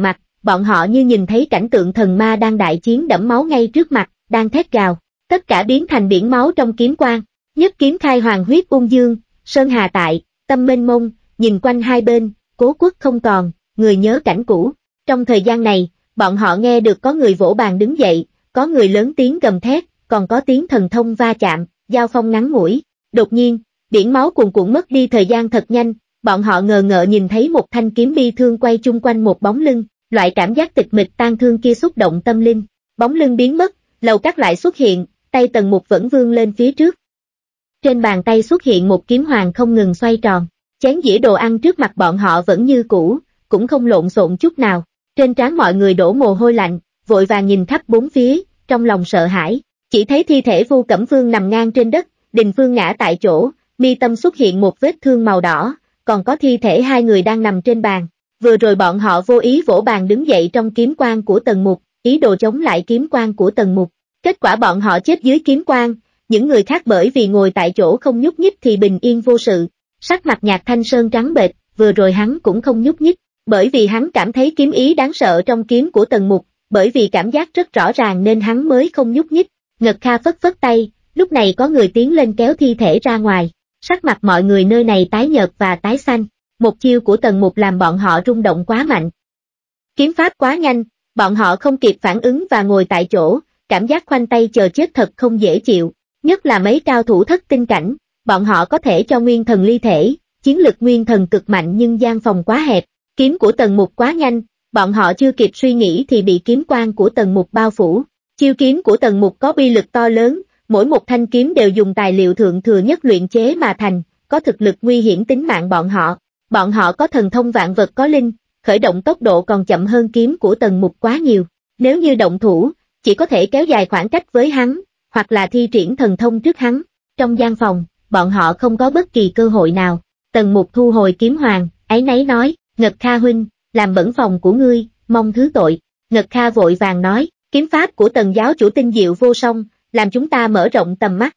bọn họ như nhìn thấy cảnh tượng thần ma đang đại chiến đẫm máu ngay trước mặt, đang thét gào, tất cả biến thành biển máu trong kiếm quang, nhất kiếm khai hoàng huyết ung dương, sơn hà tại, tâm mênh mông, nhìn quanh hai bên, cố quốc không còn, người nhớ cảnh cũ. Trong thời gian này, bọn họ nghe được có người vỗ bàn đứng dậy, có người lớn tiếng gầm thét, còn có tiếng thần thông va chạm, giao phong ngắn ngủi. Đột nhiên, biển máu cuồn cuộn mất đi thời gian thật nhanh, bọn họ ngờ ngợ nhìn thấy một thanh kiếm bi thương quay chung quanh một bóng lưng, loại cảm giác tịch mịch tan thương kia xúc động tâm linh. Bóng lưng biến mất, lầu cát lại xuất hiện, tay Tần Mục vẫn vươn lên phía trước. Trên bàn tay xuất hiện một kiếm hoàng không ngừng xoay tròn, chén dĩa đồ ăn trước mặt bọn họ vẫn như cũ, cũng không lộn xộn chút nào. Trên trán mọi người đổ mồ hôi lạnh, vội vàng nhìn khắp bốn phía, trong lòng sợ hãi, chỉ thấy thi thể Vu Cẩm Phương nằm ngang trên đất, Đình Phương ngã tại chỗ, mi tâm xuất hiện một vết thương màu đỏ, còn có thi thể hai người đang nằm trên bàn. Vừa rồi bọn họ vô ý vỗ bàn đứng dậy trong kiếm quang của Tần Mục, ý đồ chống lại kiếm quang của Tần Mục. Kết quả bọn họ chết dưới kiếm quang, những người khác bởi vì ngồi tại chỗ không nhúc nhích thì bình yên vô sự. Sắc mặt Nhạc Thanh Sơn trắng bệch, vừa rồi hắn cũng không nhúc nhích, bởi vì hắn cảm thấy kiếm ý đáng sợ trong kiếm của Tần Mục, bởi vì cảm giác rất rõ ràng nên hắn mới không nhúc nhích. Ngật Kha phất phất tay, lúc này có người tiến lên kéo thi thể ra ngoài, sắc mặt mọi người nơi này tái nhợt và tái xanh, một chiêu của Tần Mục làm bọn họ rung động quá mạnh. Kiếm pháp quá nhanh, bọn họ không kịp phản ứng và ngồi tại chỗ, cảm giác khoanh tay chờ chết thật không dễ chịu, nhất là mấy cao thủ thất tinh cảnh, bọn họ có thể cho nguyên thần ly thể, chiến lực nguyên thần cực mạnh nhưng gian phòng quá hẹp, kiếm của Tần Mục quá nhanh, bọn họ chưa kịp suy nghĩ thì bị kiếm quang của Tần Mục bao phủ. Chiêu kiếm của Tần Mục có uy lực to lớn, mỗi một thanh kiếm đều dùng tài liệu thượng thừa nhất luyện chế mà thành, có thực lực nguy hiểm tính mạng bọn họ. Bọn họ có thần thông vạn vật có linh, khởi động tốc độ còn chậm hơn kiếm của Tần Mục quá nhiều. Nếu như động thủ, chỉ có thể kéo dài khoảng cách với hắn, hoặc là thi triển thần thông trước hắn. Trong gian phòng, bọn họ không có bất kỳ cơ hội nào. Tần Mục thu hồi kiếm hoàng, áy náy nói, Ngật Kha huynh, làm bẩn phòng của ngươi, mong thứ tội. Ngật Kha vội vàng nói, kiếm pháp của Tần giáo chủ tinh diệu vô song, làm chúng ta mở rộng tầm mắt.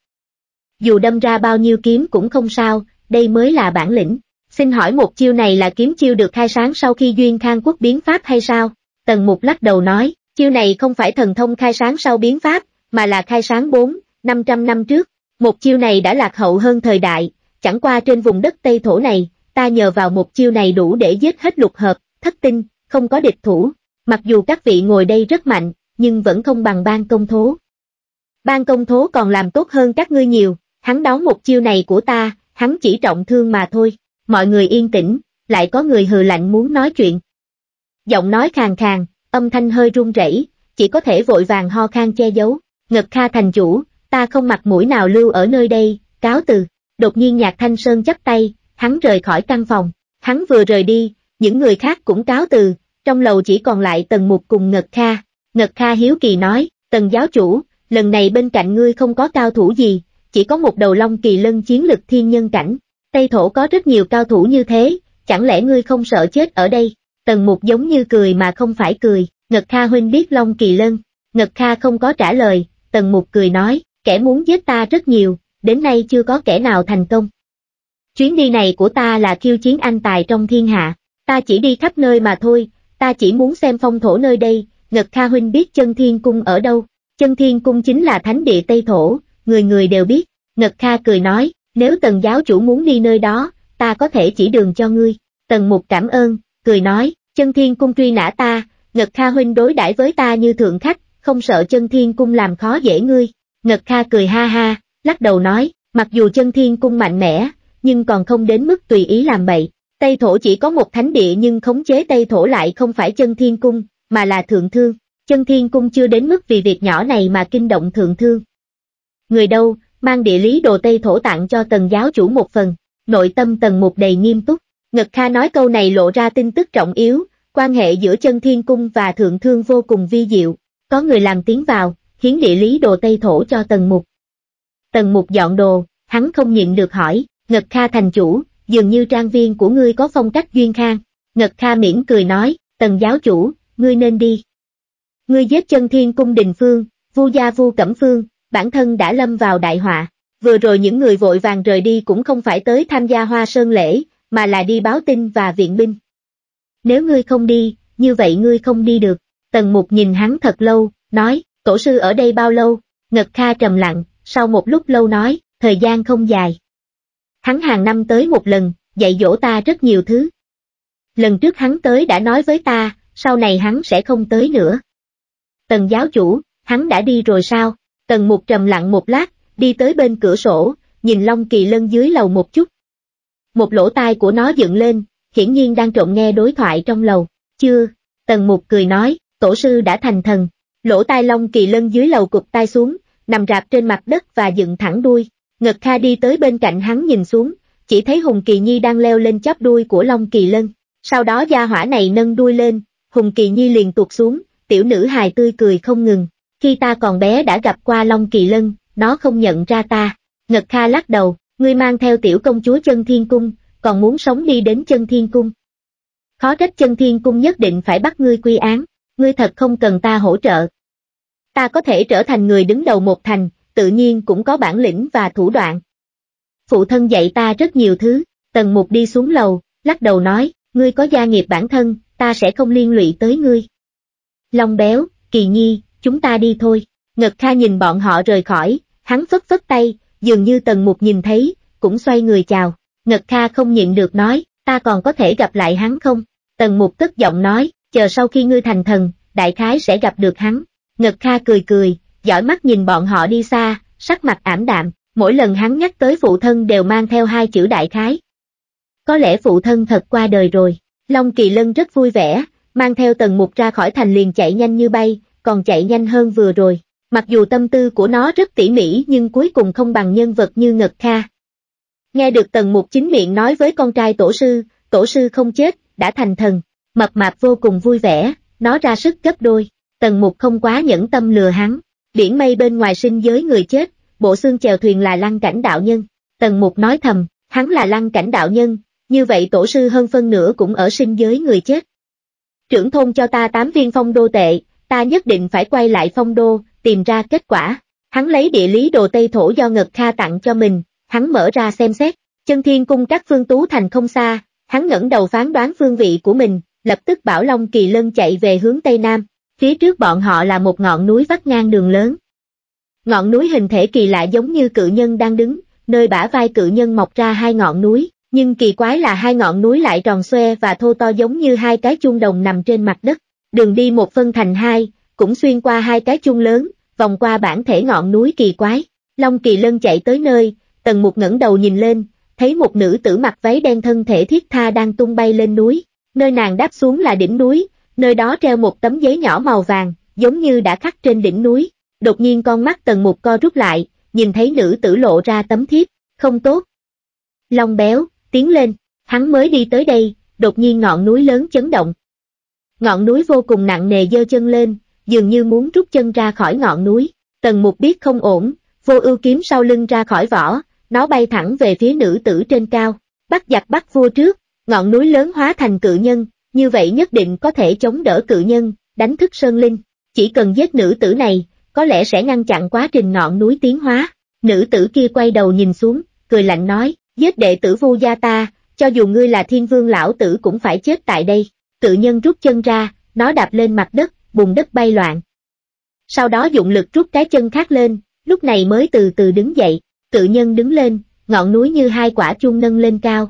Dù đâm ra bao nhiêu kiếm cũng không sao, đây mới là bản lĩnh. Xin hỏi một chiêu này là kiếm chiêu được khai sáng sau khi Duyên Khang Quốc biến pháp hay sao? Tần Mục lắc đầu nói, chiêu này không phải thần thông khai sáng sau biến pháp, mà là khai sáng bốn, năm trăm năm trước. Một chiêu này đã lạc hậu hơn thời đại, chẳng qua trên vùng đất Tây Thổ này, ta nhờ vào một chiêu này đủ để giết hết lục hợp, thất tinh, không có địch thủ. Mặc dù các vị ngồi đây rất mạnh, nhưng vẫn không bằng Ban Công Thố. Ban Công Thố còn làm tốt hơn các ngươi nhiều, hắn đón một chiêu này của ta, hắn chỉ trọng thương mà thôi. Mọi người yên tĩnh, lại có người hừ lạnh muốn nói chuyện. Giọng nói khàn khàn, âm thanh hơi run rẩy, chỉ có thể vội vàng ho khan che giấu. Ngật Kha thành chủ, ta không mặt mũi nào lưu ở nơi đây, cáo từ. Đột nhiên Nhạc Thanh Sơn chắp tay, hắn rời khỏi căn phòng. Hắn vừa rời đi, những người khác cũng cáo từ, trong lầu chỉ còn lại Tần Mục cùng Ngật Kha. Ngật Kha hiếu kỳ nói, Tần giáo chủ, lần này bên cạnh ngươi không có cao thủ gì, chỉ có một đầu long kỳ lân chiến lực thiên nhân cảnh. Tây Thổ có rất nhiều cao thủ như thế, chẳng lẽ ngươi không sợ chết ở đây? Tần Mục giống như cười mà không phải cười, Ngật Kha huynh biết Long Kỳ Lân. Ngật Kha không có trả lời, Tần Mục cười nói, kẻ muốn giết ta rất nhiều, đến nay chưa có kẻ nào thành công. Chuyến đi này của ta là khiêu chiến anh tài trong thiên hạ, ta chỉ đi khắp nơi mà thôi, ta chỉ muốn xem phong thổ nơi đây. Ngật Kha huynh biết Chân Thiên Cung ở đâu? Chân Thiên Cung chính là thánh địa Tây Thổ, người người đều biết. Ngật Kha cười nói, nếu Tần giáo chủ muốn đi nơi đó, ta có thể chỉ đường cho ngươi. Tần Mục cảm ơn, cười nói, Chân Thiên Cung truy nã ta, Ngật Kha huynh đối đãi với ta như thượng khách, không sợ Chân Thiên Cung làm khó dễ ngươi. Ngật Kha cười ha ha, lắc đầu nói, mặc dù Chân Thiên Cung mạnh mẽ, nhưng còn không đến mức tùy ý làm bậy. Tây Thổ chỉ có một thánh địa nhưng khống chế Tây Thổ lại không phải Chân Thiên Cung, mà là Thượng Thương. Chân Thiên Cung chưa đến mức vì việc nhỏ này mà kinh động Thượng Thương. Người đâu, mang địa lý đồ Tây Thổ tặng cho Tần giáo chủ một phần. Nội tâm Tần Mục đầy nghiêm túc. Ngật Kha nói câu này lộ ra tin tức trọng yếu, quan hệ giữa Chân Thiên Cung và Thượng Thương vô cùng vi diệu. Có người làm tiến vào, hiến địa lý đồ Tây Thổ cho Tần Mục. Tần Mục dọn đồ, hắn không nhịn được hỏi, Ngật Kha thành chủ, dường như trang viên của ngươi có phong cách Duyên Khang. Ngật Kha mỉm cười nói, Tần giáo chủ, ngươi nên đi. Ngươi giết Chân Thiên Cung Đình Phương, Vu gia Vu Cẩm Phương, bản thân đã lâm vào đại họa. Vừa rồi những người vội vàng rời đi cũng không phải tới tham gia Hoa Sơn lễ, mà là đi báo tin và viện binh. Nếu ngươi không đi, như vậy ngươi không đi được. Tần Mục nhìn hắn thật lâu, nói, tổ sư ở đây bao lâu? Ngật Kha trầm lặng, sau một lúc lâu nói, thời gian không dài. Hắn hàng năm tới một lần, dạy dỗ ta rất nhiều thứ. Lần trước hắn tới đã nói với ta, sau này hắn sẽ không tới nữa. Tần giáo chủ, hắn đã đi rồi sao? Tần Mục trầm lặng một lát, đi tới bên cửa sổ, nhìn Long Kỳ Lân dưới lầu một chút. Một lỗ tai của nó dựng lên, hiển nhiên đang trộn nghe đối thoại trong lầu. Chưa, Tần Mục cười nói, tổ sư đã thành thần. Lỗ tai Long Kỳ Lân dưới lầu cụp tai xuống, nằm rạp trên mặt đất và dựng thẳng đuôi. Ngật Kha đi tới bên cạnh hắn nhìn xuống, chỉ thấy Hùng Kỳ Nhi đang leo lên chóp đuôi của Long Kỳ Lân. Sau đó gia hỏa này nâng đuôi lên, Hùng Kỳ Nhi liền tuột xuống, tiểu nữ hài tươi cười không ngừng. Khi ta còn bé đã gặp qua Long Kỳ Lân, nó không nhận ra ta. Ngật Kha lắc đầu, ngươi mang theo tiểu công chúa Chân Thiên Cung, còn muốn sống đi đến Chân Thiên Cung. Khó trách Chân Thiên Cung nhất định phải bắt ngươi quy án, ngươi thật không cần ta hỗ trợ. Ta có thể trở thành người đứng đầu một thành, tự nhiên cũng có bản lĩnh và thủ đoạn. Phụ thân dạy ta rất nhiều thứ. Tần Mục đi xuống lầu, lắc đầu nói, ngươi có gia nghiệp bản thân, ta sẽ không liên lụy tới ngươi. Long Béo, Kỳ Nhi, chúng ta đi thôi. Ngật Kha nhìn bọn họ rời khỏi, hắn phất phất tay, dường như Tần Mục nhìn thấy, cũng xoay người chào. Ngật Kha không nhịn được nói, ta còn có thể gặp lại hắn không? Tần Mục cất giọng nói, chờ sau khi ngươi thành thần, đại khái sẽ gặp được hắn. Ngật Kha cười cười, dõi mắt nhìn bọn họ đi xa, sắc mặt ảm đạm, mỗi lần hắn nhắc tới phụ thân đều mang theo hai chữ đại khái. Có lẽ phụ thân thật qua đời rồi. Long Kỳ Lân rất vui vẻ, mang theo Tần Mục ra khỏi thành liền chạy nhanh như bay, còn chạy nhanh hơn vừa rồi. Mặc dù tâm tư của nó rất tỉ mỉ nhưng cuối cùng không bằng nhân vật như Ngật Kha. Nghe được Tần Mục chính miệng nói với con trai tổ sư, tổ sư không chết, đã thành thần, Mập Mạp vô cùng vui vẻ, nó ra sức gấp đôi. Tần Mục không quá nhẫn tâm lừa hắn, biển mây bên ngoài sinh giới người chết, bộ xương chèo thuyền là Lăng Cảnh đạo nhân. Tần Mục nói thầm, hắn là Lăng Cảnh đạo nhân, như vậy tổ sư hơn phân nửa cũng ở sinh giới người chết. Trưởng thôn cho ta tám viên phong đô tệ, ta nhất định phải quay lại phong đô, tìm ra kết quả. Hắn lấy địa lý đồ Tây Thổ do Ngật Kha tặng cho mình, hắn mở ra xem xét, Chân Thiên Cung cách Phương Tú Thành không xa, hắn ngẩng đầu phán đoán phương vị của mình, lập tức bảo Long Kỳ Lân chạy về hướng Tây Nam, phía trước bọn họ là một ngọn núi vắt ngang đường lớn. Ngọn núi hình thể kỳ lạ giống như cự nhân đang đứng, nơi bả vai cự nhân mọc ra hai ngọn núi, nhưng kỳ quái là hai ngọn núi lại tròn xoe và thô to giống như hai cái chuông đồng nằm trên mặt đất. Đường đi một phân thành hai, cũng xuyên qua hai cái chuông lớn, vòng qua bản thể ngọn núi kỳ quái. Long Kỳ Lân chạy tới nơi, Tần Mục ngẩng đầu nhìn lên, thấy một nữ tử mặc váy đen thân thể thiết tha đang tung bay lên núi. Nơi nàng đáp xuống là đỉnh núi, nơi đó treo một tấm giấy nhỏ màu vàng, giống như đã khắc trên đỉnh núi. Đột nhiên con mắt Tần Mục co rút lại, nhìn thấy nữ tử lộ ra tấm thiếp, không tốt. Long Béo, tiến lên, hắn mới đi tới đây, đột nhiên ngọn núi lớn chấn động. Ngọn núi vô cùng nặng nề giơ chân lên, dường như muốn rút chân ra khỏi ngọn núi. Tần Mục biết không ổn, Vô Ưu kiếm sau lưng ra khỏi vỏ, nó bay thẳng về phía nữ tử trên cao. Bắt giặc bắt vua trước, ngọn núi lớn hóa thành cự nhân, như vậy nhất định có thể chống đỡ cự nhân, đánh thức Sơn Linh. Chỉ cần giết nữ tử này, có lẽ sẽ ngăn chặn quá trình ngọn núi tiến hóa. Nữ tử kia quay đầu nhìn xuống, cười lạnh nói, giết đệ tử Vu gia ta, cho dù ngươi là Thiên Vương lão tử cũng phải chết tại đây. Cự nhân rút chân ra, nó đạp lên mặt đất, bùn đất bay loạn. Sau đó dụng lực rút cái chân khác lên, lúc này mới từ từ đứng dậy. Cự nhân đứng lên, ngọn núi như hai quả chuông nâng lên cao.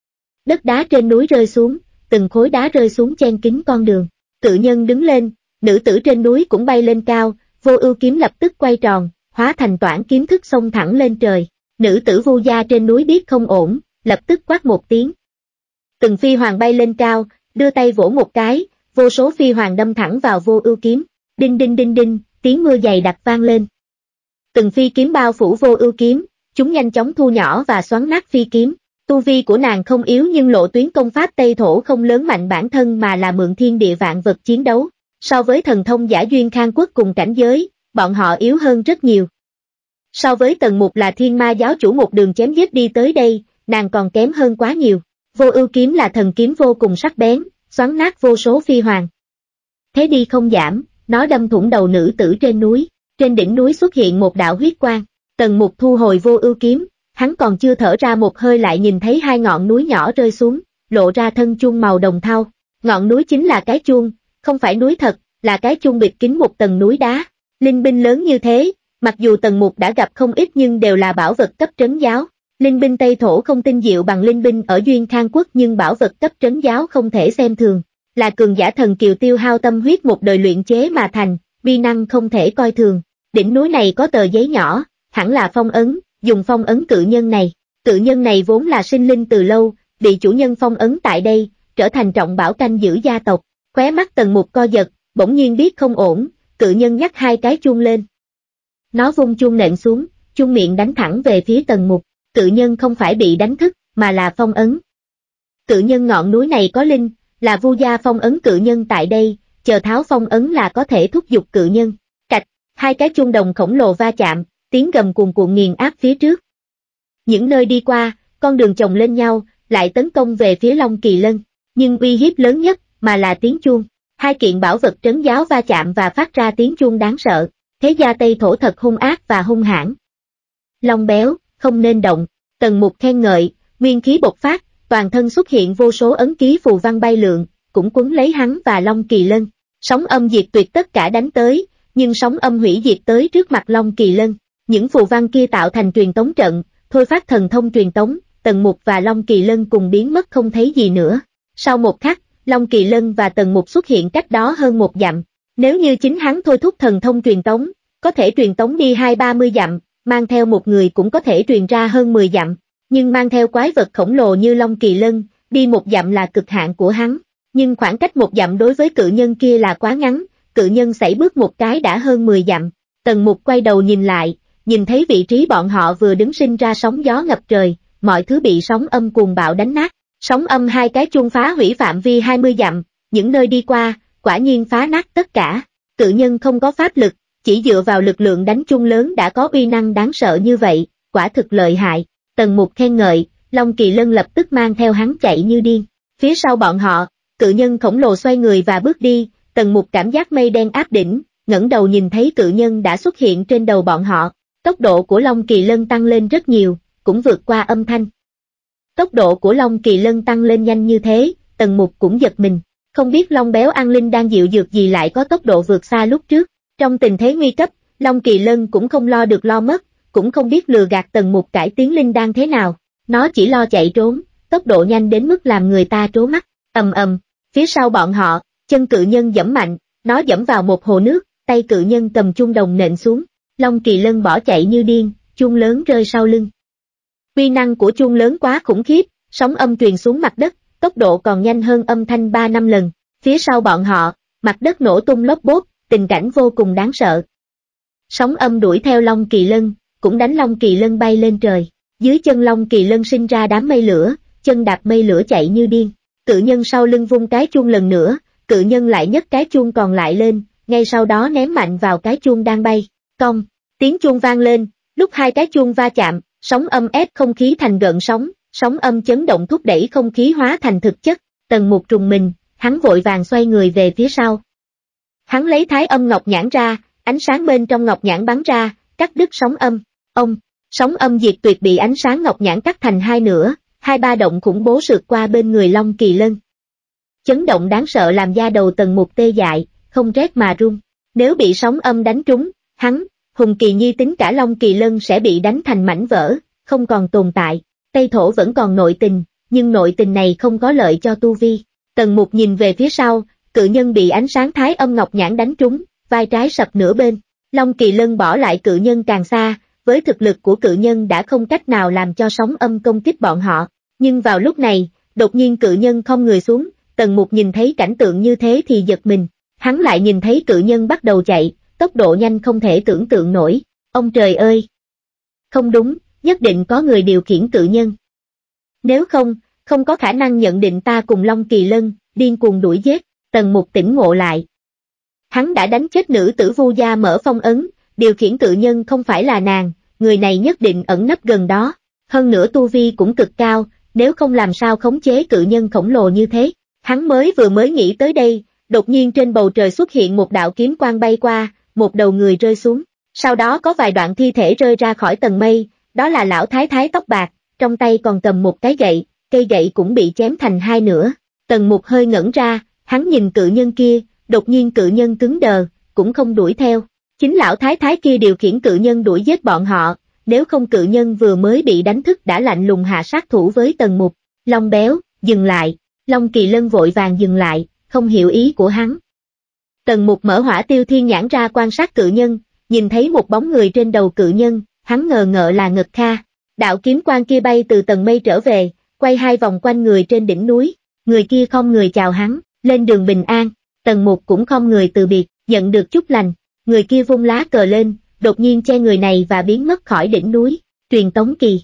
Đất đá trên núi rơi xuống, từng khối đá rơi xuống chen kín con đường. Cự nhân đứng lên, nữ tử trên núi cũng bay lên cao, Vô Ưu kiếm lập tức quay tròn, hóa thành toản kiếm thức xông thẳng lên trời. Nữ tử Vu gia trên núi biết không ổn, lập tức quát một tiếng. Từng phi hoàng bay lên cao, đưa tay vỗ một cái, vô số phi hoàng đâm thẳng vào Vô Ưu kiếm. Đinh đinh đinh đinh, tiếng mưa dày đặc vang lên. Từng phi kiếm bao phủ Vô Ưu kiếm, chúng nhanh chóng thu nhỏ và xoắn nát phi kiếm. Tu vi của nàng không yếu nhưng lộ tuyến công pháp Tây Thổ không lớn mạnh bản thân mà là mượn thiên địa vạn vật chiến đấu. So với thần thông giả Duyên Khang Quốc cùng cảnh giới, bọn họ yếu hơn rất nhiều. So với Tần Mục là Thiên Ma giáo chủ một đường chém giết đi tới đây, nàng còn kém hơn quá nhiều. Vô Ưu kiếm là thần kiếm vô cùng sắc bén, xoắn nát vô số phi hoàng. Thế đi không giảm, nó đâm thủng đầu nữ tử trên núi. Trên đỉnh núi xuất hiện một đạo huyết quang. Tần Mục thu hồi Vô Ưu kiếm, hắn còn chưa thở ra một hơi lại nhìn thấy hai ngọn núi nhỏ rơi xuống, lộ ra thân chuông màu đồng thau. Ngọn núi chính là cái chuông, không phải núi thật, là cái chuông bịt kín một tầng núi đá. Linh binh lớn như thế, mặc dù Tần Mục đã gặp không ít nhưng đều là bảo vật cấp trấn giáo. Linh binh Tây Thổ không tinh diệu bằng linh binh ở Duyên Khang Quốc nhưng bảo vật cấp trấn giáo không thể xem thường. Là cường giả thần kiều tiêu hao tâm huyết một đời luyện chế mà thành, uy năng không thể coi thường. Đỉnh núi này có tờ giấy nhỏ, hẳn là phong ấn, dùng phong ấn cự nhân này. Cự nhân này vốn là sinh linh từ lâu, bị chủ nhân phong ấn tại đây, trở thành trọng bảo canh giữ gia tộc. Khóe mắt Tần Mục co giật, bỗng nhiên biết không ổn, cự nhân nhắc hai cái chuông lên. Nó vung chuông nện xuống, chuông miệng đánh thẳng về phía Tần Mục. Cự nhân không phải bị đánh thức, mà là phong ấn. Cự nhân ngọn núi này có linh, là Vu gia phong ấn cự nhân tại đây, chờ tháo phong ấn là có thể thúc giục cự nhân. Cạch, hai cái chuông đồng khổng lồ va chạm, tiếng gầm cuồn cuộn nghiền áp phía trước. Những nơi đi qua, con đường chồng lên nhau, lại tấn công về phía Long Kỳ Lân, nhưng uy hiếp lớn nhất mà là tiếng chuông. Hai kiện bảo vật trấn giáo va chạm và phát ra tiếng chuông đáng sợ. Thế gia Tây Thổ thật hung ác và hung hãn. Long béo, không nên động. Tần Mục khen ngợi, nguyên khí bộc phát, toàn thân xuất hiện vô số ấn ký phù văn bay lượn, cũng quấn lấy hắn và Long Kỳ Lân. Sóng âm diệt tuyệt tất cả đánh tới, nhưng sóng âm hủy diệt tới trước mặt Long Kỳ Lân. Những phù văn kia tạo thành truyền tống trận, thôi phát thần thông truyền tống, Tần Mục và Long Kỳ Lân cùng biến mất không thấy gì nữa. Sau một khắc, Long Kỳ Lân và Tần Mục xuất hiện cách đó hơn một dặm. Nếu như chính hắn thôi thúc thần thông truyền tống, có thể truyền tống đi hai ba mươi dặm, mang theo một người cũng có thể truyền ra hơn mười dặm. Nhưng mang theo quái vật khổng lồ như Long Kỳ Lân, đi một dặm là cực hạn của hắn. Nhưng khoảng cách một dặm đối với cự nhân kia là quá ngắn, cự nhân sải bước một cái đã hơn mười dặm. Tần Mục quay đầu nhìn lại, nhìn thấy vị trí bọn họ vừa đứng sinh ra sóng gió ngập trời, mọi thứ bị sóng âm cuồng bạo đánh nát. Sóng âm hai cái chuông phá hủy phạm vi hai mươi dặm, những nơi đi qua, quả nhiên phá nát tất cả. Cự nhân không có pháp lực, chỉ dựa vào lực lượng đánh chuông lớn đã có uy năng đáng sợ như vậy, quả thực lợi hại. Tần Mục khen ngợi, Long Kỳ Lân lập tức mang theo hắn chạy như điên. Phía sau bọn họ, cự nhân khổng lồ xoay người và bước đi, Tần Mục cảm giác mây đen áp đỉnh, ngẩng đầu nhìn thấy cự nhân đã xuất hiện trên đầu bọn họ. Tốc độ của Long Kỳ Lân tăng lên rất nhiều, cũng vượt qua âm thanh. Tốc độ của Long Kỳ Lân tăng lên nhanh như thế, Tần Mục cũng giật mình. Không biết Long béo ăn linh đang dịu dược gì lại có tốc độ vượt xa lúc trước. Trong tình thế nguy cấp, Long Kỳ Lân cũng không lo được lo mất, cũng không biết lừa gạt Tần Mục cải tiến linh đan thế nào. Nó chỉ lo chạy trốn, tốc độ nhanh đến mức làm người ta trố mắt. Ầm ầm, phía sau bọn họ, chân cự nhân giẫm mạnh, nó giẫm vào một hồ nước, tay cự nhân cầm chuông đồng nện xuống. Long Kỳ Lân bỏ chạy như điên, chuông lớn rơi sau lưng. Uy năng của chuông lớn quá khủng khiếp, sóng âm truyền xuống mặt đất, tốc độ còn nhanh hơn âm thanh ba năm lần. Phía sau bọn họ, mặt đất nổ tung lốp bốp, tình cảnh vô cùng đáng sợ. Sóng âm đuổi theo Long Kỳ Lân, cũng đánh Long Kỳ Lân bay lên trời. Dưới chân Long Kỳ Lân sinh ra đám mây lửa, chân đạp mây lửa chạy như điên. Cự nhân sau lưng vung cái chuông lần nữa, cự nhân lại nhấc cái chuông còn lại lên, ngay sau đó ném mạnh vào cái chuông đang bay. Cong, tiếng chuông vang lên, lúc hai cái chuông va chạm, sóng âm ép không khí thành gợn sóng, sóng âm chấn động thúc đẩy không khí hóa thành thực chất. Tần Mục trùng mình, hắn vội vàng xoay người về phía sau. Hắn lấy Thái Âm Ngọc Nhãn ra, ánh sáng bên trong Ngọc Nhãn bắn ra, cắt đứt sóng âm. Ông, sóng âm diệt tuyệt bị ánh sáng Ngọc Nhãn cắt thành hai nửa, hai ba động khủng bố sượt qua bên người Long Kỳ Lân. Chấn động đáng sợ làm da đầu Tần Mục tê dại, không rét mà run. Nếu bị sóng âm đánh trúng, hắn, Hùng Kỳ Nhi tính cả Long Kỳ Lân sẽ bị đánh thành mảnh vỡ, không còn tồn tại. Tây Thổ vẫn còn nội tình, nhưng nội tình này không có lợi cho tu vi. Tần Mục nhìn về phía sau, cự nhân bị ánh sáng Thái Âm Ngọc Nhãn đánh trúng, vai trái sập nửa bên. Long Kỳ Lân bỏ lại cự nhân càng xa, với thực lực của cự nhân đã không cách nào làm cho sóng âm công kích bọn họ. Nhưng vào lúc này, đột nhiên cự nhân không người xuống, Tần Mục nhìn thấy cảnh tượng như thế thì giật mình. Hắn lại nhìn thấy cự nhân bắt đầu chạy, tốc độ nhanh không thể tưởng tượng nổi. Ông trời ơi! Không đúng, nhất định có người điều khiển cự nhân. Nếu không, không có khả năng nhận định ta cùng Long Kỳ Lân, điên cuồng đuổi giết. Tần Mục tỉnh ngộ lại. Hắn đã đánh chết nữ tử Vu gia mở phong ấn, điều khiển cự nhân không phải là nàng, người này nhất định ẩn nấp gần đó. Hơn nữa tu vi cũng cực cao, nếu không làm sao khống chế cự nhân khổng lồ như thế. Hắn mới vừa mới nghĩ tới đây, đột nhiên trên bầu trời xuất hiện một đạo kiếm quang bay qua, một đầu người rơi xuống. Sau đó có vài đoạn thi thể rơi ra khỏi tầng mây, đó là lão thái thái tóc bạc, trong tay còn cầm một cái gậy, cây gậy cũng bị chém thành hai nửa. Tần Mục hơi ngẩn ra, hắn nhìn cự nhân kia, đột nhiên cự nhân cứng đờ, cũng không đuổi theo. Chính lão thái thái kia điều khiển cự nhân đuổi giết bọn họ, nếu không cự nhân vừa mới bị đánh thức đã lạnh lùng hạ sát thủ với Tần Mục. Long Béo, dừng lại. Long Kỳ Lân vội vàng dừng lại, không hiểu ý của hắn. Tần Mục mở hỏa tiêu thiên nhãn ra quan sát cự nhân, nhìn thấy một bóng người trên đầu cự nhân, hắn ngờ ngợ là Ngật Kha. Đạo kiếm quang kia bay từ tầng mây trở về, quay hai vòng quanh người trên đỉnh núi, người kia khom người chào hắn, lên đường bình an. Tần Mục cũng khom người từ biệt, nhận được chúc lành, người kia vung lá cờ lên, đột nhiên che người này và biến mất khỏi đỉnh núi. Truyền tống kỳ.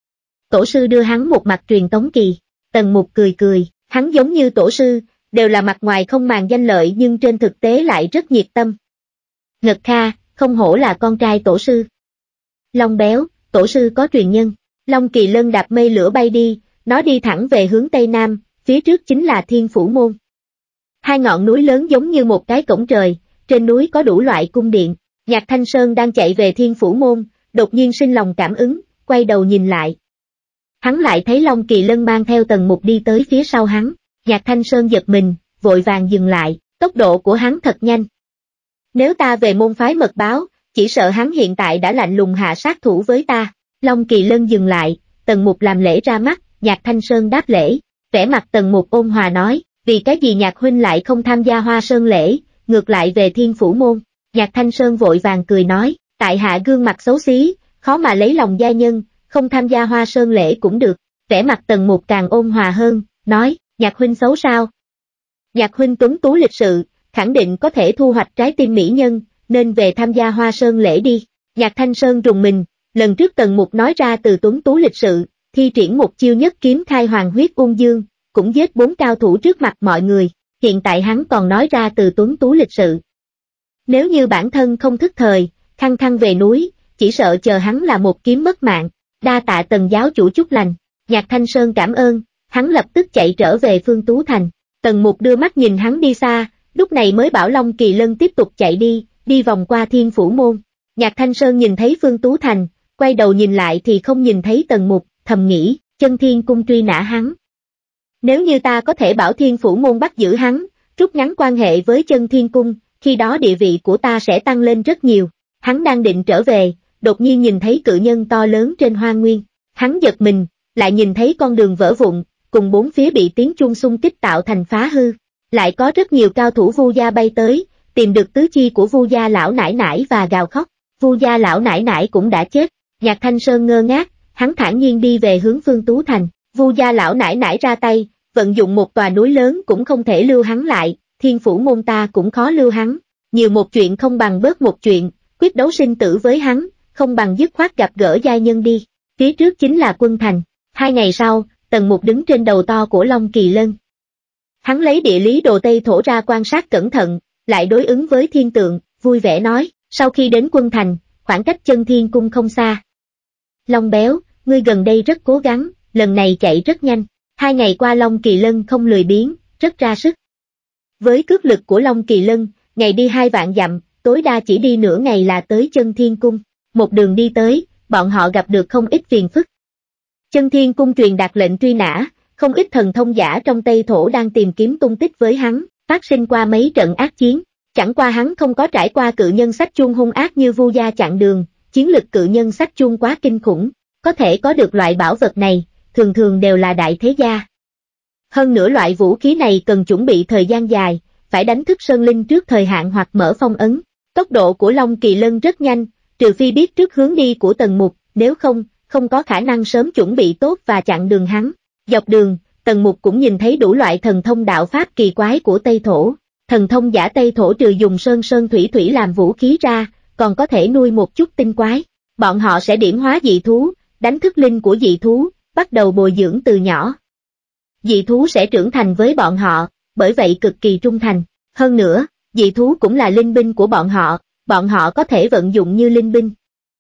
Tổ sư đưa hắn một mặt truyền tống kỳ. Tần Mục cười cười, hắn giống như tổ sư, đều là mặt ngoài không màng danh lợi nhưng trên thực tế lại rất nhiệt tâm. Ngật Kha, không hổ là con trai tổ sư. Long Béo, tổ sư có truyền nhân. Long Kỳ Lân đạp mây lửa bay đi, nó đi thẳng về hướng Tây Nam, phía trước chính là Thiên Phủ Môn. Hai ngọn núi lớn giống như một cái cổng trời, trên núi có đủ loại cung điện. Nhạc Thanh Sơn đang chạy về Thiên Phủ Môn, đột nhiên sinh lòng cảm ứng, quay đầu nhìn lại. Hắn lại thấy Long Kỳ Lân mang theo Tần Mục đi tới phía sau hắn. Nhạc Thanh Sơn giật mình, vội vàng dừng lại, tốc độ của hắn thật nhanh. Nếu ta về môn phái mật báo, chỉ sợ hắn hiện tại đã lạnh lùng hạ sát thủ với ta. Long Kỳ Lân dừng lại, Tần Mục làm lễ ra mắt, Nhạc Thanh Sơn đáp lễ. Vẻ mặt Tần Mục ôn hòa nói, vì cái gì Nhạc huynh lại không tham gia Hoa Sơn lễ, ngược lại về Thiên Phủ Môn. Nhạc Thanh Sơn vội vàng cười nói, tại hạ gương mặt xấu xí, khó mà lấy lòng gia nhân, không tham gia Hoa Sơn lễ cũng được. Vẻ mặt Tần Mục càng ôn hòa hơn, nói, Nhạc huynh xấu sao? Nhạc huynh tuấn tú lịch sự, khẳng định có thể thu hoạch trái tim mỹ nhân, nên về tham gia Hoa Sơn lễ đi. Nhạc Thanh Sơn rùng mình, lần trước Tần Mục nói ra từ tuấn tú lịch sự, thi triển một chiêu nhất kiếm khai hoàng huyết ung dương, cũng giết bốn cao thủ trước mặt mọi người, hiện tại hắn còn nói ra từ tuấn tú lịch sự. Nếu như bản thân không thức thời, khăng khăng về núi, chỉ sợ chờ hắn là một kiếm mất mạng. Đa tạ Tần giáo chủ chúc lành. Nhạc Thanh Sơn cảm ơn, hắn lập tức chạy trở về Phương Tú Thành. Tần Mục đưa mắt nhìn hắn đi xa, lúc này mới bảo Long Kỳ Lân tiếp tục chạy đi, đi vòng qua Thiên Phủ Môn. Nhạc Thanh Sơn nhìn thấy Phương Tú Thành, quay đầu nhìn lại thì không nhìn thấy Tần Mục, thầm nghĩ, Chân Thiên Cung truy nã hắn. Nếu như ta có thể bảo Thiên Phủ Môn bắt giữ hắn, rút ngắn quan hệ với Chân Thiên Cung, khi đó địa vị của ta sẽ tăng lên rất nhiều. Hắn đang định trở về, đột nhiên nhìn thấy cự nhân to lớn trên hoang nguyên. Hắn giật mình, lại nhìn thấy con đường vỡ vụn, cùng bốn phía bị tiếng chuông xung kích tạo thành phá hư. Lại có rất nhiều cao thủ Vu gia bay tới, tìm được tứ chi của Vu gia lão nải nải và gào khóc. Vu gia lão nải nải cũng đã chết. Nhạc Thanh Sơn ngơ ngác, hắn thản nhiên đi về hướng Phương Tú Thành. Vu gia lão nải nải ra tay, vận dụng một tòa núi lớn cũng không thể lưu hắn lại, Thiên Phủ Môn ta cũng khó lưu hắn. Nhiều một chuyện không bằng bớt một chuyện, quyết đấu sinh tử với hắn, không bằng dứt khoát gặp gỡ giai nhân đi. Phía trước chính là Quân Thành. Hai ngày sau, Tần Mục đứng trên đầu to của Long Kỳ Lân. Hắn lấy địa lý đồ Tây Thổ ra quan sát cẩn thận, lại đối ứng với thiên tượng, vui vẻ nói, sau khi đến Quân Thành, khoảng cách Chân Thiên Cung không xa. Long Béo, ngươi gần đây rất cố gắng, lần này chạy rất nhanh. Hai ngày qua Long Kỳ Lân không lười biếng, rất ra sức. Với cước lực của Long Kỳ Lân, ngày đi hai vạn dặm, tối đa chỉ đi nửa ngày là tới Chân Thiên Cung. Một đường đi tới, bọn họ gặp được không ít phiền phức. Chân Thiên Cung truyền đạt lệnh truy nã, không ít thần thông giả trong Tây Thổ đang tìm kiếm tung tích với hắn, phát sinh qua mấy trận ác chiến. Chẳng qua hắn không có trải qua cự nhân sách chuông hung ác như Vu gia chặn đường, chiến lực cự nhân sách chuông quá kinh khủng, có thể có được loại bảo vật này, thường thường đều là đại thế gia. Hơn nữa loại vũ khí này cần chuẩn bị thời gian dài, phải đánh thức sơn linh trước thời hạn hoặc mở phong ấn. Tốc độ của Long Kỳ Lân rất nhanh, trừ phi biết trước hướng đi của Tần Mục, nếu không, không có khả năng sớm chuẩn bị tốt và chặn đường hắn. Dọc đường, Tần Mục cũng nhìn thấy đủ loại thần thông đạo pháp kỳ quái của Tây Thổ. Thần thông giả Tây Thổ trừ dùng sơn sơn thủy thủy làm vũ khí ra, còn có thể nuôi một chút tinh quái. Bọn họ sẽ điểm hóa dị thú, đánh thức linh của dị thú, bắt đầu bồi dưỡng từ nhỏ. Dị thú sẽ trưởng thành với bọn họ, bởi vậy cực kỳ trung thành. Hơn nữa, dị thú cũng là linh binh của bọn họ, bọn họ có thể vận dụng như linh binh.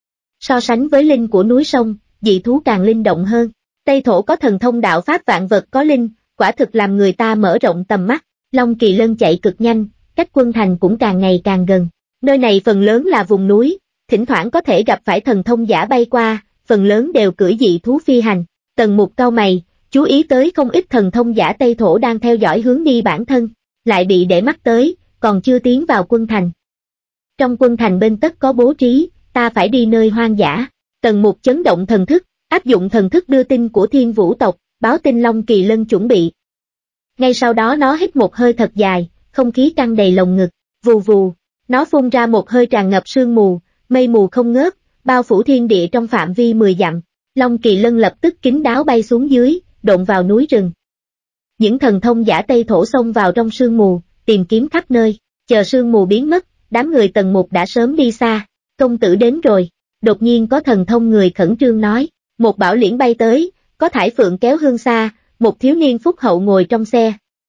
So sánh với linh của núi sông, dị thú càng linh động hơn. Tây Thổ có thần thông đạo pháp vạn vật có linh, quả thực làm người ta mở rộng tầm mắt. Long Kỳ Lân chạy cực nhanh, cách Quân Thành cũng càng ngày càng gần. Nơi này phần lớn là vùng núi, thỉnh thoảng có thể gặp phải thần thông giả bay qua, phần lớn đều cưỡi dị thú phi hành. Tần Mục cau mày, chú ý tới không ít thần thông giả Tây Thổ đang theo dõi hướng đi bản thân. lại bị để mắt tới, còn chưa tiến vào quân thành. Trong quân thành bên tất có bố trí, ta phải đi nơi hoang dã. Tần Mục chấn động thần thức, áp dụng thần thức đưa tin của Thiên Vũ tộc, báo tin Long Kỳ Lân chuẩn bị. Ngay sau đó nó hít một hơi thật dài, không khí căng đầy lồng ngực, vù vù, nó phun ra một hơi tràn ngập sương mù, mây mù không ngớt, bao phủ thiên địa trong phạm vi mười dặm. Long Kỳ Lân lập tức kín đáo bay xuống dưới, độn vào núi rừng. Những thần thông giả Tây Thổ xông vào trong sương mù, tìm kiếm khắp nơi, chờ sương mù biến mất, đám người Tần Mục đã sớm đi xa. Công tử đến rồi. Đột nhiên có thần thông người khẩn trương nói, một bảo liễn bay tới, có thải phượng kéo hương xa, một thiếu niên phúc hậu ngồi trong xe.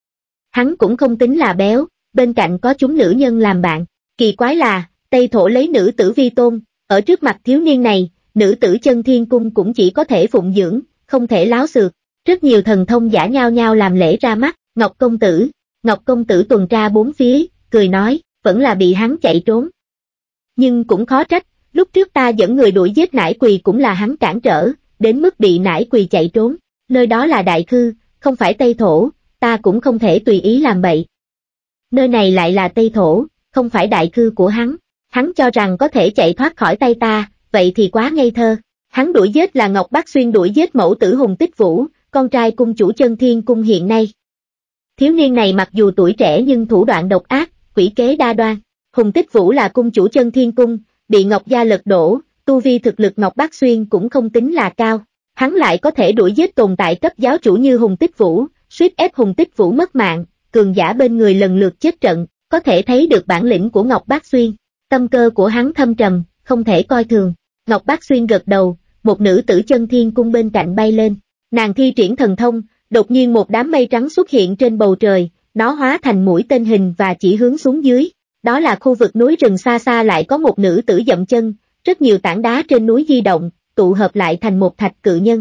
Hắn cũng không tính là béo, bên cạnh có chúng nữ nhân làm bạn. Kỳ quái là, Tây Thổ lấy nữ tử vi tôn, ở trước mặt thiếu niên này, nữ tử chân thiên cung cũng chỉ có thể phụng dưỡng, không thể láo xược. Rất nhiều thần thông giả nhao nhao làm lễ ra mắt. Ngọc công tử, Ngọc công tử tuần tra bốn phía, cười nói, vẫn là bị hắn chạy trốn. Nhưng cũng khó trách, lúc trước ta dẫn người đuổi giết Nải Quỳ cũng là hắn cản trở, đến mức bị Nải Quỳ chạy trốn. Nơi đó là Đại Khư, không phải Tây Thổ, ta cũng không thể tùy ý làm bậy. Nơi này lại là Tây Thổ, không phải Đại Khư của hắn. Hắn cho rằng có thể chạy thoát khỏi tay ta, vậy thì quá ngây thơ. Hắn đuổi giết là Ngọc Bác Xuyên đuổi giết mẫu tử Hùng Tích Vũ, con trai cung chủ Chân Thiên cung hiện nay. Thiếu niên này mặc dù tuổi trẻ nhưng thủ đoạn độc ác, quỷ kế đa đoan. Hùng Tích Vũ là cung chủ Chân Thiên cung, bị Ngọc gia lật đổ, tu vi thực lực Ngọc Bác Xuyên cũng không tính là cao. Hắn lại có thể đuổi giết tồn tại cấp giáo chủ như Hùng Tích Vũ, suýt ép Hùng Tích Vũ mất mạng, cường giả bên người lần lượt chết trận, có thể thấy được bản lĩnh của Ngọc Bác Xuyên. Tâm cơ của hắn thâm trầm, không thể coi thường. Ngọc Bác Xuyên gật đầu, một nữ tử Chân Thiên cung bên cạnh bay lên. Nàng thi triển thần thông, đột nhiên một đám mây trắng xuất hiện trên bầu trời, nó hóa thành mũi tên hình và chỉ hướng xuống dưới. Đó là khu vực núi rừng xa xa lại có một nữ tử dậm chân, rất nhiều tảng đá trên núi di động, tụ hợp lại thành một thạch cự nhân.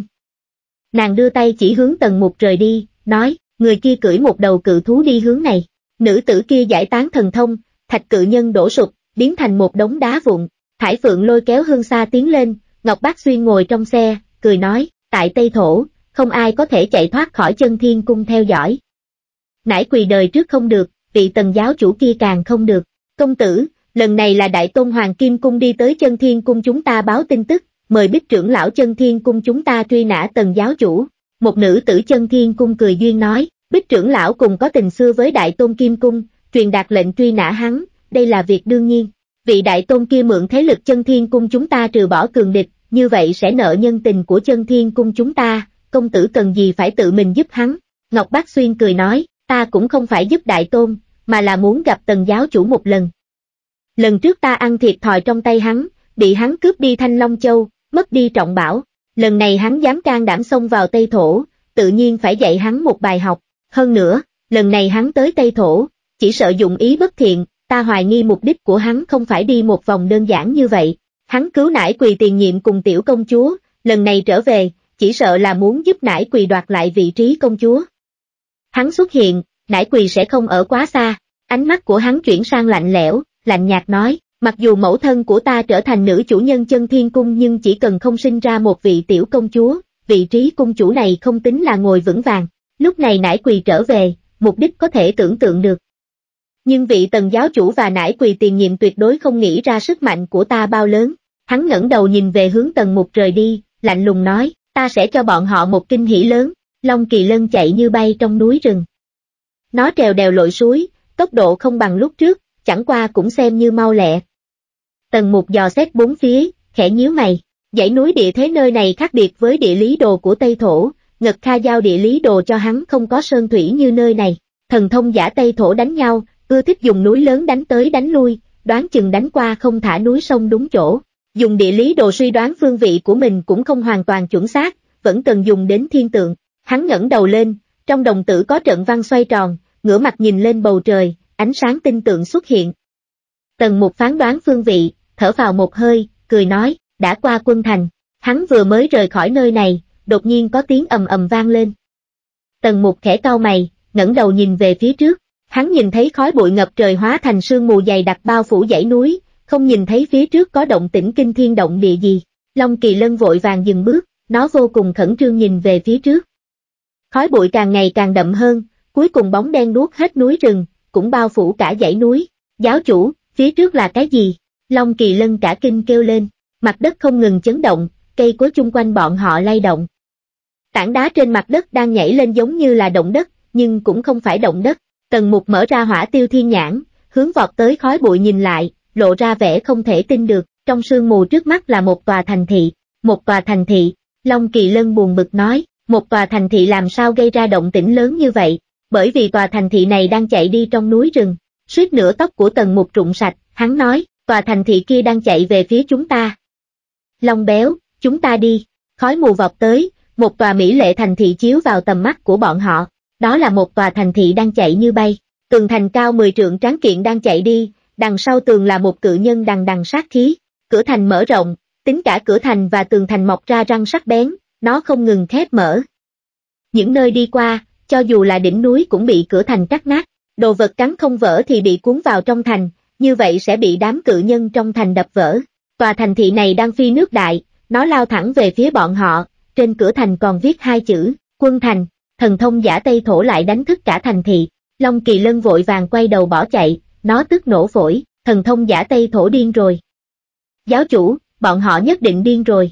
Nàng đưa tay chỉ hướng Tần Mục rời đi, nói, người kia cưỡi một đầu cự thú đi hướng này. Nữ tử kia giải tán thần thông, thạch cự nhân đổ sụp, biến thành một đống đá vụn. Thải Phượng lôi kéo hương xa tiến lên, Ngọc Bác Xuyên ngồi trong xe, cười nói, tại Tây Thổ, không ai có thể chạy thoát khỏi Chân Thiên cung theo dõi. Nải Quỳ đời trước không được, vị Tần giáo chủ kia càng không được. Công tử, lần này là Đại Tôn Hoàng Kim cung đi tới Chân Thiên cung chúng ta báo tin tức, mời Bích trưởng lão Chân Thiên cung chúng ta truy nã Tần giáo chủ. Một nữ tử Chân Thiên cung cười duyên nói, Bích trưởng lão cùng có tình xưa với Đại Tôn Kim cung, truyền đạt lệnh truy nã hắn, đây là việc đương nhiên. Vị Đại Tôn kia mượn thế lực Chân Thiên cung chúng ta trừ bỏ cường địch, như vậy sẽ nợ nhân tình của Chân Thiên cung chúng ta, công tử cần gì phải tự mình giúp hắn. Ngọc Bác Xuyên cười nói, ta cũng không phải giúp Đại Tôn, mà là muốn gặp Tần giáo chủ một lần. Lần trước ta ăn thiệt thòi trong tay hắn, bị hắn cướp đi Thanh Long Châu, mất đi trọng bảo. Lần này hắn dám can đảm xông vào Tây Thổ, tự nhiên phải dạy hắn một bài học. Hơn nữa, lần này hắn tới Tây Thổ, chỉ sợ dụng ý bất thiện, ta hoài nghi mục đích của hắn không phải đi một vòng đơn giản như vậy. Hắn cứu Nải Quỳ tiền nhiệm cùng tiểu công chúa, lần này trở về, chỉ sợ là muốn giúp Nải Quỳ đoạt lại vị trí công chúa. Hắn xuất hiện, Nải Quỳ sẽ không ở quá xa. Ánh mắt của hắn chuyển sang lạnh lẽo, lạnh nhạt nói, mặc dù mẫu thân của ta trở thành nữ chủ nhân Chân Thiên cung nhưng chỉ cần không sinh ra một vị tiểu công chúa, vị trí cung chủ này không tính là ngồi vững vàng. Lúc này Nải Quỳ trở về, mục đích có thể tưởng tượng được. Nhưng vị Tần giáo chủ và Nải Quỳ tiền nhiệm tuyệt đối không nghĩ ra sức mạnh của ta bao lớn. Hắn ngẩng đầu nhìn về hướng Tần Mục rời đi, lạnh lùng nói, ta sẽ cho bọn họ một kinh hỉ lớn. Long Kỳ Lân chạy như bay trong núi rừng. Nó trèo đèo lội suối, tốc độ không bằng lúc trước, chẳng qua cũng xem như mau lẹ. Tần Mục dò xét bốn phía, khẽ nhíu mày, dãy núi địa thế nơi này khác biệt với địa lý đồ của Tây Thổ, Ngật Kha giao địa lý đồ cho hắn không có sơn thủy như nơi này. Thần thông giả Tây Thổ đánh nhau, ưa thích dùng núi lớn đánh tới đánh lui, đoán chừng đánh qua không thả núi sông đúng chỗ. Dùng địa lý đồ suy đoán phương vị của mình cũng không hoàn toàn chuẩn xác, vẫn cần dùng đến thiên tượng. Hắn ngẩng đầu lên, trong đồng tử có trận văn xoay tròn, ngửa mặt nhìn lên bầu trời, ánh sáng tinh tượng xuất hiện. Tần Mục phán đoán phương vị, thở vào một hơi, cười nói, đã qua quân thành. Hắn vừa mới rời khỏi nơi này, đột nhiên có tiếng ầm ầm vang lên. Tần Mục khẽ cau mày, ngẩng đầu nhìn về phía trước. Hắn nhìn thấy khói bụi ngập trời hóa thành sương mù dày đặc bao phủ dãy núi, không nhìn thấy phía trước có động tĩnh kinh thiên động địa gì. Long Kỳ Lân vội vàng dừng bước, nó vô cùng khẩn trương nhìn về phía trước. Khói bụi càng ngày càng đậm hơn, cuối cùng bóng đen nuốt hết núi rừng, cũng bao phủ cả dãy núi. Giáo chủ, phía trước là cái gì? Long Kỳ Lân cả kinh kêu lên, mặt đất không ngừng chấn động, cây cối chung quanh bọn họ lay động. Tảng đá trên mặt đất đang nhảy lên giống như là động đất, nhưng cũng không phải động đất. Tần Mục mở ra Hỏa Tiêu Thiên Nhãn, hướng vọt tới khói bụi nhìn lại, lộ ra vẻ không thể tin được, trong sương mù trước mắt là một tòa thành thị. Một tòa thành thị, Long Kỳ Lân buồn bực nói, một tòa thành thị làm sao gây ra động tĩnh lớn như vậy, bởi vì tòa thành thị này đang chạy đi trong núi rừng. Suýt nữa tóc của Tần Mục rụng sạch, hắn nói, tòa thành thị kia đang chạy về phía chúng ta. Long béo, chúng ta đi, khói mù vọt tới, một tòa mỹ lệ thành thị chiếu vào tầm mắt của bọn họ, đó là một tòa thành thị đang chạy như bay, tường thành cao mười trượng tráng kiện đang chạy đi, đằng sau tường là một cự nhân đằng đằng sát khí, cửa thành mở rộng, tính cả cửa thành và tường thành mọc ra răng sắc bén, nó không ngừng khép mở. Những nơi đi qua, cho dù là đỉnh núi cũng bị cửa thành cắt nát, đồ vật cắn không vỡ thì bị cuốn vào trong thành, như vậy sẽ bị đám cự nhân trong thành đập vỡ. Tòa thành thị này đang phi nước đại, nó lao thẳng về phía bọn họ, trên cửa thành còn viết hai chữ, Quân Thành, thần thông giả Tây Thổ lại đánh thức cả thành thị. Long Kỳ Lân vội vàng quay đầu bỏ chạy, nó tức nổ phổi, thần thông giả Tây Thổ điên rồi. Giáo chủ, bọn họ nhất định điên rồi.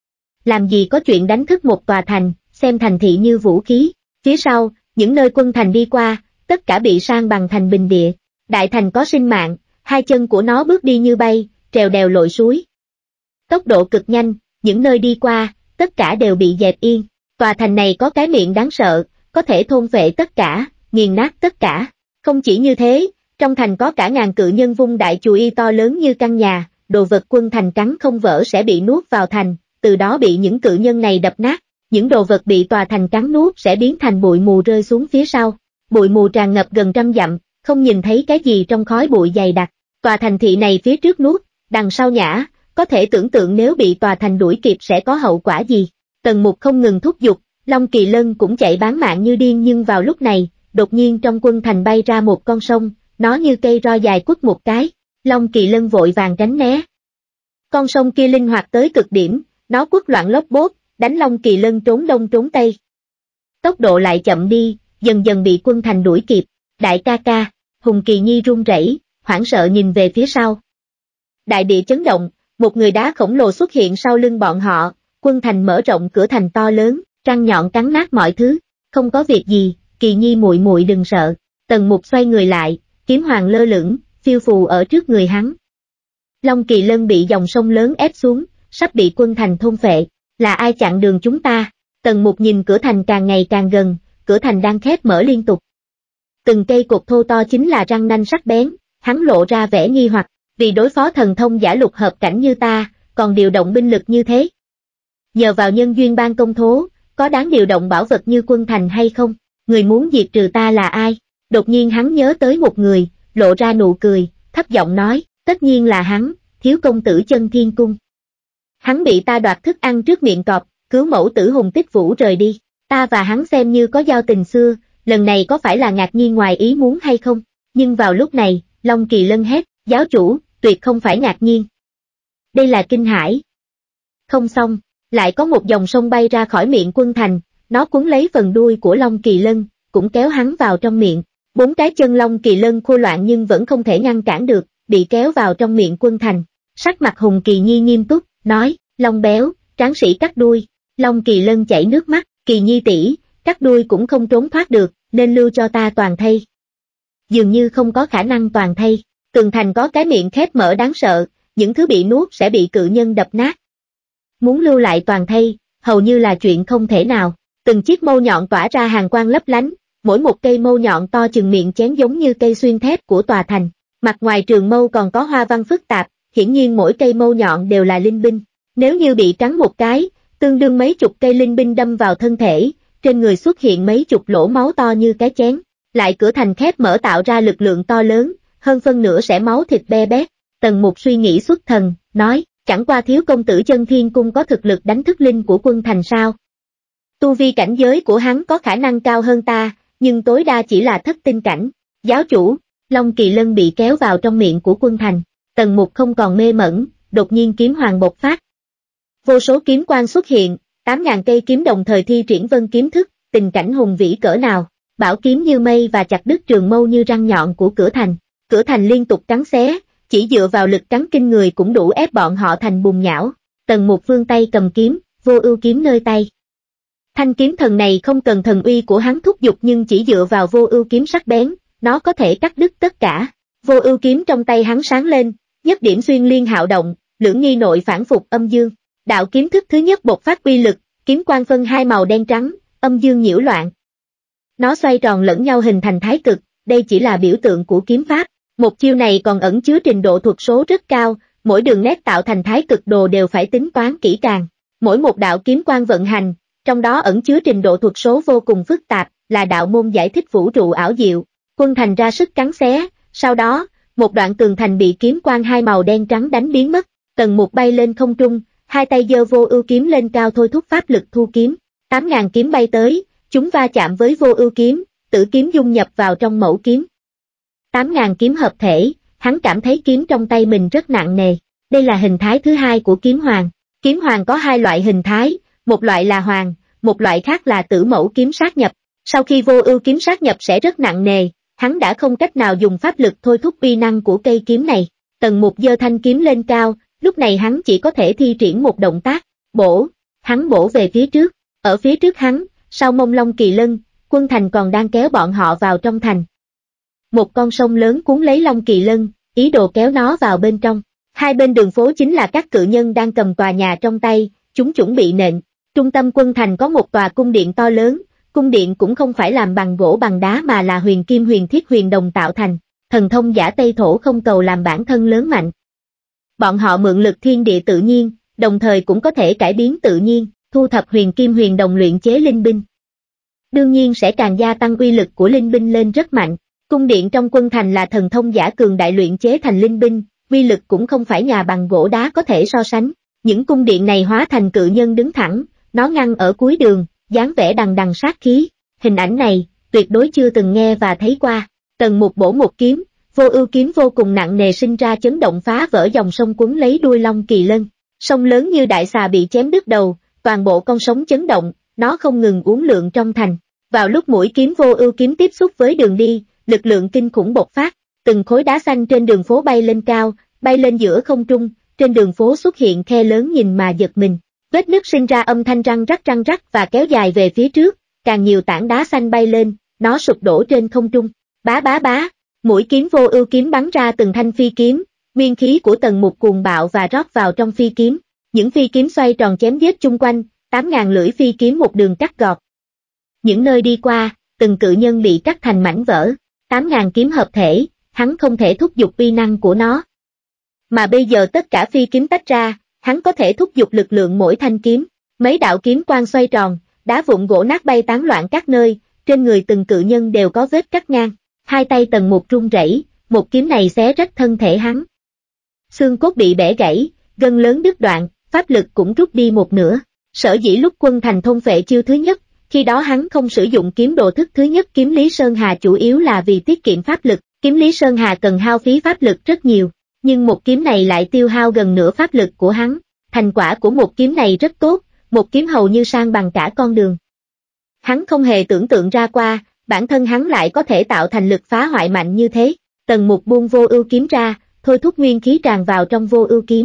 Làm gì có chuyện đánh thức một tòa thành, xem thành thị như vũ khí. Phía sau, những nơi Quân Thành đi qua, tất cả bị san bằng thành bình địa. Đại thành có sinh mạng, hai chân của nó bước đi như bay, trèo đèo lội suối. Tốc độ cực nhanh, những nơi đi qua, tất cả đều bị dẹp yên. Tòa thành này có cái miệng đáng sợ, có thể thôn phệ tất cả, nghiền nát tất cả. Không chỉ như thế, trong thành có cả ngàn cự nhân vung đại chùy y to lớn như căn nhà, đồ vật Quân Thành cắn không vỡ sẽ bị nuốt vào thành, từ đó bị những cự nhân này đập nát. Những đồ vật bị tòa thành cắn nuốt sẽ biến thành bụi mù rơi xuống phía sau. Bụi mù tràn ngập gần trăm dặm, không nhìn thấy cái gì trong khói bụi dày đặc. Tòa thành thị này phía trước nuốt, đằng sau nhả, có thể tưởng tượng nếu bị tòa thành đuổi kịp sẽ có hậu quả gì. Tần Mục không ngừng thúc giục, Long Kỳ Lân cũng chạy bán mạng như điên, nhưng vào lúc này, đột nhiên trong Quân Thành bay ra một con sông, nó như cây roi dài quất một cái, Long Kỳ Lân vội vàng tránh né. Con sông kia linh hoạt tới cực điểm, nó quất loạn lốp bốt, đánh Long Kỳ Lân trốn đông trốn tây. Tốc độ lại chậm đi, dần dần bị Quân Thành đuổi kịp. Đại ca ca, Hùng Kỳ Nhi run rẩy, hoảng sợ nhìn về phía sau. Đại địa chấn động, một người đá khổng lồ xuất hiện sau lưng bọn họ, Quân Thành mở rộng cửa thành to lớn, răng nhọn cắn nát mọi thứ. Không có việc gì, Kỳ Nhi muội muội đừng sợ. Tần Mục xoay người lại, kiếm hoàng lơ lửng, phiêu phù ở trước người hắn. Long Kỳ Lân bị dòng sông lớn ép xuống, sắp bị Quân Thành thôn phệ. Là ai chặn đường chúng ta? Tần Mục nhìn cửa thành càng ngày càng gần, cửa thành đang khép mở liên tục. Từng cây cột thô to chính là răng nanh sắc bén, hắn lộ ra vẻ nghi hoặc, vì đối phó thần thông giả lục hợp cảnh như ta, còn điều động binh lực như thế. Nhờ vào nhân duyên ban công thố, có đáng điều động bảo vật như Quân Thành hay không? Người muốn diệt trừ ta là ai? Đột nhiên hắn nhớ tới một người, lộ ra nụ cười, thấp giọng nói, tất nhiên là hắn, thiếu công tử Chân Thiên Cung. Hắn bị ta đoạt thức ăn trước miệng cọp, cứu mẫu tử Hùng Tích Vũ rời đi. Ta và hắn xem như có giao tình xưa, lần này có phải là ngạc nhiên ngoài ý muốn hay không? Nhưng vào lúc này, Long Kỳ Lân hét, giáo chủ, tuyệt không phải ngạc nhiên. Đây là kinh hãi. Không xong, lại có một dòng sông bay ra khỏi miệng Quân Thành, nó cuốn lấy phần đuôi của Long Kỳ Lân, cũng kéo hắn vào trong miệng. Bốn cái chân Long Kỳ Lân khô loạn nhưng vẫn không thể ngăn cản được, bị kéo vào trong miệng Quân Thành. Sắc mặt Hùng Kỳ Nhi nghiêm túc, nói, Long béo, tráng sĩ cắt đuôi. Long Kỳ Lân chảy nước mắt, Kỳ Nhi tỷ, cắt đuôi cũng không trốn thoát được, nên lưu cho ta toàn thây. Dường như không có khả năng toàn thây, tường thành có cái miệng khép mở đáng sợ, những thứ bị nuốt sẽ bị cự nhân đập nát. Muốn lưu lại toàn thây, hầu như là chuyện không thể nào. Từng chiếc mâu nhọn tỏa ra hàn quang lấp lánh, mỗi một cây mâu nhọn to chừng miệng chén giống như cây xuyên thép của tòa thành. Mặt ngoài trường mâu còn có hoa văn phức tạp, hiển nhiên mỗi cây mâu nhọn đều là linh binh. Nếu như bị cắn một cái, tương đương mấy chục cây linh binh đâm vào thân thể, trên người xuất hiện mấy chục lỗ máu to như cái chén. Lại cửa thành khép mở tạo ra lực lượng to lớn, hơn phân nửa sẽ máu thịt be bét. Tần Mục suy nghĩ xuất thần, nói, chẳng qua thiếu công tử Chân Thiên Cung có thực lực đánh thức linh của Quân Thành sao? Tu vi cảnh giới của hắn có khả năng cao hơn ta, nhưng tối đa chỉ là thất tinh cảnh. Giáo chủ, Long Kỳ Lân bị kéo vào trong miệng của Quân Thành. Tần Mục không còn mê mẩn, đột nhiên kiếm hoàng bộc phát. Vô số kiếm quang xuất hiện, tám ngàn cây kiếm đồng thời thi triển vân kiếm thức, tình cảnh hùng vĩ cỡ nào. bảo kiếm như mây và chặt đứt trường mâu như răng nhọn của cửa thành. Cửa thành liên tục cắn xé, chỉ dựa vào lực cắn kinh người cũng đủ ép bọn họ thành bùn nhão. Tần Mục vươn tay cầm kiếm, Vô Ưu kiếm nơi tay. Thanh kiếm thần này không cần thần uy của hắn thúc giục nhưng chỉ dựa vào Vô Ưu kiếm sắc bén, nó có thể cắt đứt tất cả. Vô Ưu kiếm trong tay hắn sáng lên, nhất điểm xuyên liên hạo động, lưỡng nghi nội phản phục âm dương. Đạo kiếm thức thứ nhất bộc phát uy lực, kiếm quang phân hai màu đen trắng, âm dương nhiễu loạn. Nó xoay tròn lẫn nhau hình thành thái cực, đây chỉ là biểu tượng của kiếm pháp. Một chiêu này còn ẩn chứa trình độ thuật số rất cao, mỗi đường nét tạo thành thái cực đồ đều phải tính toán kỹ càng. Mỗi một đạo kiếm quang vận hành, trong đó ẩn chứa trình độ thuật số vô cùng phức tạp, là đạo môn giải thích vũ trụ ảo diệu. Quân thành ra sức cắn xé, sau đó, một đoạn tường thành bị kiếm quang hai màu đen trắng đánh biến mất. Tần Mục bay lên không trung, hai tay giơ Vô Ưu kiếm lên cao thôi thúc pháp lực thu kiếm. Tám ngàn kiếm bay tới, chúng va chạm với Vô Ưu kiếm, tử kiếm dung nhập vào trong mẫu kiếm. Tám ngàn kiếm hợp thể, hắn cảm thấy kiếm trong tay mình rất nặng nề. Đây là hình thái thứ hai của kiếm hoàng. Kiếm hoàng có hai loại hình thái, một loại là hoàng, một loại khác là tử mẫu kiếm sát nhập. Sau khi Vô Ưu kiếm sát nhập sẽ rất nặng nề, hắn đã không cách nào dùng pháp lực thôi thúc uy năng của cây kiếm này. Tần Mục giơ thanh kiếm lên cao, lúc này hắn chỉ có thể thi triển một động tác, bổ, hắn bổ về phía trước. Ở phía trước hắn, sau mông long kỳ lân, quân thành còn đang kéo bọn họ vào trong thành. Một con sông lớn cuốn lấy long kỳ lân, ý đồ kéo nó vào bên trong. Hai bên đường phố chính là các cự nhân đang cầm tòa nhà trong tay, chúng chuẩn bị nện. Trung tâm quân thành có một tòa cung điện to lớn, cung điện cũng không phải làm bằng gỗ bằng đá mà là huyền kim huyền thiết huyền đồng tạo thành, thần thông giả Tây Thổ không cầu làm bản thân lớn mạnh. Bọn họ mượn lực thiên địa tự nhiên, đồng thời cũng có thể cải biến tự nhiên, thu thập huyền kim huyền đồng luyện chế linh binh. Đương nhiên sẽ càng gia tăng uy lực của linh binh lên rất mạnh. Cung điện trong quân thành là thần thông giả cường đại luyện chế thành linh binh, uy lực cũng không phải nhà bằng gỗ đá có thể so sánh. Những cung điện này hóa thành cự nhân đứng thẳng, nó ngăn ở cuối đường, dáng vẻ đằng đằng sát khí. Hình ảnh này, tuyệt đối chưa từng nghe và thấy qua. Tần Mục bổ một kiếm, Vô Ưu kiếm vô cùng nặng nề sinh ra chấn động phá vỡ dòng sông cuốn lấy đuôi long kỳ lân. Sông lớn như đại xà bị chém đứt đầu, toàn bộ con sóng chấn động, nó không ngừng uốn lượn trong thành. Vào lúc mũi kiếm Vô Ưu kiếm tiếp xúc với đường đi, lực lượng kinh khủng bộc phát, từng khối đá xanh trên đường phố bay lên cao, bay lên giữa không trung, trên đường phố xuất hiện khe lớn nhìn mà giật mình. Vết nứt sinh ra âm thanh răng rắc răng rắc và kéo dài về phía trước, càng nhiều tảng đá xanh bay lên, nó sụp đổ trên không trung. Bá bá bá, mũi kiếm Vô Ưu kiếm bắn ra từng thanh phi kiếm, nguyên khí của Tần Mục cuồng bạo và rót vào trong phi kiếm. Những phi kiếm xoay tròn chém giết chung quanh, tám ngàn lưỡi phi kiếm một đường cắt gọt. Những nơi đi qua, từng cự nhân bị cắt thành mảnh vỡ. Tám ngàn kiếm hợp thể, hắn không thể thúc giục uy năng của nó. Mà bây giờ tất cả phi kiếm tách ra, hắn có thể thúc giục lực lượng mỗi thanh kiếm. Mấy đạo kiếm quang xoay tròn, đá vụn gỗ nát bay tán loạn các nơi, trên người từng cự nhân đều có vết cắt ngang. Hai tay Tần Mục run rẩy, một kiếm này xé rách thân thể hắn. Xương cốt bị bẻ gãy, gân lớn đứt đoạn, pháp lực cũng rút đi một nửa. Sở dĩ lúc quân thành thôn phệ chiêu thứ nhất, khi đó hắn không sử dụng kiếm đồ thức thứ nhất kiếm Lý Sơn Hà chủ yếu là vì tiết kiệm pháp lực, kiếm Lý Sơn Hà cần hao phí pháp lực rất nhiều, nhưng một kiếm này lại tiêu hao gần nửa pháp lực của hắn. Thành quả của một kiếm này rất tốt, một kiếm hầu như sang bằng cả con đường. Hắn không hề tưởng tượng ra qua, bản thân hắn lại có thể tạo thành lực phá hoại mạnh như thế. Tần Mục buông Vô Ưu kiếm ra, thôi thúc nguyên khí tràn vào trong Vô Ưu kiếm.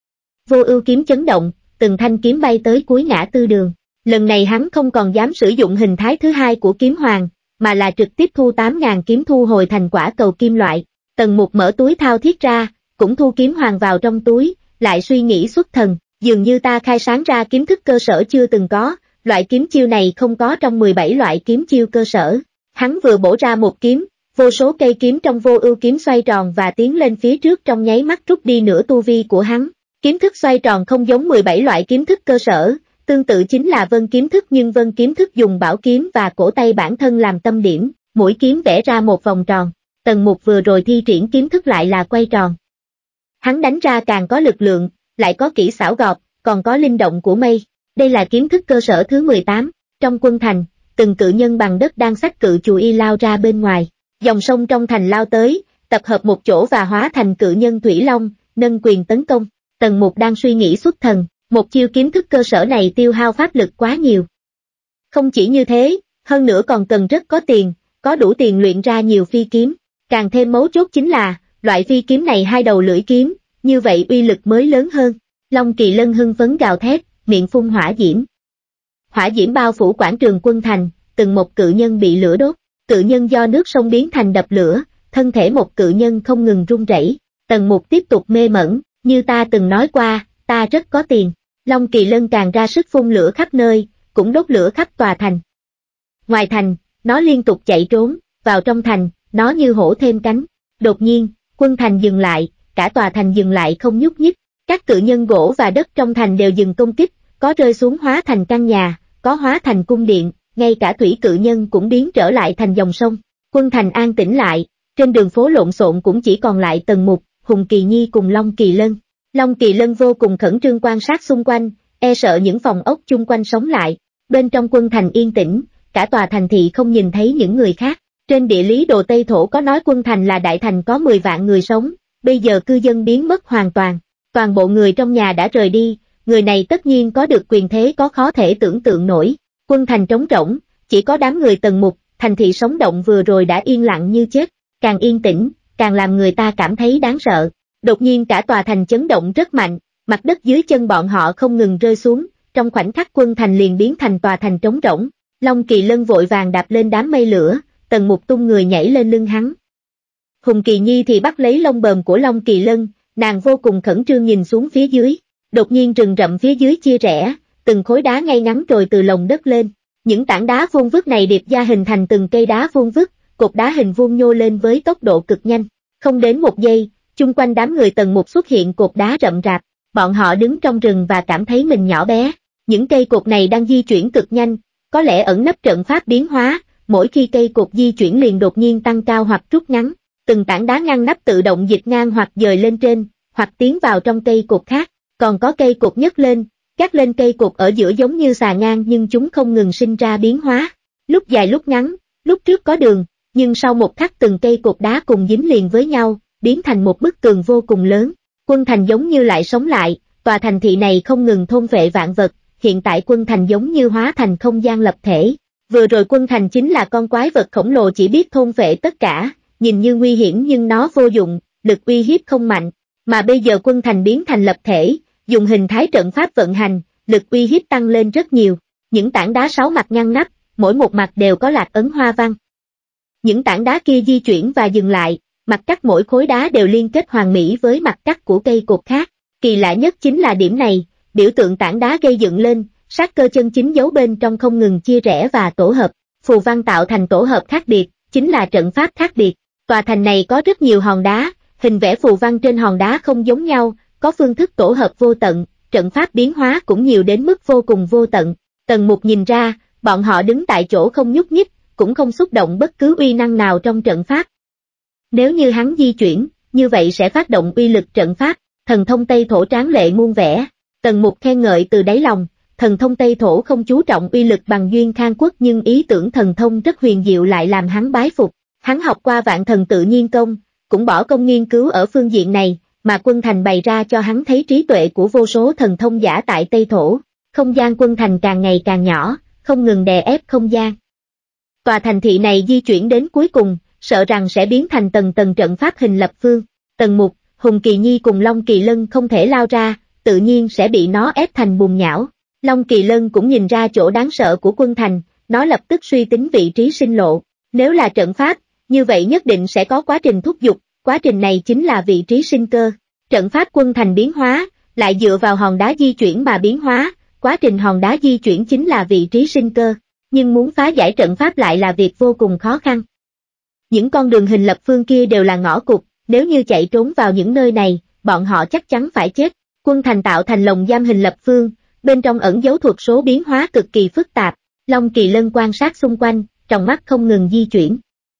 Vô Ưu kiếm chấn động, từng thanh kiếm bay tới cuối ngã tư đường. Lần này hắn không còn dám sử dụng hình thái thứ hai của kiếm hoàng, mà là trực tiếp thu tám ngàn kiếm thu hồi thành quả cầu kim loại. Tần Mục mở túi thao thiết ra, cũng thu kiếm hoàng vào trong túi, lại suy nghĩ xuất thần, dường như ta khai sáng ra kiếm thức cơ sở chưa từng có, loại kiếm chiêu này không có trong mười bảy loại kiếm chiêu cơ sở. Hắn vừa bổ ra một kiếm, vô số cây kiếm trong Vô Ưu kiếm xoay tròn và tiến lên phía trước trong nháy mắt rút đi nửa tu vi của hắn. Kiếm thức xoay tròn không giống mười bảy loại kiếm thức cơ sở, tương tự chính là vân kiếm thức, nhưng vân kiếm thức dùng bảo kiếm và cổ tay bản thân làm tâm điểm, mũi kiếm vẽ ra một vòng tròn. Tần Mục vừa rồi thi triển kiếm thức lại là quay tròn. Hắn đánh ra càng có lực lượng, lại có kỹ xảo gọt, còn có linh động của mây. Đây là kiếm thức cơ sở thứ mười tám. Trong quân thành, từng cự nhân bằng đất đang xách cự chù y lao ra bên ngoài. Dòng sông trong thành lao tới, tập hợp một chỗ và hóa thành cự nhân thủy long, nâng quyền tấn công. Tần Mục đang suy nghĩ xuất thần, một chiêu kiếm thức cơ sở này tiêu hao pháp lực quá nhiều. Không chỉ như thế, Hơn nữa còn cần rất có tiền, có đủ tiền luyện ra nhiều phi kiếm. Càng thêm mấu chốt chính là, loại phi kiếm này hai đầu lưỡi kiếm, như vậy uy lực mới lớn hơn. Long Kỳ Lân hưng phấn gào thét, miệng phun hỏa diễm. Hỏa diễm bao phủ quảng trường quân thành, từng một cự nhân bị lửa đốt. Cự nhân do nước sông biến thành đập lửa, thân thể một cự nhân không ngừng run rẩy. Tần Mục tiếp tục mê mẩn, như ta từng nói qua, ta rất có tiền. Long Kỳ Lân càng ra sức phun lửa khắp nơi, cũng đốt lửa khắp tòa thành. Ngoài thành, nó liên tục chạy trốn, vào trong thành, nó như hổ thêm cánh. Đột nhiên, quân thành dừng lại, cả tòa thành dừng lại không nhúc nhích. Các cự nhân gỗ và đất trong thành đều dừng công kích, có rơi xuống hóa thành căn nhà, có hóa thành cung điện, ngay cả thủy cự nhân cũng biến trở lại thành dòng sông. Quân thành an tĩnh lại, trên đường phố lộn xộn cũng chỉ còn lại Tần Mục, Hùng Kỳ Nhi cùng Long Kỳ Lân. Long Kỳ Lân vô cùng khẩn trương quan sát xung quanh, e sợ những phòng ốc chung quanh sống lại. Bên trong quân thành yên tĩnh, cả tòa thành thị không nhìn thấy những người khác. Trên địa lý đồ Tây Thổ có nói quân thành là đại thành có mười vạn người sống, bây giờ cư dân biến mất hoàn toàn. Toàn bộ người trong nhà đã rời đi, người này tất nhiên có được quyền thế có khó thể tưởng tượng nổi. Quân thành trống rỗng, chỉ có đám người Tần Mục, thành thị sống động vừa rồi đã yên lặng như chết. Càng yên tĩnh, càng làm người ta cảm thấy đáng sợ. Đột nhiên cả tòa thành chấn động rất mạnh, mặt đất dưới chân bọn họ không ngừng rơi xuống, trong khoảnh khắc quân thành liền biến thành tòa thành trống rỗng. Long Kỳ Lân vội vàng đạp lên đám mây lửa, Tần Mục tung người nhảy lên lưng hắn. Hùng Kỳ Nhi thì bắt lấy lông bờm của Long Kỳ Lân, nàng vô cùng khẩn trương nhìn xuống phía dưới. Đột nhiên rừng rậm phía dưới chia rẽ, từng khối đá ngay ngắn rồi từ lòng đất lên. Những tảng đá vuông vức này điệp ra hình thành từng cây đá vuông vức, cột đá hình vuông nhô lên với tốc độ cực nhanh. Không đến một giây, chung quanh đám người Tần Mục xuất hiện cột đá rậm rạp, bọn họ đứng trong rừng và cảm thấy mình nhỏ bé. Những cây cột này đang di chuyển cực nhanh, có lẽ ẩn nấp trận pháp biến hóa, mỗi khi cây cột di chuyển liền đột nhiên tăng cao hoặc rút ngắn. Từng tảng đá ngăn nắp tự động dịch ngang hoặc dời lên trên, hoặc tiến vào trong cây cột khác, còn có cây cột nhấc lên, gác lên cây cột ở giữa giống như xà ngang nhưng chúng không ngừng sinh ra biến hóa. Lúc dài lúc ngắn, lúc trước có đường, nhưng sau một khắc từng cây cột đá cùng dính liền với nhau, biến thành một bức tường vô cùng lớn. Quân thành giống như lại sống lại, tòa thành thị này không ngừng thôn phệ vạn vật, hiện tại quân thành giống như hóa thành không gian lập thể. Vừa rồi quân thành chính là con quái vật khổng lồ chỉ biết thôn phệ tất cả, nhìn như nguy hiểm nhưng nó vô dụng, lực uy hiếp không mạnh, mà bây giờ quân thành biến thành lập thể, dùng hình thái trận pháp vận hành, lực uy hiếp tăng lên rất nhiều. Những tảng đá sáu mặt ngăn nắp, mỗi một mặt đều có lạc ấn hoa văn. Những tảng đá kia di chuyển và dừng lại, mặt cắt mỗi khối đá đều liên kết hoàn mỹ với mặt cắt của cây cột khác. Kỳ lạ nhất chính là điểm này, biểu tượng tảng đá gây dựng lên, sát cơ chân chính giấu bên trong không ngừng chia rẽ và tổ hợp. Phù văn tạo thành tổ hợp khác biệt, chính là trận pháp khác biệt. Tòa thành này có rất nhiều hòn đá, hình vẽ phù văn trên hòn đá không giống nhau, có phương thức tổ hợp vô tận, trận pháp biến hóa cũng nhiều đến mức vô cùng vô tận. Tần Mục nhìn ra, bọn họ đứng tại chỗ không nhúc nhích, cũng không xúc động bất cứ uy năng nào trong trận pháp. Nếu như hắn di chuyển, như vậy sẽ phát động uy lực trận pháp, thần thông Tây Thổ tráng lệ muôn vẻ. Tần Mục khen ngợi từ đáy lòng, thần thông Tây Thổ không chú trọng uy lực bằng duyên khang quốc nhưng ý tưởng thần thông rất huyền diệu lại làm hắn bái phục. Hắn học qua vạn thần tự nhiên công, cũng bỏ công nghiên cứu ở phương diện này, mà quân thành bày ra cho hắn thấy trí tuệ của vô số thần thông giả tại Tây Thổ. Không gian quân thành càng ngày càng nhỏ, không ngừng đè ép không gian. Tòa thành thị này di chuyển đến cuối cùng, sợ rằng sẽ biến thành tầng tầng trận pháp hình lập phương. Tần Mục, Hùng Kỳ Nhi cùng Long Kỳ Lân không thể lao ra, tự nhiên sẽ bị nó ép thành bùn nhão. Long Kỳ Lân cũng nhìn ra chỗ đáng sợ của quân thành, nó lập tức suy tính vị trí sinh lộ. Nếu là trận pháp, như vậy nhất định sẽ có quá trình thúc giục, quá trình này chính là vị trí sinh cơ. Trận pháp quân thành biến hóa, lại dựa vào hòn đá di chuyển mà biến hóa, quá trình hòn đá di chuyển chính là vị trí sinh cơ. Nhưng muốn phá giải trận pháp lại là việc vô cùng khó khăn. Những con đường hình lập phương kia đều là ngõ cụt, nếu như chạy trốn vào những nơi này, bọn họ chắc chắn phải chết. Quân thành tạo thành lồng giam hình lập phương, bên trong ẩn dấu thuật số biến hóa cực kỳ phức tạp. Long Kỳ Lân quan sát xung quanh, trong mắt không ngừng di chuyển.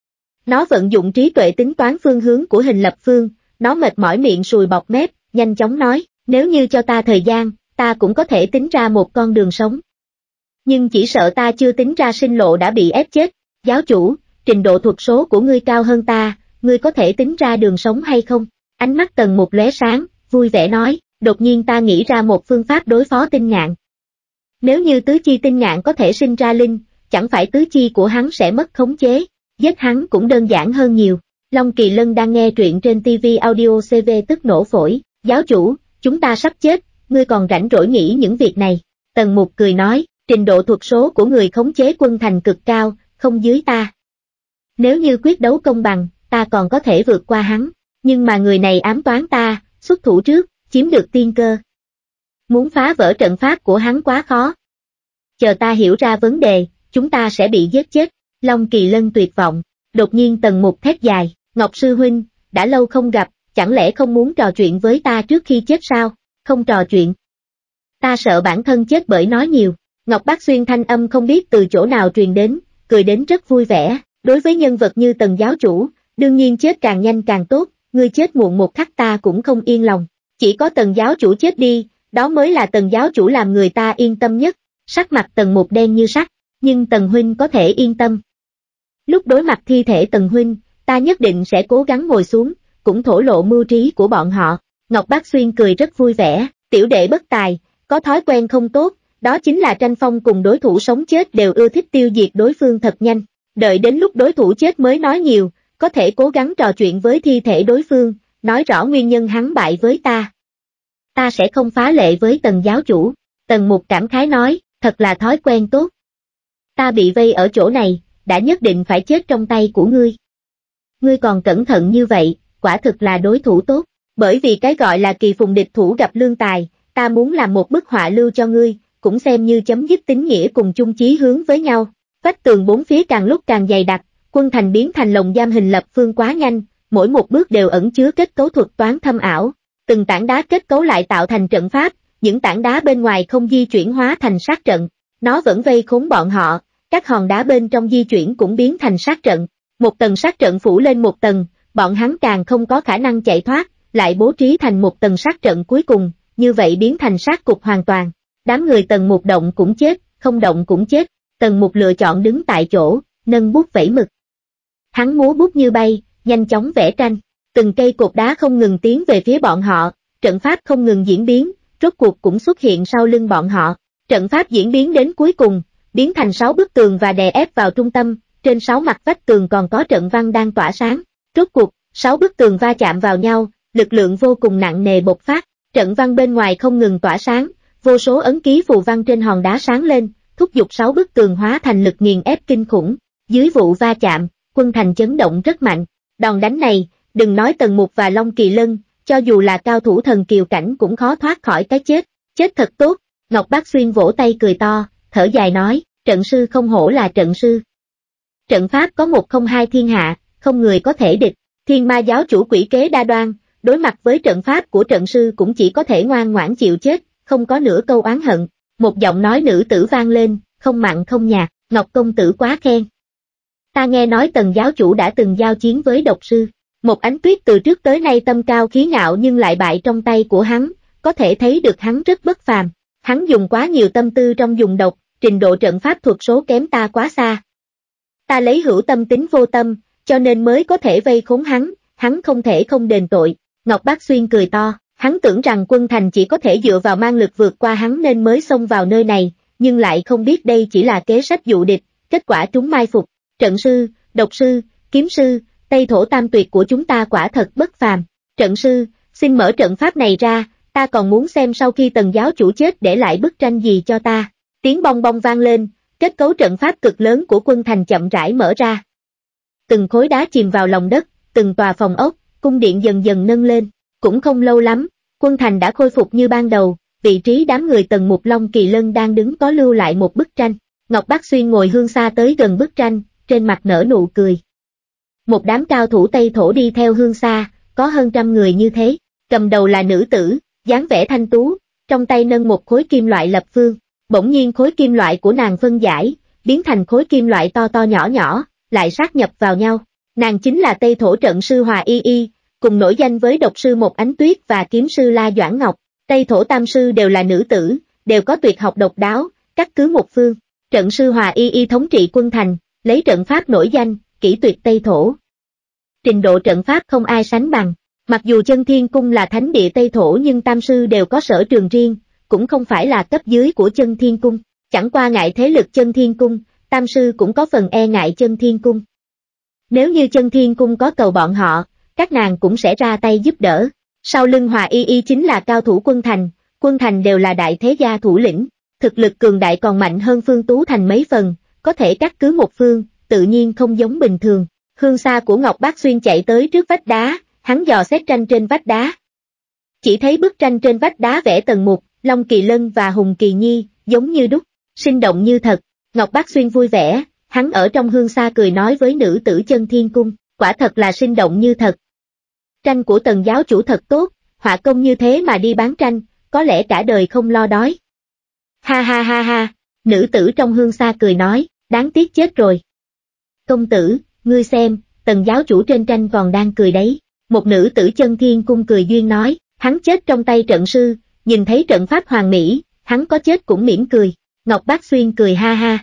Nó vận dụng trí tuệ tính toán phương hướng của hình lập phương, nó mệt mỏi miệng sùi bọt mép, nhanh chóng nói, nếu như cho ta thời gian, ta cũng có thể tính ra một con đường sống. Nhưng chỉ sợ ta chưa tính ra sinh lộ đã bị ép chết. Giáo chủ, trình độ thuật số của ngươi cao hơn ta, ngươi có thể tính ra đường sống hay không? Ánh mắt Tần Mục lóe sáng, vui vẻ nói, đột nhiên ta nghĩ ra một phương pháp đối phó tinh ngạn. Nếu như tứ chi tinh ngạn có thể sinh ra linh, chẳng phải tứ chi của hắn sẽ mất khống chế, giết hắn cũng đơn giản hơn nhiều. Long Kỳ Lân đang nghe truyện trên ti vi audio xê vê tức nổ phổi, giáo chủ, chúng ta sắp chết, ngươi còn rảnh rỗi nghĩ những việc này. Tần Mục cười nói, trình độ thuật số của người khống chế quân thành cực cao, không dưới ta. Nếu như quyết đấu công bằng, ta còn có thể vượt qua hắn, nhưng mà người này ám toán ta, xuất thủ trước, chiếm được tiên cơ. Muốn phá vỡ trận pháp của hắn quá khó. Chờ ta hiểu ra vấn đề, chúng ta sẽ bị giết chết. Long Kỳ Lân tuyệt vọng, đột nhiên Tần Mục thét dài, Ngọc Sư Huynh, đã lâu không gặp, chẳng lẽ không muốn trò chuyện với ta trước khi chết sao? Không trò chuyện. Ta sợ bản thân chết bởi nói nhiều. Ngọc Bác Xuyên thanh âm không biết từ chỗ nào truyền đến, cười đến rất vui vẻ. Đối với nhân vật như Tần giáo chủ, đương nhiên chết càng nhanh càng tốt, ngươi chết muộn một khắc ta cũng không yên lòng. Chỉ có Tần giáo chủ chết đi, đó mới là Tần giáo chủ làm người ta yên tâm nhất. Sắc mặt Tần Mục đen như sắt, nhưng Tần huynh có thể yên tâm. Lúc đối mặt thi thể Tần huynh, ta nhất định sẽ cố gắng ngồi xuống, cũng thổ lộ mưu trí của bọn họ. Ngọc Bác Xuyên cười rất vui vẻ, tiểu đệ bất tài, có thói quen không tốt, đó chính là tranh phong cùng đối thủ sống chết đều ưa thích tiêu diệt đối phương thật nhanh. Đợi đến lúc đối thủ chết mới nói nhiều, có thể cố gắng trò chuyện với thi thể đối phương, nói rõ nguyên nhân hắn bại với ta. Ta sẽ không phá lệ với Tần giáo chủ. Tần Mục cảm khái nói, thật là thói quen tốt. Ta bị vây ở chỗ này, đã nhất định phải chết trong tay của ngươi. Ngươi còn cẩn thận như vậy, quả thực là đối thủ tốt. Bởi vì cái gọi là kỳ phùng địch thủ gặp lương tài, ta muốn làm một bức họa lưu cho ngươi, cũng xem như chấm dứt tín nghĩa cùng chung chí hướng với nhau. Vách tường bốn phía càng lúc càng dày đặc, quân thành biến thành lồng giam hình lập phương quá nhanh, mỗi một bước đều ẩn chứa kết cấu thuật toán thâm ảo. Từng tảng đá kết cấu lại tạo thành trận pháp, những tảng đá bên ngoài không di chuyển hóa thành sát trận, nó vẫn vây khốn bọn họ, các hòn đá bên trong di chuyển cũng biến thành sát trận. Một tầng sát trận phủ lên một tầng, bọn hắn càng không có khả năng chạy thoát, lại bố trí thành một tầng sát trận cuối cùng, như vậy biến thành sát cục hoàn toàn. Đám người Tần Mục động cũng chết, không động cũng chết. Tần Mục lựa chọn đứng tại chỗ, nâng bút vẩy mực. Hắn múa bút như bay, nhanh chóng vẽ tranh. Từng cây cột đá không ngừng tiến về phía bọn họ, trận pháp không ngừng diễn biến, rốt cuộc cũng xuất hiện sau lưng bọn họ. Trận pháp diễn biến đến cuối cùng, biến thành sáu bức tường và đè ép vào trung tâm, trên sáu mặt vách tường còn có trận văn đang tỏa sáng. Rốt cuộc, sáu bức tường va chạm vào nhau, lực lượng vô cùng nặng nề bộc phát, trận văn bên ngoài không ngừng tỏa sáng, vô số ấn ký phù văn trên hòn đá sáng lên, thúc giục sáu bức tường hóa thành lực nghiền ép kinh khủng. Dưới vụ va chạm, quân thành chấn động rất mạnh. Đòn đánh này, đừng nói Tần Mục và Long Kỳ Lân, cho dù là cao thủ thần kiều cảnh cũng khó thoát khỏi cái chết. Chết thật tốt. Ngọc Bác Xuyên vỗ tay cười to, thở dài nói, trận sư không hổ là trận sư. Trận pháp có một không hai thiên hạ, không người có thể địch. Thiên Ma giáo chủ quỷ kế đa đoan, đối mặt với trận pháp của trận sư cũng chỉ có thể ngoan ngoãn chịu chết, không có nửa câu oán hận. Một giọng nói nữ tử vang lên, không mặn không nhạt, Ngọc công tử quá khen. Ta nghe nói Tần giáo chủ đã từng giao chiến với độc sư. Một Ánh Tuyết từ trước tới nay tâm cao khí ngạo nhưng lại bại trong tay của hắn, có thể thấy được hắn rất bất phàm. Hắn dùng quá nhiều tâm tư trong dùng độc, trình độ trận pháp thuật số kém ta quá xa. Ta lấy hữu tâm tính vô tâm, cho nên mới có thể vây khốn hắn, hắn không thể không đền tội. Ngọc Bác Xuyên cười to, hắn tưởng rằng quân thành chỉ có thể dựa vào mang lực vượt qua hắn nên mới xông vào nơi này, nhưng lại không biết đây chỉ là kế sách dụ địch, kết quả chúng mai phục. Trận sư, độc sư, kiếm sư, Tây Thổ tam tuyệt của chúng ta quả thật bất phàm. Trận sư, xin mở trận pháp này ra, ta còn muốn xem sau khi Tần giáo chủ chết để lại bức tranh gì cho ta. Tiếng bong bong vang lên, kết cấu trận pháp cực lớn của quân thành chậm rãi mở ra. Từng khối đá chìm vào lòng đất, từng tòa phòng ốc, cung điện dần dần nâng lên. Cũng không lâu lắm, quân thành đã khôi phục như ban đầu, vị trí đám người Tần Mục Long Kỳ Lân đang đứng có lưu lại một bức tranh. Ngọc Bác Xuyên ngồi hương xa tới gần bức tranh, trên mặt nở nụ cười. Một đám cao thủ Tây Thổ đi theo hương xa, có hơn trăm người như thế, cầm đầu là nữ tử, dáng vẻ thanh tú, trong tay nâng một khối kim loại lập phương. Bỗng nhiên khối kim loại của nàng phân giải, biến thành khối kim loại to to nhỏ nhỏ, lại sát nhập vào nhau. Nàng chính là Tây Thổ trận sư Hòa Y Y, cùng nổi danh với độc sư Một Ánh Tuyết và kiếm sư La Doãn Ngọc. Tây Thổ tam sư đều là nữ tử, đều có tuyệt học độc đáo, cắt cứ một phương. Trận sư Hòa Y Y thống trị quân thành, lấy trận pháp nổi danh, kỹ tuyệt Tây Thổ. Trình độ trận pháp không ai sánh bằng. Mặc dù Chân Thiên Cung là thánh địa Tây Thổ nhưng tam sư đều có sở trường riêng, cũng không phải là cấp dưới của Chân Thiên Cung. Chẳng qua ngại thế lực Chân Thiên Cung, Tam sư cũng có phần e ngại Chân Thiên Cung. Nếu như Chân Thiên Cung có cầu bọn họ, các nàng cũng sẽ ra tay giúp đỡ. Sau lưng Hòa Y Y chính là cao thủ quân thành, quân thành đều là đại thế gia thủ lĩnh, thực lực cường đại còn mạnh hơn Phương Tú Thành mấy phần, có thể cắt cứ một phương, tự nhiên không giống bình thường. Hương xa của Ngọc Bác Xuyên chạy tới trước vách đá, hắn dò xét tranh trên vách đá. Chỉ thấy bức tranh trên vách đá vẽ Tần Mục, Long Kỳ Lân và Hùng Kỳ Nhi, giống như đúc, sinh động như thật. Ngọc Bác Xuyên vui vẻ, hắn ở trong hương xa cười nói với nữ tử Chân Thiên Cung, quả thật là sinh động như thật. Tranh của Tần giáo chủ thật tốt, họa công như thế mà đi bán tranh, có lẽ cả đời không lo đói. Ha ha ha ha, nữ tử trong hương xa cười nói, đáng tiếc chết rồi. Công tử, ngươi xem, Tần giáo chủ trên tranh còn đang cười đấy. Một nữ tử Chân Thiên Cung cười duyên nói, hắn chết trong tay trận sư, nhìn thấy trận pháp hoàn mỹ, hắn có chết cũng mỉm cười. Ngọc Bác Xuyên cười ha ha.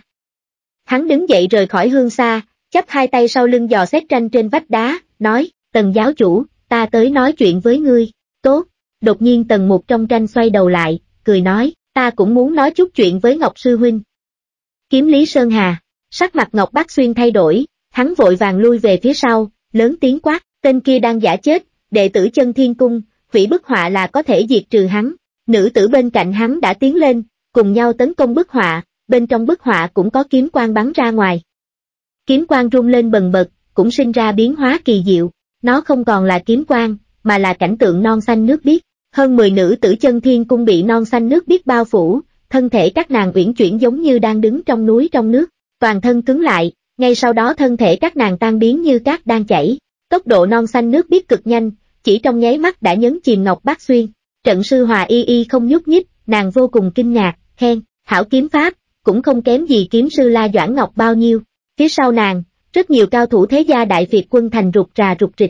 Hắn đứng dậy rời khỏi hương xa, chắp hai tay sau lưng dò xét tranh trên vách đá, nói, Tần giáo chủ, ta tới nói chuyện với ngươi. Tốt. Đột nhiên Tần Mục trong tranh xoay đầu lại, cười nói, ta cũng muốn nói chút chuyện với Ngọc sư huynh. Kiếm Lý Sơn Hà. Sắc mặt Ngọc Bác Xuyên thay đổi, hắn vội vàng lui về phía sau, lớn tiếng quát, tên kia đang giả chết, đệ tử Chân Thiên Cung, hủy bức họa là có thể diệt trừ hắn. Nữ tử bên cạnh hắn đã tiến lên, cùng nhau tấn công bức họa, bên trong bức họa cũng có kiếm quang bắn ra ngoài. Kiếm quang rung lên bần bật, cũng sinh ra biến hóa kỳ diệu, nó không còn là kiếm quang, mà là cảnh tượng non xanh nước biếc. Hơn mười nữ tử Chân Thiên Cung bị non xanh nước biếc bao phủ, thân thể các nàng uyển chuyển giống như đang đứng trong núi trong nước, toàn thân cứng lại, ngay sau đó thân thể các nàng tan biến như cát đang chảy. Tốc độ non xanh nước biếc cực nhanh, chỉ trong nháy mắt đã nhấn chìm Ngọc Bác Xuyên. Trận sư Hòa Y Y không nhúc nhích, nàng vô cùng kinh ngạc, khen, hảo kiếm pháp, cũng không kém gì kiếm sư La Doãn Ngọc bao nhiêu. Phía sau nàng, rất nhiều cao thủ thế gia Đại Việt quân thành rụt rà rụt rịch.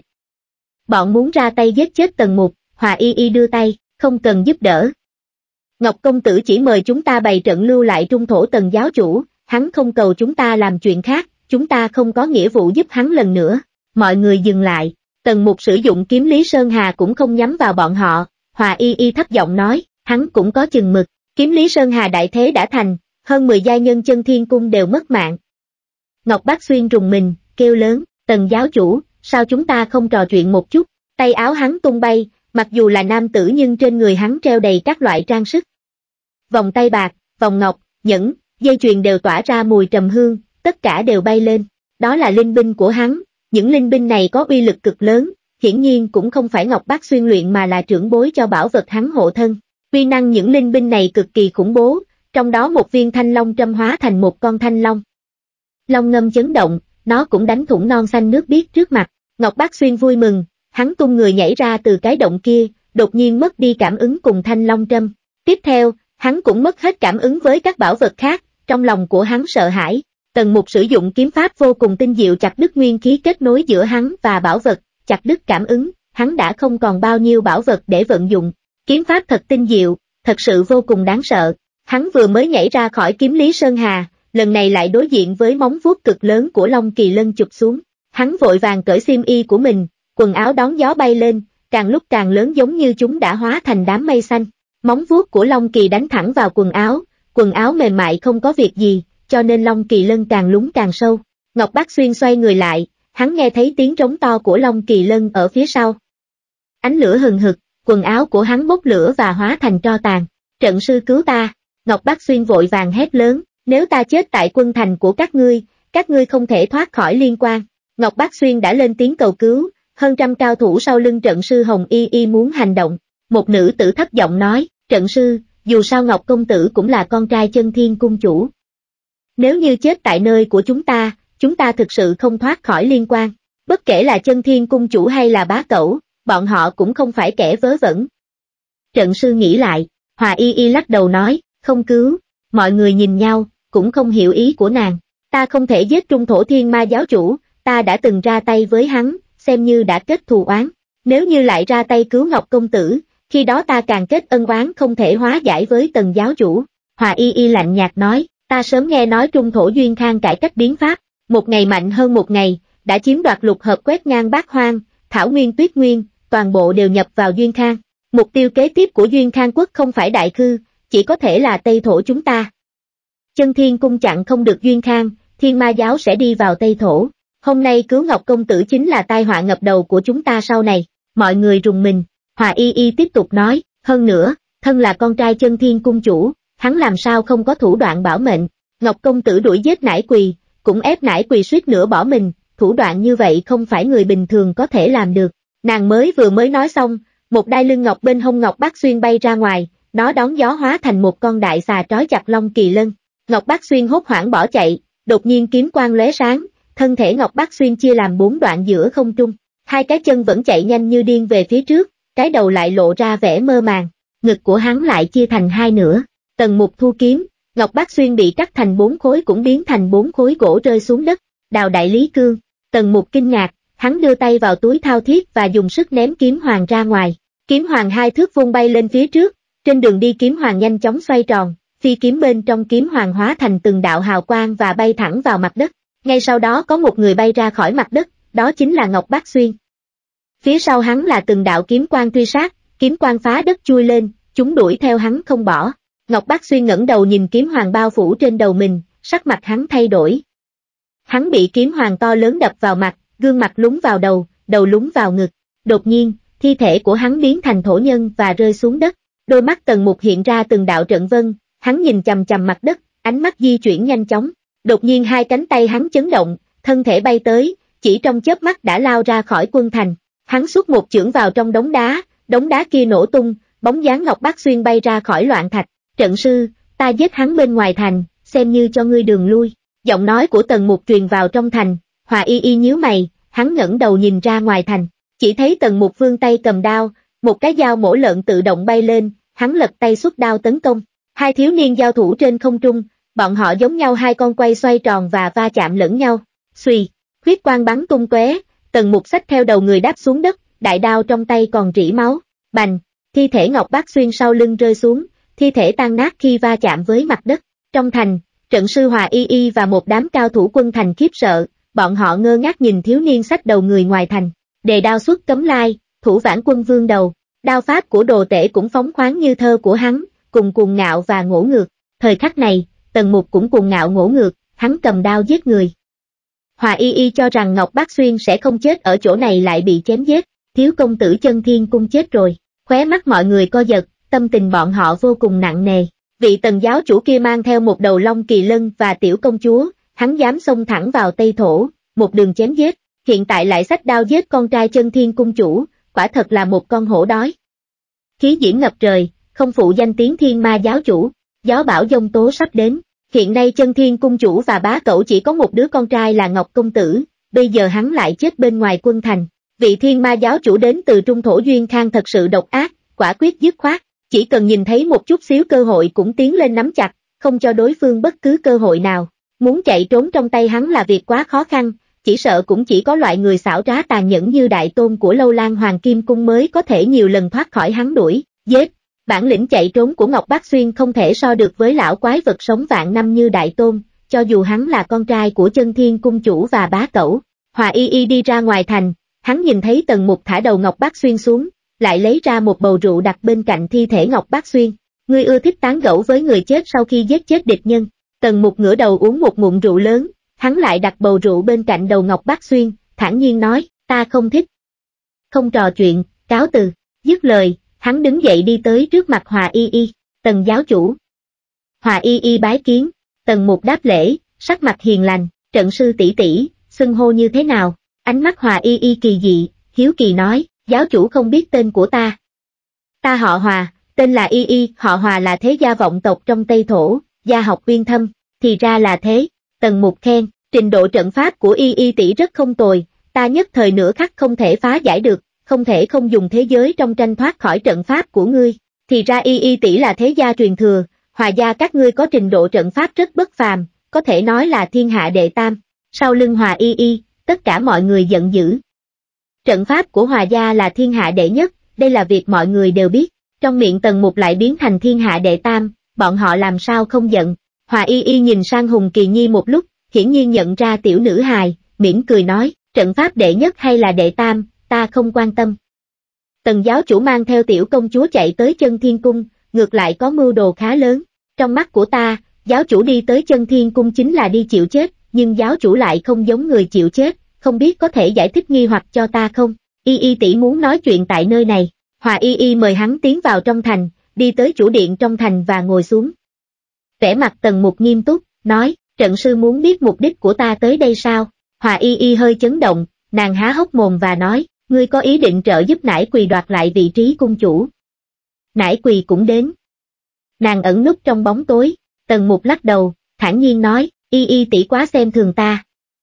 Bọn muốn ra tay giết chết Tần Mục, Hòa Y Y đưa tay, không cần giúp đỡ. Ngọc công tử chỉ mời chúng ta bày trận lưu lại trung thổ Tần giáo chủ, hắn không cầu chúng ta làm chuyện khác, chúng ta không có nghĩa vụ giúp hắn lần nữa. Mọi người dừng lại, Tần Mục sử dụng kiếm Lý Sơn Hà cũng không nhắm vào bọn họ, Hòa Y Y thấp giọng nói, hắn cũng có chừng mực, kiếm Lý Sơn Hà đại thế đã thành, hơn mười giai nhân Chân Thiên Cung đều mất mạng. Ngọc Bác Xuyên rùng mình, kêu lớn, Tần giáo chủ, sao chúng ta không trò chuyện một chút? Tay áo hắn tung bay, mặc dù là nam tử nhưng trên người hắn treo đầy các loại trang sức. Vòng tay bạc, vòng ngọc, nhẫn, dây chuyền đều tỏa ra mùi trầm hương, tất cả đều bay lên. Đó là linh binh của hắn, những linh binh này có uy lực cực lớn, hiển nhiên cũng không phải Ngọc Bác Xuyên luyện mà là trưởng bối cho bảo vật hắn hộ thân. Uy năng những linh binh này cực kỳ khủng bố, trong đó một viên thanh long trâm hóa thành một con thanh long. Long ngâm chấn động, nó cũng đánh thủng non xanh nước biếc trước mặt. Ngọc Bác Xuyên vui mừng, hắn tung người nhảy ra từ cái động kia, đột nhiên mất đi cảm ứng cùng thanh long trâm. Tiếp theo, hắn cũng mất hết cảm ứng với các bảo vật khác, trong lòng của hắn sợ hãi. Tần Mục sử dụng kiếm pháp vô cùng tinh diệu chặt đứt nguyên khí kết nối giữa hắn và bảo vật, chặt đứt cảm ứng, hắn đã không còn bao nhiêu bảo vật để vận dụng. Kiếm pháp thật tinh diệu, thật sự vô cùng đáng sợ. Hắn vừa mới nhảy ra khỏi kiếm Lý Sơn Hà, lần này lại đối diện với móng vuốt cực lớn của Long Kỳ Lân chụp xuống. Hắn vội vàng cởi xiêm y của mình, quần áo đón gió bay lên, càng lúc càng lớn giống như chúng đã hóa thành đám mây xanh. Móng vuốt của Long Kỳ đánh thẳng vào quần áo, quần áo mềm mại không có việc gì, cho nên Long Kỳ Lân càng lún càng sâu. Ngọc Bác Xuyên xoay người lại, hắn nghe thấy tiếng trống to của Long Kỳ Lân ở phía sau. Ánh lửa hừng hực, quần áo của hắn bốc lửa và hóa thành tro tàn. Trận sư cứu ta! Ngọc Bác Xuyên vội vàng hét lớn, nếu ta chết tại quân thành của các ngươi, các ngươi không thể thoát khỏi liên quan. Ngọc Bác Xuyên đã lên tiếng cầu cứu, hơn trăm cao thủ sau lưng trận sư Hồng Y Y muốn hành động. Một nữ tử thấp giọng nói, trận sư, dù sao Ngọc công tử cũng là con trai Chân Thiên Cung chủ. Nếu như chết tại nơi của chúng ta, chúng ta thực sự không thoát khỏi liên quan. Bất kể là Chân Thiên Cung chủ hay là bá cẩu, bọn họ cũng không phải kẻ vớ vẩn. Trận sư nghĩ lại, Hòa Y Y lắc đầu nói, không cứu. Mọi người nhìn nhau, cũng không hiểu ý của nàng. Ta không thể giết Trung Thổ Thiên Ma giáo chủ, ta đã từng ra tay với hắn, xem như đã kết thù oán. Nếu như lại ra tay cứu Ngọc công tử, khi đó ta càng kết ân oán không thể hóa giải với Tần giáo chủ. Hòa Y Y lạnh nhạt nói, ta sớm nghe nói Trung Thổ Duyên Khang cải cách biến pháp, một ngày mạnh hơn một ngày, đã chiếm đoạt lục hợp quét ngang bát hoang, thảo nguyên tuyết nguyên, toàn bộ đều nhập vào Duyên Khang. Mục tiêu kế tiếp của Duyên Khang quốc không phải Đại Khư, chỉ có thể là Tây Thổ chúng ta. Chân Thiên Cung chặn không được Duyên Khang, thiên ma giáo sẽ đi vào Tây Thổ. Hôm nay cứu Ngọc công tử chính là tai họa ngập đầu của chúng ta sau này. Mọi người rùng mình. Hòa Y Y tiếp tục nói, hơn nữa, thân là con trai Chân Thiên cung chủ, hắn làm sao không có thủ đoạn bảo mệnh. Ngọc công tử đuổi giết Nải Quỳ, cũng ép Nải Quỳ suýt nữa bỏ mình, thủ đoạn như vậy không phải người bình thường có thể làm được. Nàng mới vừa mới nói xong, một đai lưng ngọc bên hông Ngọc Bác Xuyên bay ra ngoài, nó đón gió hóa thành một con đại xà trói chặt Long Kỳ Lân. Ngọc Bác Xuyên hốt hoảng bỏ chạy, đột nhiên kiếm quang lóe sáng, thân thể Ngọc Bác Xuyên chia làm bốn đoạn giữa không trung, hai cái chân vẫn chạy nhanh như điên về phía trước, cái đầu lại lộ ra vẻ mơ màng, ngực của hắn lại chia thành hai nửa. Tần Mục thu kiếm, Ngọc Bác Xuyên bị cắt thành bốn khối cũng biến thành bốn khối gỗ rơi xuống đất. Đào Đại Lý Cương, Tần Mục kinh ngạc, hắn đưa tay vào túi thao thiết và dùng sức ném kiếm hoàng ra ngoài. Kiếm hoàng hai thước vung bay lên phía trước, trên đường đi kiếm hoàng nhanh chóng xoay tròn, phi kiếm bên trong kiếm hoàng hóa thành từng đạo hào quang và bay thẳng vào mặt đất. Ngay sau đó có một người bay ra khỏi mặt đất, đó chính là Ngọc Bác Xuyên. Phía sau hắn là từng đạo kiếm quang truy sát, kiếm quang phá đất chui lên, chúng đuổi theo hắn không bỏ. Ngọc Bác Xuyên ngẩng đầu nhìn kiếm hoàng bao phủ trên đầu mình, sắc mặt hắn thay đổi. Hắn bị kiếm hoàng to lớn đập vào mặt, gương mặt lún vào đầu, đầu lún vào ngực. Đột nhiên, thi thể của hắn biến thành thổ nhân và rơi xuống đất. Đôi mắt Tần Mục hiện ra từng đạo trận vân, hắn nhìn chằm chằm mặt đất, ánh mắt di chuyển nhanh chóng. Đột nhiên hai cánh tay hắn chấn động, thân thể bay tới, chỉ trong chớp mắt đã lao ra khỏi quân thành. Hắn xuất một chưởng vào trong đống đá, đống đá kia nổ tung, bóng dáng Ngọc Bác Xuyên bay ra khỏi loạn thạch. Trận sư, ta giết hắn bên ngoài thành, xem như cho ngươi đường lui. Giọng nói của Tần Mục truyền vào trong thành. Hòa Y Y nhíu mày, hắn ngẩng đầu nhìn ra ngoài thành, chỉ thấy Tần Mục vươn tay cầm đao, một cái dao mổ lợn tự động bay lên, hắn lật tay xuất đao tấn công. Hai thiếu niên giao thủ trên không trung, bọn họ giống nhau hai con quay xoay tròn và va chạm lẫn nhau. Xuy, huyết quang bắn tung tóe, Tần Mục xách theo đầu người đáp xuống đất, đại đao trong tay còn rỉ máu. Bành, thi thể Ngọc Bác Xuyên sau lưng rơi xuống, thi thể tan nát khi va chạm với mặt đất. Trong thành, trận sư Hòa Y Y và một đám cao thủ quân thành khiếp sợ, bọn họ ngơ ngác nhìn thiếu niên xách đầu người ngoài thành. Đề đao xuất cấm lai, thủ vãn quân vương đầu, đao pháp của đồ tể cũng phóng khoáng như thơ của hắn, cùng cuồng ngạo và ngỗ ngược. Thời khắc này, Tần Mục cũng cuồng ngạo ngỗ ngược, hắn cầm đao giết người. Hòa Y Y cho rằng Ngọc Bác Xuyên sẽ không chết ở chỗ này lại bị chém giết, thiếu công tử Chân Thiên cung chết rồi. Khóe mắt mọi người co giật, tâm tình bọn họ vô cùng nặng nề. Vị Tần giáo chủ kia mang theo một đầu Long Kỳ Lân và tiểu công chúa, hắn dám xông thẳng vào Tây Thổ, một đường chém giết, hiện tại lại xách đao giết con trai Chân Thiên cung chủ, quả thật là một con hổ đói. Khí diễm ngập trời, không phụ danh tiếng Thiên Ma giáo chủ, gió bão giông tố sắp đến. Hiện nay Chân Thiên cung chủ và bá cẩu chỉ có một đứa con trai là Ngọc công tử, bây giờ hắn lại chết bên ngoài quân thành. Vị Thiên Ma giáo chủ đến từ Trung Thổ Duyên Khang thật sự độc ác, quả quyết dứt khoát, chỉ cần nhìn thấy một chút xíu cơ hội cũng tiến lên nắm chặt, không cho đối phương bất cứ cơ hội nào. Muốn chạy trốn trong tay hắn là việc quá khó khăn, chỉ sợ cũng chỉ có loại người xảo trá tàn nhẫn như đại tôn của Lâu Lan Hoàng Kim Cung mới có thể nhiều lần thoát khỏi hắn đuổi, giết. Bản lĩnh chạy trốn của Ngọc Bác Xuyên không thể so được với lão quái vật sống vạn năm như đại tôn, cho dù hắn là con trai của Chân Thiên cung chủ và bá cẩu. Hòa Y Y đi ra ngoài thành, hắn nhìn thấy Tần Mục thả đầu Ngọc Bác Xuyên xuống, lại lấy ra một bầu rượu đặt bên cạnh thi thể Ngọc Bác Xuyên. Ngươi ưa thích tán gẫu với người chết sau khi giết chết địch nhân. Tần Mục ngửa đầu uống một ngụm rượu lớn, hắn lại đặt bầu rượu bên cạnh đầu Ngọc Bác Xuyên, thản nhiên nói, ta không thích. Không trò chuyện, cáo từ. Dứt lời, hắn đứng dậy đi tới trước mặt Hòa Y Y. Tần giáo chủ. Hòa Y Y bái kiến. Tần Mục đáp lễ, sắc mặt hiền lành, trận sư tỷ tỷ, xưng hô như thế nào? Ánh mắt Hòa Y Y kỳ dị, hiếu kỳ nói, giáo chủ không biết tên của ta. Ta họ Hòa, tên là Y Y, họ Hòa là thế gia vọng tộc trong Tây Thổ, gia học uyên thâm, thì ra là thế. Tần Mục khen, trình độ trận pháp của Y Y tỷ rất không tồi, ta nhất thời nửa khắc không thể phá giải được, không thể không dùng thế giới trong tranh thoát khỏi trận pháp của ngươi. Thì ra Y Y tỷ là thế gia truyền thừa, Hòa gia các ngươi có trình độ trận pháp rất bất phàm, có thể nói là thiên hạ đệ tam. Sau lưng Hòa Y Y, tất cả mọi người giận dữ. Trận pháp của Hòa gia là thiên hạ đệ nhất, đây là việc mọi người đều biết. Trong miệng Tần Mục lại biến thành thiên hạ đệ tam, bọn họ làm sao không giận. Hòa Y Y nhìn sang Hùng Kỳ Nhi một lúc, hiển nhiên nhận ra tiểu nữ hài, mỉm cười nói, trận pháp đệ nhất hay là đệ tam, ta không quan tâm. Tần giáo chủ mang theo tiểu công chúa chạy tới Chân Thiên cung, ngược lại có mưu đồ khá lớn. Trong mắt của ta, giáo chủ đi tới Chân Thiên cung chính là đi chịu chết, nhưng giáo chủ lại không giống người chịu chết, không biết có thể giải thích nghi hoặc cho ta không? Y Y tỷ muốn nói chuyện tại nơi này. Hòa Y Y mời hắn tiến vào trong thành, đi tới chủ điện trong thành và ngồi xuống. Vẻ mặt Tần Mục nghiêm túc, nói, trận sư muốn biết mục đích của ta tới đây sao? Hòa Y Y hơi chấn động, nàng há hốc mồm và nói, ngươi có ý định trợ giúp Nải Quỳ đoạt lại vị trí cung chủ. Nải Quỳ cũng đến. Nàng ẩn núp trong bóng tối, Tần Mục lắc đầu, thản nhiên nói, Y Y tỷ quá xem thường ta.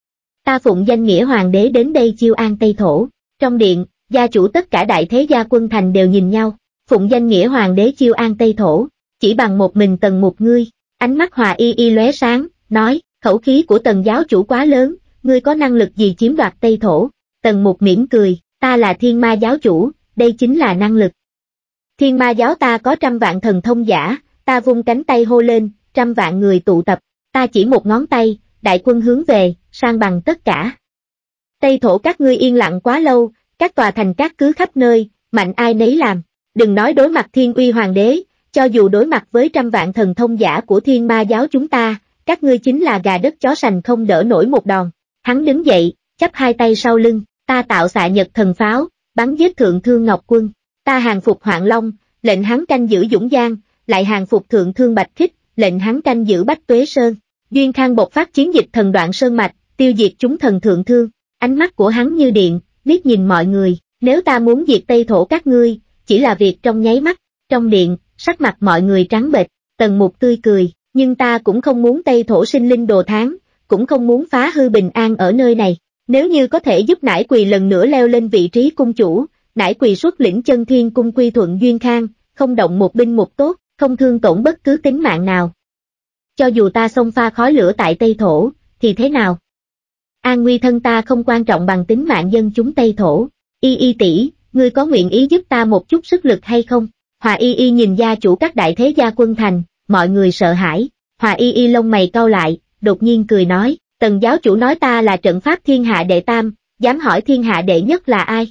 Ta phụng danh nghĩa hoàng đế đến đây chiêu an Tây Thổ. Trong điện, gia chủ tất cả đại thế gia quân thành đều nhìn nhau, phụng danh nghĩa hoàng đế chiêu an Tây Thổ, chỉ bằng một mình Tần Mục ngươi. Ánh mắt Hòa Y Y lóe sáng, nói, khẩu khí của Tần giáo chủ quá lớn, ngươi có năng lực gì chiếm đoạt Tây Thổ? Tần Mục mỉm cười, ta là thiên ma giáo chủ, đây chính là năng lực. Thiên ma giáo ta có trăm vạn thần thông giả, ta vung cánh tay hô lên, trăm vạn người tụ tập, ta chỉ một ngón tay, đại quân hướng về, san bằng tất cả. Tây Thổ các ngươi yên lặng quá lâu, các tòa thành các cứ khắp nơi, mạnh ai nấy làm, đừng nói đối mặt thiên uy hoàng đế, cho dù đối mặt với trăm vạn thần thông giả của thiên ma giáo chúng ta, các ngươi chính là gà đất chó sành không đỡ nổi một đòn. Hắn đứng dậy, chắp hai tay sau lưng, ta tạo xạ nhật thần pháo, bắn giết thượng thương Ngọc Quân, ta hàng phục Hoạn Long, lệnh hắn canh giữ Dũng Giang, lại hàng phục thượng thương Bạch Khích, lệnh hắn canh giữ Bách Tuế Sơn. Duyên Khang bộc phát chiến dịch thần đoạn sơn mạch, tiêu diệt chúng thần thượng thương, ánh mắt của hắn như điện, liếc nhìn mọi người, nếu ta muốn diệt Tây Thổ các ngươi, chỉ là việc trong nháy mắt. Trong điện, sắc mặt mọi người trắng bệch, Tần Mục tươi cười, nhưng ta cũng không muốn Tây Thổ sinh linh đồ tháng, cũng không muốn phá hư bình an ở nơi này. Nếu như có thể giúp Nải Quỳ lần nữa leo lên vị trí cung chủ, Nải Quỳ xuất lĩnh chân thiên cung quy thuận Duyên Khang, không động một binh một tốt, không thương tổn bất cứ tính mạng nào. Cho dù ta xông pha khói lửa tại Tây Thổ, thì thế nào? An nguy thân ta không quan trọng bằng tính mạng dân chúng Tây Thổ. Y Y tỷ, ngươi có nguyện ý giúp ta một chút sức lực hay không? Hòa Y Y nhìn gia chủ các đại thế gia quân thành, mọi người sợ hãi. Hòa Y Y lông mày cau lại, đột nhiên cười nói, Tần giáo chủ nói ta là trận pháp thiên hạ đệ tam, dám hỏi thiên hạ đệ nhất là ai?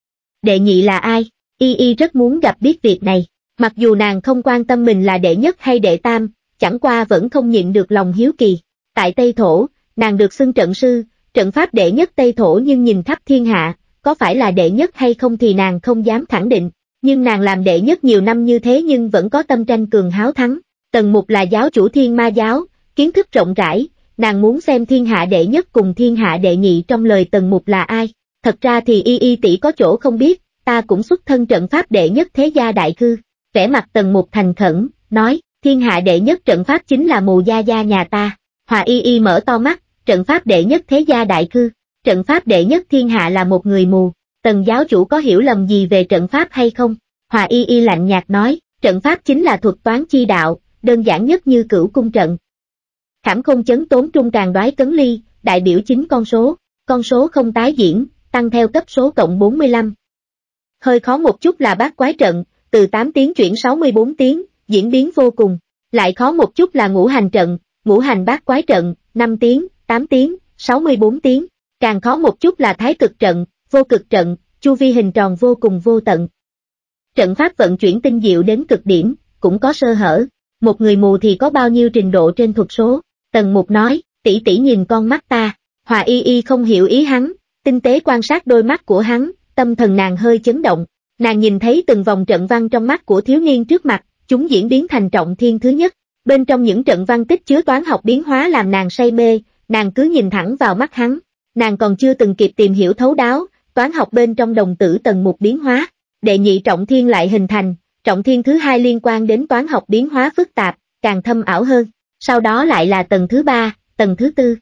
Đệ nhị là ai? Y Y rất muốn gặp biết việc này, mặc dù nàng không quan tâm mình là đệ nhất hay đệ tam, chẳng qua vẫn không nhịn được lòng hiếu kỳ. Tại Tây Thổ, nàng được xưng trận sư, trận pháp đệ nhất Tây Thổ, nhưng nhìn khắp thiên hạ, có phải là đệ nhất hay không thì nàng không dám khẳng định, nhưng nàng làm đệ nhất nhiều năm như thế nhưng vẫn có tâm tranh cường háo thắng. Tần Mục là giáo chủ thiên ma giáo, kiến thức rộng rãi, nàng muốn xem thiên hạ đệ nhất cùng thiên hạ đệ nhị trong lời Tần Mục là ai. Thật ra thì Y Y tỷ có chỗ không biết, ta cũng xuất thân trận pháp đệ nhất thế gia đại cư. Vẻ mặt Tần Mục thành khẩn, nói, thiên hạ đệ nhất trận pháp chính là Mù gia gia nhà ta. Hòa Y Y mở to mắt, trận pháp đệ nhất thế gia đại cư, trận pháp đệ nhất thiên hạ là một người mù. Tần giáo chủ có hiểu lầm gì về trận pháp hay không? Hòa Y Y lạnh nhạt nói, trận pháp chính là thuật toán chi đạo, đơn giản nhất như cửu cung trận. Khảm không chấn tốn trung càng đoái cấn ly, đại biểu chính con số, con số không tái diễn, tăng theo cấp số cộng bốn mươi lăm. Hơi khó một chút là bát quái trận, từ tám tiếng chuyển sáu mươi bốn tiếng, diễn biến vô cùng. Lại khó một chút là ngũ hành trận, ngũ hành bát quái trận, năm tiếng, tám tiếng, sáu mươi bốn tiếng. Càng khó một chút là thái cực trận, vô cực trận, chu vi hình tròn vô cùng vô tận. Trận pháp vận chuyển tinh diệu đến cực điểm, cũng có sơ hở. Một người mù thì có bao nhiêu trình độ trên thuật số? Tần Mục nói, tỷ tỷ nhìn con mắt ta. Hòa Y Y không hiểu ý hắn, tinh tế quan sát đôi mắt của hắn, tâm thần nàng hơi chấn động. Nàng nhìn thấy từng vòng trận văn trong mắt của thiếu niên trước mặt, chúng diễn biến thành trọng thiên thứ nhất. Bên trong những trận văn tích chứa toán học biến hóa làm nàng say mê, nàng cứ nhìn thẳng vào mắt hắn. Nàng còn chưa từng kịp tìm hiểu thấu đáo, toán học bên trong đồng tử Tần Mục biến hóa. Đệ nhị trọng thiên lại hình thành, trọng thiên thứ hai liên quan đến toán học biến hóa phức tạp, càng thâm ảo hơn. Sau đó lại là tầng thứ ba, tầng thứ tư.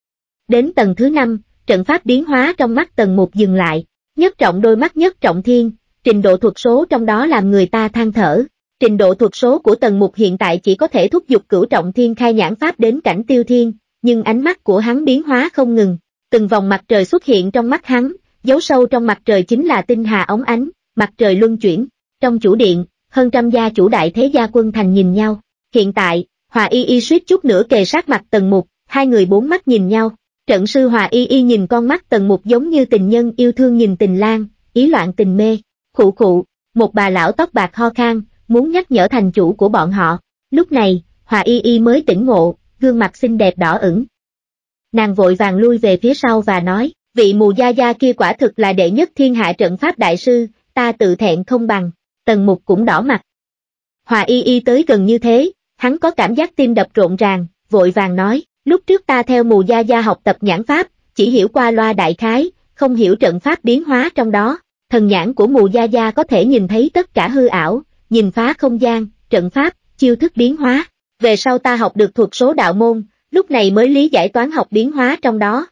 Đến tầng thứ năm, trận pháp biến hóa trong mắt Tần Mục dừng lại. Nhất trọng đôi mắt nhất trọng thiên, trình độ thuật số trong đó làm người ta than thở. Trình độ thuật số của Tần Mục hiện tại chỉ có thể thúc giục cửu trọng thiên khai nhãn pháp đến cảnh tiêu thiên, nhưng ánh mắt của hắn biến hóa không ngừng. Từng vòng mặt trời xuất hiện trong mắt hắn, giấu sâu trong mặt trời chính là tinh hà óng ánh, mặt trời luân chuyển. Trong chủ điện, hơn trăm gia chủ đại thế gia quân thành nhìn nhau. Hiện tại, Hòa Y Y suýt chút nữa kề sát mặt Tần Mục, hai người bốn mắt nhìn nhau. Trận sư Hòa Y Y nhìn con mắt Tần Mục giống như tình nhân yêu thương nhìn tình lang, ý loạn tình mê. Khụ khụ, một bà lão tóc bạc ho khan, muốn nhắc nhở thành chủ của bọn họ. Lúc này, Hòa Y Y mới tỉnh ngộ, gương mặt xinh đẹp đỏ ửng. nàng vội vàng lui về phía sau và nói, vị Mù Gia Gia kia quả thực là đệ nhất thiên hạ trận pháp đại sư, ta tự thẹn không bằng. Tần Mục cũng đỏ mặt. Hòa Y Y tới gần như thế, hắn có cảm giác tim đập rộn ràng, vội vàng nói, lúc trước ta theo Mù Gia Gia học tập nhãn pháp, chỉ hiểu qua loa đại khái, không hiểu trận pháp biến hóa trong đó. Thần nhãn của Mù Gia Gia có thể nhìn thấy tất cả hư ảo, nhìn phá không gian, trận pháp, chiêu thức biến hóa. Về sau ta học được thuật số đạo môn, lúc này mới lý giải toán học biến hóa trong đó.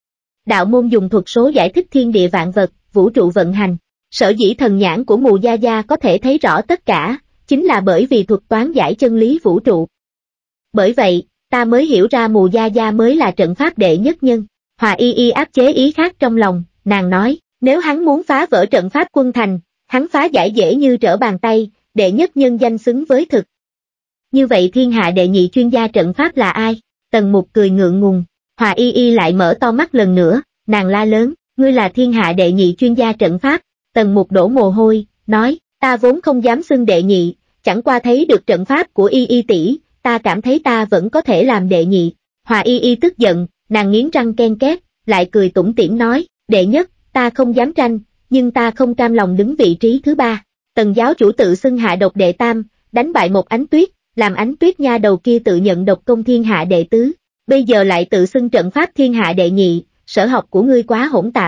Đạo môn dùng thuật số giải thích thiên địa vạn vật, vũ trụ vận hành. Sở dĩ thần nhãn của Mù Gia Gia có thể thấy rõ tất cả, chính là bởi vì thuật toán giải chân lý vũ trụ. Bởi vậy, ta mới hiểu ra Mù Gia Gia mới là trận pháp đệ nhất nhân. Hòa Y Y áp chế ý khác trong lòng, nàng nói, nếu hắn muốn phá vỡ trận pháp quân thành, hắn phá giải dễ như trở bàn tay, đệ nhất nhân danh xứng với thực. Như vậy thiên hạ đệ nhị chuyên gia trận pháp là ai? Tần Mục cười ngượng ngùng. Hòa Y Y lại mở to mắt lần nữa, nàng la lớn, ngươi là thiên hạ đệ nhị chuyên gia trận pháp. Tần Mục đổ mồ hôi, nói, ta vốn không dám xưng đệ nhị, chẳng qua thấy được trận pháp của Y Y tỷ, ta cảm thấy ta vẫn có thể làm đệ nhị. Hòa Y Y tức giận, nàng nghiến răng ken két, lại cười tủm tỉm nói, đệ nhất, ta không dám tranh, nhưng ta không cam lòng đứng vị trí thứ ba. Tần giáo chủ tự xưng hạ độc đệ tam, đánh bại một Ánh Tuyết, làm Ánh Tuyết nha đầu kia tự nhận độc công thiên hạ đệ tứ, bây giờ lại tự xưng trận pháp thiên hạ đệ nhị, sở học của ngươi quá hỗn tạp.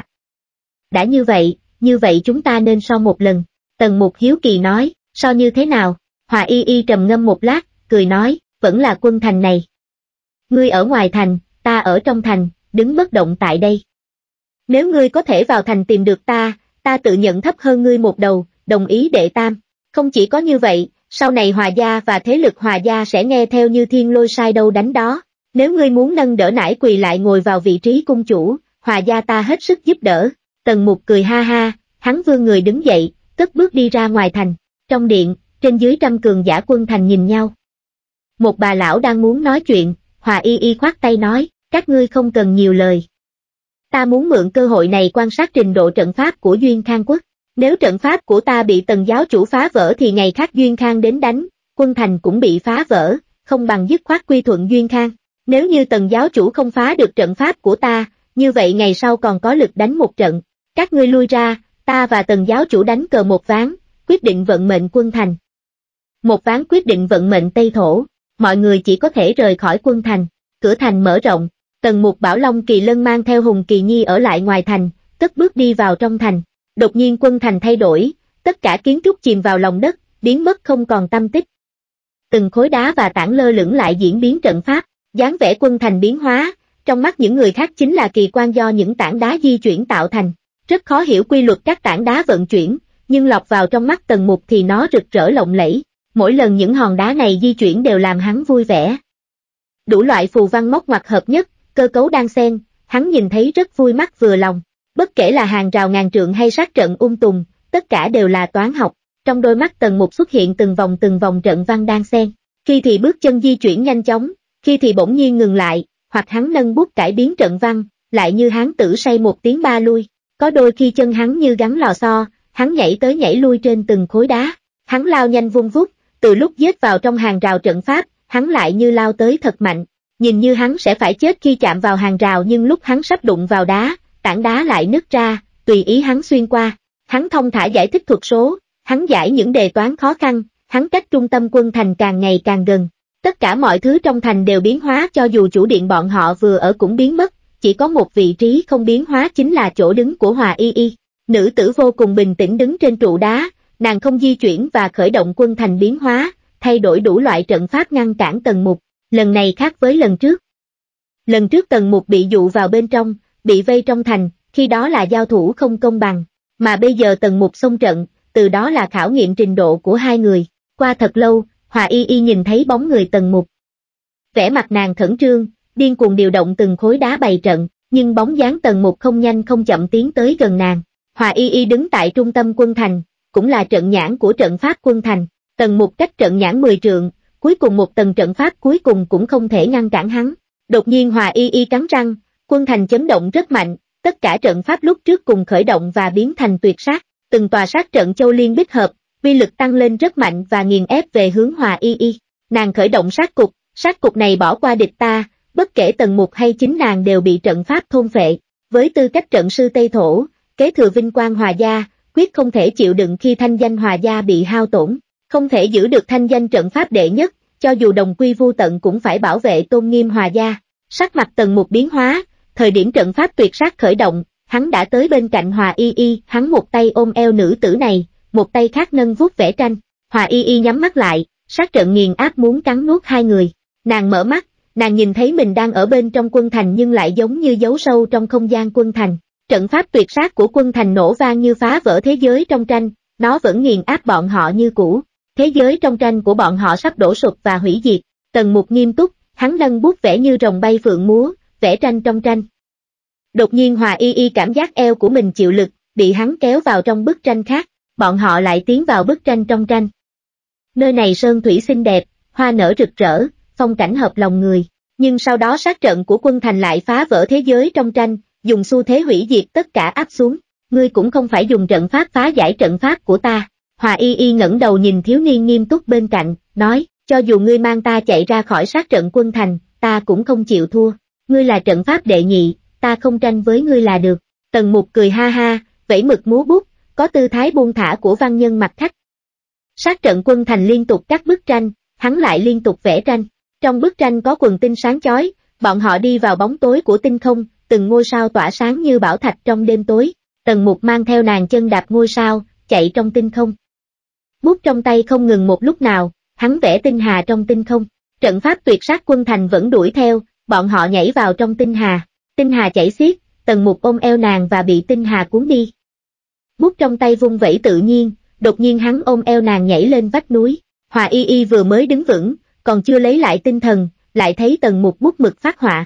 Đã như vậy, như vậy chúng ta nên so một lần. Tần Mục hiếu kỳ nói, so như thế nào? Hòa Y Y trầm ngâm một lát, cười nói, vẫn là quân thành này. Ngươi ở ngoài thành, ta ở trong thành, đứng bất động tại đây. Nếu ngươi có thể vào thành tìm được ta, ta tự nhận thấp hơn ngươi một đầu, đồng ý đệ tam. Không chỉ có như vậy, sau này Hòa gia và thế lực Hòa gia sẽ nghe theo như thiên lôi sai đâu đánh đó. Nếu ngươi muốn nâng đỡ nải quỳ lại ngồi vào vị trí cung chủ, Hòa gia ta hết sức giúp đỡ. Tần Mục cười ha ha, hắn vươn người đứng dậy, cất bước đi ra ngoài thành. Trong điện, trên dưới trăm cường giả quân thành nhìn nhau. Một bà lão đang muốn nói chuyện, Hòa Y Y khoát tay nói, các ngươi không cần nhiều lời. Ta muốn mượn cơ hội này quan sát trình độ trận pháp của Duyên Khang quốc. Nếu trận pháp của ta bị Tần giáo chủ phá vỡ thì ngày khác Duyên Khang đến đánh, quân thành cũng bị phá vỡ, không bằng dứt khoát quy thuận Duyên Khang. Nếu như Tần giáo chủ không phá được trận pháp của ta, như vậy ngày sau còn có lực đánh một trận. Các ngươi lui ra, ta và Tần giáo chủ đánh cờ một ván, quyết định vận mệnh quân thành. Một ván quyết định vận mệnh Tây Thổ, mọi người chỉ có thể rời khỏi quân thành. Cửa thành mở rộng, Tần Mục bảo Long Kỳ Lân mang theo Hùng Kỳ Nhi ở lại ngoài thành, cất bước đi vào trong thành. Đột nhiên quân thành thay đổi, tất cả kiến trúc chìm vào lòng đất, biến mất không còn tăm tích. Từng khối đá và tảng lơ lửng lại diễn biến trận pháp, dáng vẻ quân thành biến hóa, trong mắt những người khác chính là kỳ quan do những tảng đá di chuyển tạo thành. Rất khó hiểu quy luật các tảng đá vận chuyển, nhưng lọt vào trong mắt Tần Mục thì nó rực rỡ lộng lẫy. Mỗi lần những hòn đá này di chuyển đều làm hắn vui vẻ. Đủ loại phù văn móc ngoặt hợp nhất, cơ cấu đan xen, hắn nhìn thấy rất vui mắt vừa lòng. Bất kể là hàng rào ngàn trượng hay sát trận ung tùng, tất cả đều là toán học. Trong đôi mắt Tần Mục xuất hiện từng vòng từng vòng trận văn đan xen. Khi thì bước chân di chuyển nhanh chóng, khi thì bỗng nhiên ngừng lại, hoặc hắn nâng bút cải biến trận văn, lại như hán tử say một tiếng ba lui. Có đôi khi chân hắn như gắn lò xo, hắn nhảy tới nhảy lui trên từng khối đá. Hắn lao nhanh vung vút, từ lúc giết vào trong hàng rào trận pháp, hắn lại như lao tới thật mạnh. Nhìn như hắn sẽ phải chết khi chạm vào hàng rào, nhưng lúc hắn sắp đụng vào đá, tảng đá lại nứt ra, tùy ý hắn xuyên qua. Hắn thông thả giải thích thuật số, hắn giải những đề toán khó khăn, hắn cách trung tâm quân thành càng ngày càng gần. Tất cả mọi thứ trong thành đều biến hóa, cho dù chủ điện bọn họ vừa ở cũng biến mất, chỉ có một vị trí không biến hóa, chính là chỗ đứng của Hòa Y Y. Nữ tử vô cùng bình tĩnh đứng trên trụ đá, nàng không di chuyển và khởi động quân thành biến hóa, thay đổi đủ loại trận pháp ngăn cản Tần Mục. Lần này khác với lần trước. Lần trước Tần Mục bị dụ vào bên trong, bị vây trong thành, khi đó là giao thủ không công bằng, mà bây giờ Tần Mục xông trận, từ đó là khảo nghiệm trình độ của hai người. Qua thật lâu, Hòa Y Y nhìn thấy bóng người Tần Mục. Vẻ mặt nàng khẩn trương, điên cuồng điều động từng khối đá bày trận, nhưng bóng dáng Tần Mục không nhanh không chậm tiến tới gần nàng. Hòa Y Y đứng tại trung tâm quân thành, cũng là trận nhãn của trận pháp quân thành. Tần Mục cách trận nhãn mười trượng, cuối cùng một tầng trận pháp cuối cùng cũng không thể ngăn cản hắn. Đột nhiên Hòa Y Y cắn răng, quân thành chấn động rất mạnh, tất cả trận pháp lúc trước cùng khởi động và biến thành tuyệt sát. Từng tòa sát trận châu liên bích hợp, uy lực tăng lên rất mạnh và nghiền ép về hướng Hòa Y Y. Nàng khởi động sát cục, sát cục này bỏ qua địch ta, bất kể Tần Mục hay chính nàng đều bị trận pháp thôn phệ. Với tư cách trận sư Tây Thổ, kế thừa vinh quang Hòa gia, quyết không thể chịu đựng khi thanh danh Hòa gia bị hao tổn, không thể giữ được thanh danh trận pháp đệ nhất, cho dù đồng quy vu tận cũng phải bảo vệ tôn nghiêm Hòa gia. Sắc mặt Tần Mục biến hóa, thời điểm trận pháp tuyệt sát khởi động, hắn đã tới bên cạnh Hòa Y Y, hắn một tay ôm eo nữ tử này, một tay khác nâng vuốt vẽ tranh. Hòa Y Y nhắm mắt lại, sát trận nghiền áp muốn cắn nuốt hai người. Nàng mở mắt, nàng nhìn thấy mình đang ở bên trong quân thành nhưng lại giống như giấu sâu trong không gian quân thành. Trận pháp tuyệt sát của quân thành nổ vang như phá vỡ thế giới trong tranh, nó vẫn nghiền áp bọn họ như cũ. Thế giới trong tranh của bọn họ sắp đổ sụp và hủy diệt. Tần Mục nghiêm túc, hắn nâng bút vẽ như rồng bay phượng múa, vẽ tranh trong tranh. Đột nhiên Hòa Y Y cảm giác eo của mình chịu lực, bị hắn kéo vào trong bức tranh khác, bọn họ lại tiến vào bức tranh trong tranh. Nơi này sơn thủy xinh đẹp, hoa nở rực rỡ, phong cảnh hợp lòng người, nhưng sau đó sát trận của quân thành lại phá vỡ thế giới trong tranh, dùng xu thế hủy diệt tất cả áp xuống. Ngươi cũng không phải dùng trận pháp phá giải trận pháp của ta. Hòa Y Y ngẩng đầu nhìn thiếu niên nghiêm túc bên cạnh, nói, cho dù ngươi mang ta chạy ra khỏi sát trận quân thành, ta cũng không chịu thua. Ngươi là trận pháp đệ nhị, ta không tranh với ngươi là được. Tần Mục cười ha ha, vẫy mực múa bút, có tư thái buông thả của văn nhân mặt khách. Sát trận quân thành liên tục cắt bức tranh, hắn lại liên tục vẽ tranh. Trong bức tranh có quần tinh sáng chói, bọn họ đi vào bóng tối của tinh không, từng ngôi sao tỏa sáng như bảo thạch trong đêm tối. Tần Mục mang theo nàng chân đạp ngôi sao, chạy trong tinh không. Bút trong tay không ngừng một lúc nào, hắn vẽ tinh hà trong tinh không. Trận pháp tuyệt sát quân thành vẫn đuổi theo, bọn họ nhảy vào trong tinh hà. Tinh hà chảy xiết, Tần Mục ôm eo nàng và bị tinh hà cuốn đi. Bút trong tay vung vẩy tự nhiên, đột nhiên hắn ôm eo nàng nhảy lên vách núi. Hòa Y Y vừa mới đứng vững, còn chưa lấy lại tinh thần, lại thấy Tần Mục bút mực phát họa.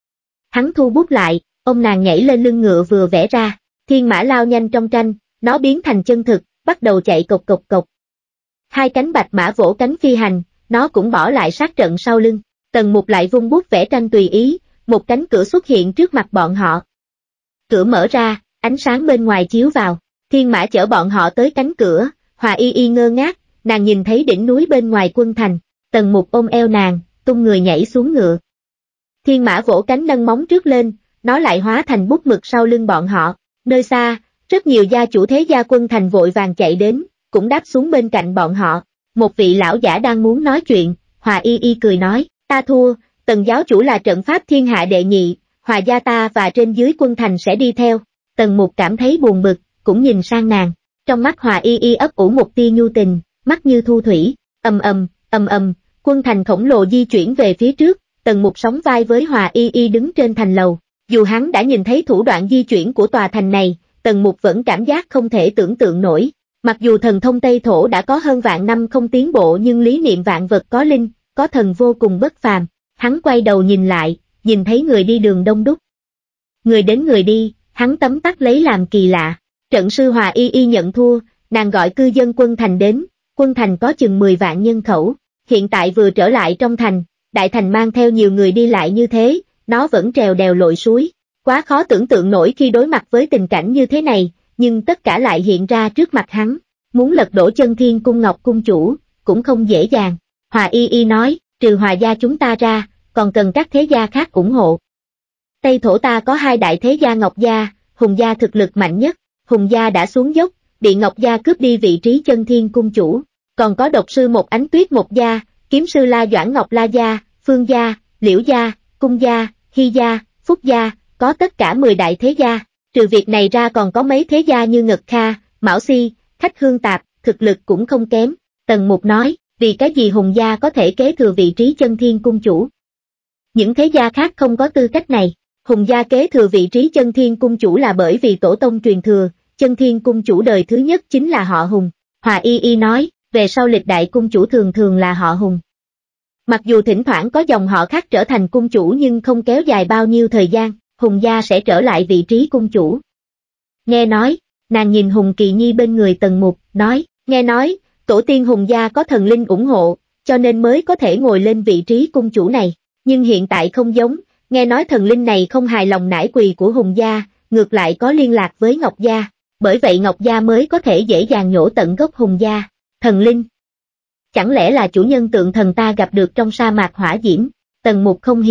Hắn thu bút lại, ôm nàng nhảy lên lưng ngựa vừa vẽ ra. Thiên mã lao nhanh trong tranh, nó biến thành chân thực, bắt đầu chạy cộc cộc cộc. Hai cánh bạch mã vỗ cánh phi hành, nó cũng bỏ lại sát trận sau lưng. Tần Mục lại vung bút vẽ tranh tùy ý, một cánh cửa xuất hiện trước mặt bọn họ. Cửa mở ra, ánh sáng bên ngoài chiếu vào, thiên mã chở bọn họ tới cánh cửa. Hòa Y Y ngơ ngác, nàng nhìn thấy đỉnh núi bên ngoài quân thành. Tần Mục ôm eo nàng, tung người nhảy xuống ngựa. Thiên mã vỗ cánh nâng móng trước lên, nó lại hóa thành bút mực sau lưng bọn họ. Nơi xa, rất nhiều gia chủ thế gia quân thành vội vàng chạy đến, cũng đáp xuống bên cạnh bọn họ. Một vị lão giả đang muốn nói chuyện, Hòa Y Y cười nói, ta thua, Tần giáo chủ là trận pháp thiên hạ đệ nhị, Hòa gia ta và trên dưới quân thành sẽ đi theo. Tần Mục cảm thấy buồn bực, cũng nhìn sang nàng. Trong mắt Hòa Y Y ấp ủ một tia nhu tình, mắt như thu thủy, ầm ầm, ầm ầm, quân thành khổng lồ di chuyển về phía trước. Tần Mục sóng vai với Hòa Y Y đứng trên thành lầu. Dù hắn đã nhìn thấy thủ đoạn di chuyển của tòa thành này, Tần Mục vẫn cảm giác không thể tưởng tượng nổi. Mặc dù thần thông Tây Thổ đã có hơn vạn năm không tiến bộ nhưng lý niệm vạn vật có linh, có thần vô cùng bất phàm. Hắn quay đầu nhìn lại, nhìn thấy người đi đường đông đúc. Người đến người đi, hắn tấm tắc lấy làm kỳ lạ. Trận sư Hòa Y Y nhận thua, nàng gọi cư dân quân thành đến, quân thành có chừng mười vạn nhân khẩu. Hiện tại vừa trở lại trong thành, đại thành mang theo nhiều người đi lại như thế, nó vẫn trèo đèo lội suối. Quá khó tưởng tượng nổi khi đối mặt với tình cảnh như thế này, nhưng tất cả lại hiện ra trước mặt hắn. Muốn lật đổ Chân Thiên Cung Ngọc Cung chủ, cũng không dễ dàng. Hòa Y Y nói, trừ Hòa gia chúng ta ra, còn cần các thế gia khác ủng hộ. Tây Thổ ta có hai đại thế gia Ngọc gia, Hùng gia thực lực mạnh nhất. Hùng gia đã xuống dốc, bị Ngọc gia cướp đi vị trí Chân Thiên Cung chủ. Còn có độc sư Một Ánh Tuyết Một gia, kiếm sư La Doãn Ngọc La gia, Phương gia, Liễu gia, Cung gia, Hy gia, Phúc gia, có tất cả mười đại thế gia. Trừ việc này ra còn có mấy thế gia như Ngật Kha, Mão Si, Khách Hương Tạp, thực lực cũng không kém. Tần Mục nói, vì cái gì Hùng gia có thể kế thừa vị trí Chân Thiên Cung chủ? Những thế gia khác không có tư cách này. Hùng gia kế thừa vị trí Chân Thiên Cung chủ là bởi vì tổ tông truyền thừa, Chân Thiên Cung chủ đời thứ nhất chính là họ Hùng. Hòa Y Y nói, về sau lịch đại cung chủ thường thường là họ Hùng. Mặc dù thỉnh thoảng có dòng họ khác trở thành cung chủ nhưng không kéo dài bao nhiêu thời gian, Hùng gia sẽ trở lại vị trí cung chủ. Nghe nói, nàng nhìn Hùng Kỳ Nhi bên người Tần Mục, nói, nghe nói, tổ tiên Hùng gia có thần linh ủng hộ, cho nên mới có thể ngồi lên vị trí cung chủ này, nhưng hiện tại không giống, nghe nói thần linh này không hài lòng nải quỳ của Hùng gia, ngược lại có liên lạc với Ngọc gia, bởi vậy Ngọc gia mới có thể dễ dàng nhổ tận gốc Hùng gia. Thần linh? Chẳng lẽ là chủ nhân tượng thần ta gặp được trong sa mạc hỏa diễm? Tần Mục không hiểu,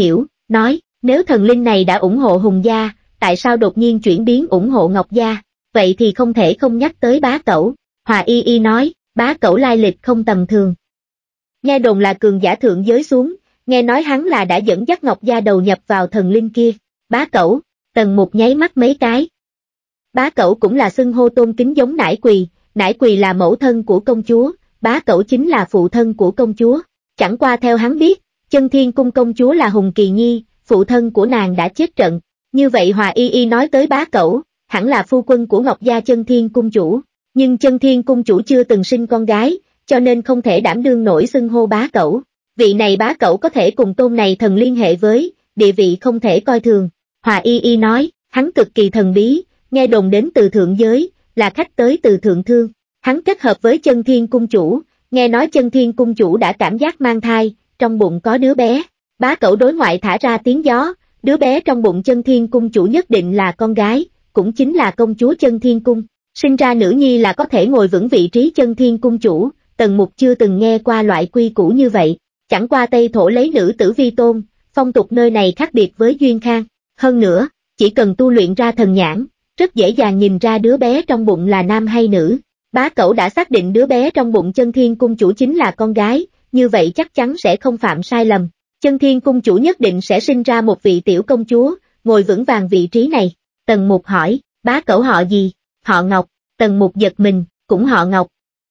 nói, nếu thần linh này đã ủng hộ Hùng gia, tại sao đột nhiên chuyển biến ủng hộ Ngọc gia, vậy thì không thể không nhắc tới bá cẩu. Hòa Y Y nói, bá cẩu lai lịch không tầm thường. Nghe đồn là cường giả thượng giới xuống, nghe nói hắn là đã dẫn dắt Ngọc gia đầu nhập vào thần linh kia. Bá cẩu, Tần Mục nháy mắt mấy cái. Bá cẩu cũng là xưng hô tôn kính giống Nải Quỳ, Nải Quỳ là mẫu thân của công chúa, bá cẩu chính là phụ thân của công chúa. Chẳng qua theo hắn biết, Chân Thiên Cung công chúa là Hùng Kỳ Nhi, phụ thân của nàng đã chết trận. Như vậy Hòa Y Y nói tới bá cẩu, hẳn là phu quân của Ngọc gia Chân Thiên Cung chủ. Nhưng Chân Thiên Cung chủ chưa từng sinh con gái, cho nên không thể đảm đương nổi xưng hô bá cẩu. Vị này bá cẩu có thể cùng tôn này thần liên hệ với, địa vị không thể coi thường. Hòa Y Y nói, hắn cực kỳ thần bí, nghe đồn đến từ thượng giới, là khách tới từ thượng thương. Hắn kết hợp với Chân Thiên Cung chủ, nghe nói Chân Thiên Cung chủ đã cảm giác mang thai, trong bụng có đứa bé. Bá cẩu đối ngoại thả ra tiếng gió, đứa bé trong bụng Chân Thiên Cung chủ nhất định là con gái, cũng chính là công chúa Chân Thiên Cung. Sinh ra nữ nhi là có thể ngồi vững vị trí Chân Thiên Cung chủ, Tần Mục chưa từng nghe qua loại quy củ như vậy. Chẳng qua Tây Thổ lấy nữ tử vi tôn, phong tục nơi này khác biệt với Duyên Khang. Hơn nữa, chỉ cần tu luyện ra thần nhãn, rất dễ dàng nhìn ra đứa bé trong bụng là nam hay nữ. Bá cẩu đã xác định đứa bé trong bụng Chân Thiên Cung chủ chính là con gái, như vậy chắc chắn sẽ không phạm sai lầm. Chân Thiên Cung chủ nhất định sẽ sinh ra một vị tiểu công chúa, ngồi vững vàng vị trí này. Tần Mục hỏi, bá cẩu họ gì? Họ Ngọc. Tần Mục giật mình, cũng họ Ngọc.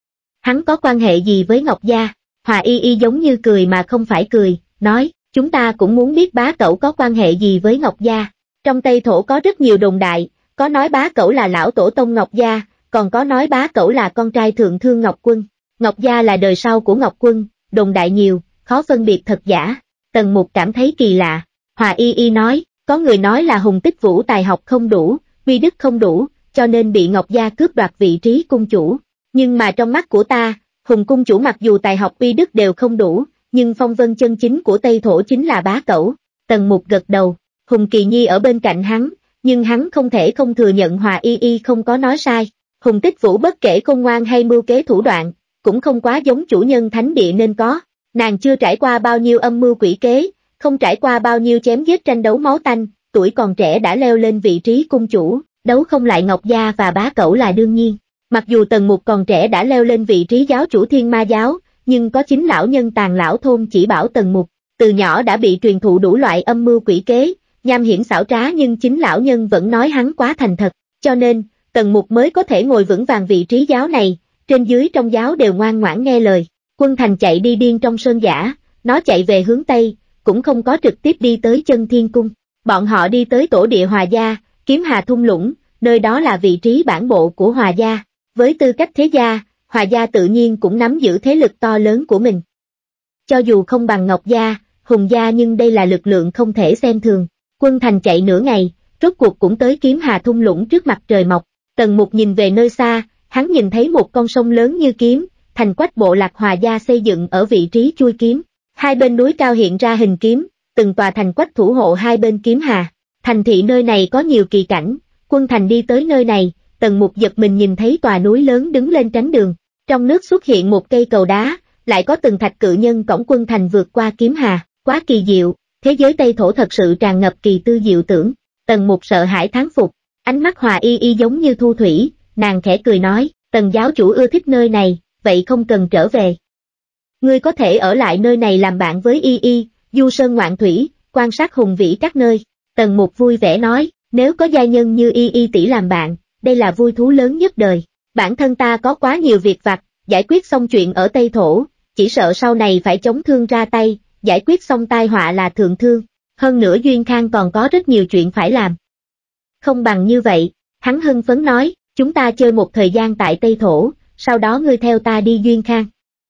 Hắn có quan hệ gì với Ngọc gia? Hòa Y Y giống như cười mà không phải cười, nói, chúng ta cũng muốn biết bá cẩu có quan hệ gì với Ngọc gia. Trong Tây Thổ có rất nhiều đồn đại, có nói bá cẩu là lão tổ tông Ngọc gia, còn có nói bá cẩu là con trai thượng thương Ngọc Quân. Ngọc gia là đời sau của Ngọc Quân, đồn đại nhiều, khó phân biệt thật giả. Tần Mục cảm thấy kỳ lạ. Hòa Y Y nói, có người nói là Hùng Tích Vũ tài học không đủ, uy đức không đủ, cho nên bị Ngọc gia cướp đoạt vị trí cung chủ. Nhưng mà trong mắt của ta, Hùng cung chủ mặc dù tài học uy đức đều không đủ, nhưng phong vân chân chính của Tây Thổ chính là bá cẩu. Tần Mục gật đầu, Hùng Kỳ Nhi ở bên cạnh hắn, nhưng hắn không thể không thừa nhận Hòa Y Y không có nói sai. Hùng Tích Vũ bất kể khôn ngoan hay mưu kế thủ đoạn, cũng không quá giống chủ nhân thánh địa nên có. Nàng chưa trải qua bao nhiêu âm mưu quỷ kế, không trải qua bao nhiêu chém giết tranh đấu máu tanh, tuổi còn trẻ đã leo lên vị trí cung chủ, đấu không lại Ngọc gia và bá cẩu là đương nhiên. Mặc dù Tần Mục còn trẻ đã leo lên vị trí giáo chủ Thiên Ma giáo, nhưng có chính lão nhân Tàn lão thôn chỉ bảo Tần Mục, từ nhỏ đã bị truyền thụ đủ loại âm mưu quỷ kế, nham hiểm xảo trá, nhưng chính lão nhân vẫn nói hắn quá thành thật, cho nên, Tần Mục mới có thể ngồi vững vàng vị trí giáo này, trên dưới trong giáo đều ngoan ngoãn nghe lời. Quân Thành chạy đi điên trong sơn giả, nó chạy về hướng Tây, cũng không có trực tiếp đi tới Chân Thiên Cung. Bọn họ đi tới tổ địa Hòa gia, Kiếm Hà thung lũng, nơi đó là vị trí bản bộ của Hòa gia. Với tư cách thế gia, Hòa gia tự nhiên cũng nắm giữ thế lực to lớn của mình. Cho dù không bằng Ngọc gia, Hùng gia, nhưng đây là lực lượng không thể xem thường. Quân Thành chạy nửa ngày, rốt cuộc cũng tới Kiếm Hà thung lũng trước mặt trời mọc. Tần Mục nhìn về nơi xa, hắn nhìn thấy một con sông lớn như kiếm, thành quách bộ lạc Hòa gia xây dựng ở vị trí chui kiếm. Hai bên núi cao hiện ra hình kiếm, từng tòa thành quách thủ hộ hai bên kiếm hà. Thành thị nơi này có nhiều kỳ cảnh. Quân Thành đi tới nơi này, Tần Mục giật mình nhìn thấy tòa núi lớn đứng lên tránh đường. Trong nước xuất hiện một cây cầu đá, lại có từng thạch cự nhân cõng Quân Thành vượt qua kiếm hà. Quá kỳ diệu, thế giới Tây Thổ thật sự tràn ngập kỳ tư diệu tưởng. Tần Mục sợ hãi thán phục, ánh mắt Hòa Y Y giống như thu thủy, nàng khẽ cười nói, Tần giáo chủ ưa thích nơi này, vậy không cần trở về. Ngươi có thể ở lại nơi này làm bạn với Y Y, du sơn ngoạn thủy, quan sát hùng vĩ các nơi. Tần Mục vui vẻ nói, nếu có giai nhân như Y Y tỷ làm bạn, đây là vui thú lớn nhất đời. Bản thân ta có quá nhiều việc vặt, giải quyết xong chuyện ở Tây Thổ, chỉ sợ sau này phải chống thương ra tay, giải quyết xong tai họa là thượng thương. Hơn nữa Duyên Khang còn có rất nhiều chuyện phải làm. Không bằng như vậy, hắn hưng phấn nói, chúng ta chơi một thời gian tại Tây Thổ, sau đó ngươi theo ta đi Duyên Khang.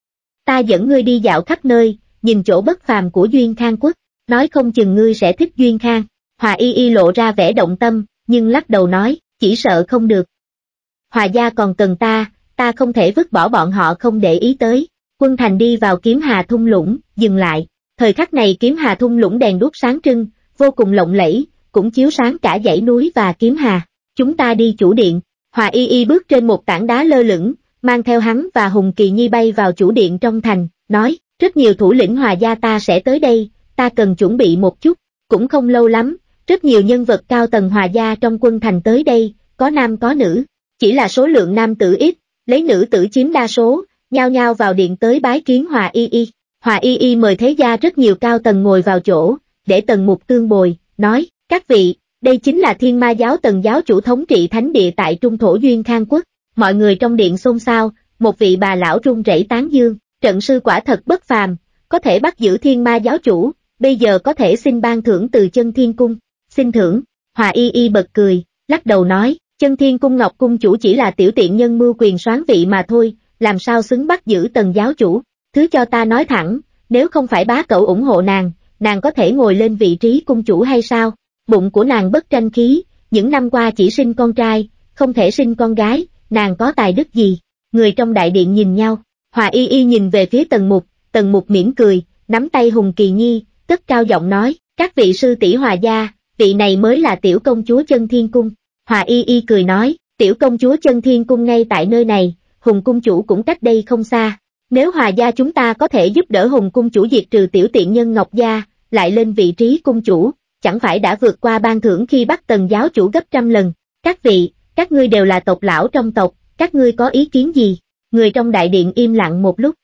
Ta dẫn ngươi đi dạo khắp nơi, nhìn chỗ bất phàm của Duyên Khang quốc, nói không chừng ngươi sẽ thích Duyên Khang. Hòa Y Y lộ ra vẻ động tâm, nhưng lắc đầu nói, chỉ sợ không được. Hòa gia còn cần ta, ta không thể vứt bỏ bọn họ không để ý tới. Quân Thành đi vào Kiếm Hà thung lũng, dừng lại. Thời khắc này Kiếm Hà thung lũng đèn đuốc sáng trưng, vô cùng lộng lẫy, cũng chiếu sáng cả dãy núi và kiếm hà. Chúng ta đi chủ điện. Hòa Y Y bước trên một tảng đá lơ lửng, mang theo hắn và Hùng Kỳ Nhi bay vào chủ điện trong thành, nói, rất nhiều thủ lĩnh Hòa gia ta sẽ tới đây, ta cần chuẩn bị một chút. Cũng không lâu lắm, rất nhiều nhân vật cao tầng Hòa gia trong quân thành tới đây, có nam có nữ, chỉ là số lượng nam tử ít, lấy nữ tử chiếm đa số, nhao nhao vào điện tới bái kiến Hòa Y Y. Hòa Y Y mời thế gia rất nhiều cao tầng ngồi vào chỗ, để Tần Mục tương bồi, nói, các vị, đây chính là Thiên Ma giáo Tần giáo chủ thống trị thánh địa tại Trung Thổ Duyên Khang Quốc. Mọi người trong điện xôn xao, một vị bà lão run rẩy tán dương, trận sư quả thật bất phàm, có thể bắt giữ Thiên Ma giáo chủ, bây giờ có thể xin ban thưởng từ Chân Thiên Cung. Xin thưởng, Hòa Y Y bật cười, lắc đầu nói, Chân Thiên Cung Ngọc cung chủ chỉ là tiểu tiện nhân mưu quyền soán vị mà thôi, làm sao xứng bắt giữ Tần giáo chủ. Thứ cho ta nói thẳng, nếu không phải bá cậu ủng hộ nàng, nàng có thể ngồi lên vị trí cung chủ hay sao? Bụng của nàng bất tranh khí, những năm qua chỉ sinh con trai, không thể sinh con gái, nàng có tài đức gì? Người trong đại điện nhìn nhau, Hòa Y Y nhìn về phía Tần Mục, Tần Mục mỉm cười, nắm tay Hùng Kỳ Nhi, cất cao giọng nói, các vị sư tỷ Hòa gia, vị này mới là tiểu công chúa Chân Thiên Cung. Hòa Y Y cười nói, tiểu công chúa Chân Thiên Cung ngay tại nơi này, Hùng cung chủ cũng cách đây không xa. Nếu Hòa gia chúng ta có thể giúp đỡ Hùng cung chủ diệt trừ tiểu tiện nhân Ngọc gia, lại lên vị trí cung chủ, chẳng phải đã vượt qua ban thưởng khi bắt Tần giáo chủ gấp trăm lần. Các vị, các ngươi đều là tộc lão trong tộc, các ngươi có ý kiến gì? Người trong đại điện im lặng một lúc.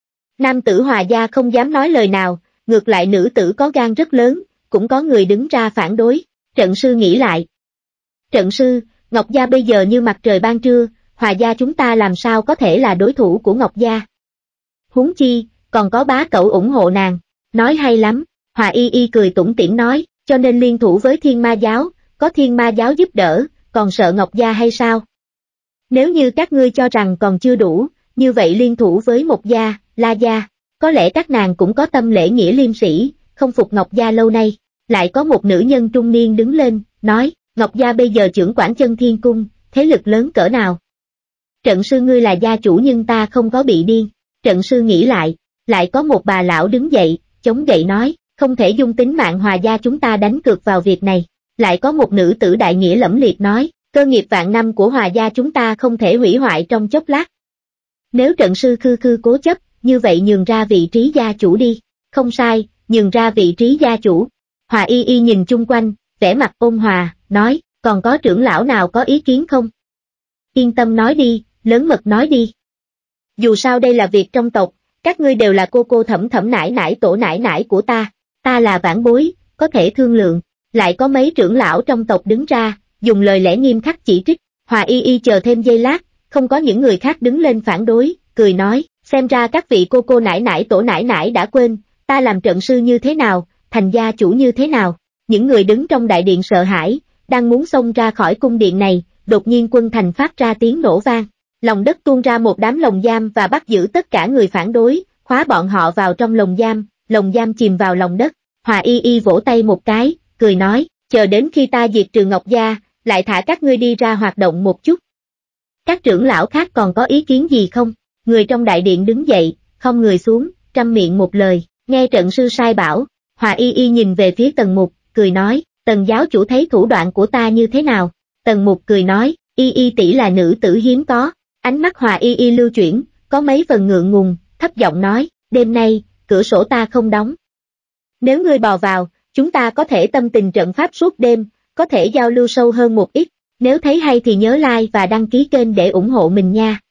Nam tử Hòa gia không dám nói lời nào, ngược lại nữ tử có gan rất lớn, cũng có người đứng ra phản đối. Trận sư nghĩ lại. Trận sư, Ngọc gia bây giờ như mặt trời ban trưa, Hòa gia chúng ta làm sao có thể là đối thủ của Ngọc gia? Huống chi, còn có bá cậu ủng hộ nàng. Nói hay lắm, Hòa Y Y cười tủm tỉm nói, cho nên liên thủ với Thiên Ma giáo, có Thiên Ma giáo giúp đỡ, còn sợ Ngọc gia hay sao? Nếu như các ngươi cho rằng còn chưa đủ, như vậy liên thủ với Mộc gia, La gia, có lẽ các nàng cũng có tâm lễ nghĩa liêm sĩ, không phục Ngọc gia lâu nay. Lại có một nữ nhân trung niên đứng lên, nói, Ngọc gia bây giờ trưởng quản Chân Thiên Cung, thế lực lớn cỡ nào? Trận sư ngươi là gia chủ nhưng ta không có bị điên. Trận sư nghĩ lại, lại có một bà lão đứng dậy, chống gậy nói, không thể dung tính mạng Hòa gia chúng ta đánh cược vào việc này. Lại có một nữ tử đại nghĩa lẫm liệt nói, cơ nghiệp vạn năm của Hòa gia chúng ta không thể hủy hoại trong chốc lát. Nếu trận sư khư khư cố chấp, như vậy nhường ra vị trí gia chủ đi. Không sai, nhường ra vị trí gia chủ. Hòa Y Y nhìn chung quanh, vẻ mặt ôn hòa, nói, còn có trưởng lão nào có ý kiến không? Yên tâm nói đi, lớn mật nói đi. Dù sao đây là việc trong tộc, các ngươi đều là cô cô thẩm thẩm nải nải tổ nải nải của ta, ta là vãn bối, có thể thương lượng. Lại có mấy trưởng lão trong tộc đứng ra, dùng lời lẽ nghiêm khắc chỉ trích. Hòa Y Y chờ thêm giây lát, không có những người khác đứng lên phản đối, cười nói, xem ra các vị cô cô nải nải tổ nải nải đã quên, ta làm trận sư như thế nào, thành gia chủ như thế nào. Những người đứng trong đại điện sợ hãi, đang muốn xông ra khỏi cung điện này, đột nhiên quân thành phát ra tiếng nổ vang. Lòng đất tuôn ra một đám lồng giam và bắt giữ tất cả người phản đối, khóa bọn họ vào trong lồng giam, lồng giam chìm vào lòng đất. Hòa Y Y vỗ tay một cái, cười nói, chờ đến khi ta diệt trừ Ngọc gia, lại thả các ngươi đi ra hoạt động một chút. Các trưởng lão khác còn có ý kiến gì không? Người trong đại điện đứng dậy, không người xuống, trăm miệng một lời, nghe trận sư sai bảo. Hòa Y Y nhìn về phía Tần Mục, cười nói, Tần giáo chủ thấy thủ đoạn của ta như thế nào? Tần Mục cười nói, Y Y tỷ là nữ tử hiếm có. Ánh mắt Hòa Y Y lưu chuyển, có mấy phần ngượng ngùng, thấp giọng nói, đêm nay, cửa sổ ta không đóng. Nếu ngươi bò vào, chúng ta có thể tâm tình trận pháp suốt đêm, có thể giao lưu sâu hơn một ít. Nếu thấy hay thì nhớ like và đăng ký kênh để ủng hộ mình nha.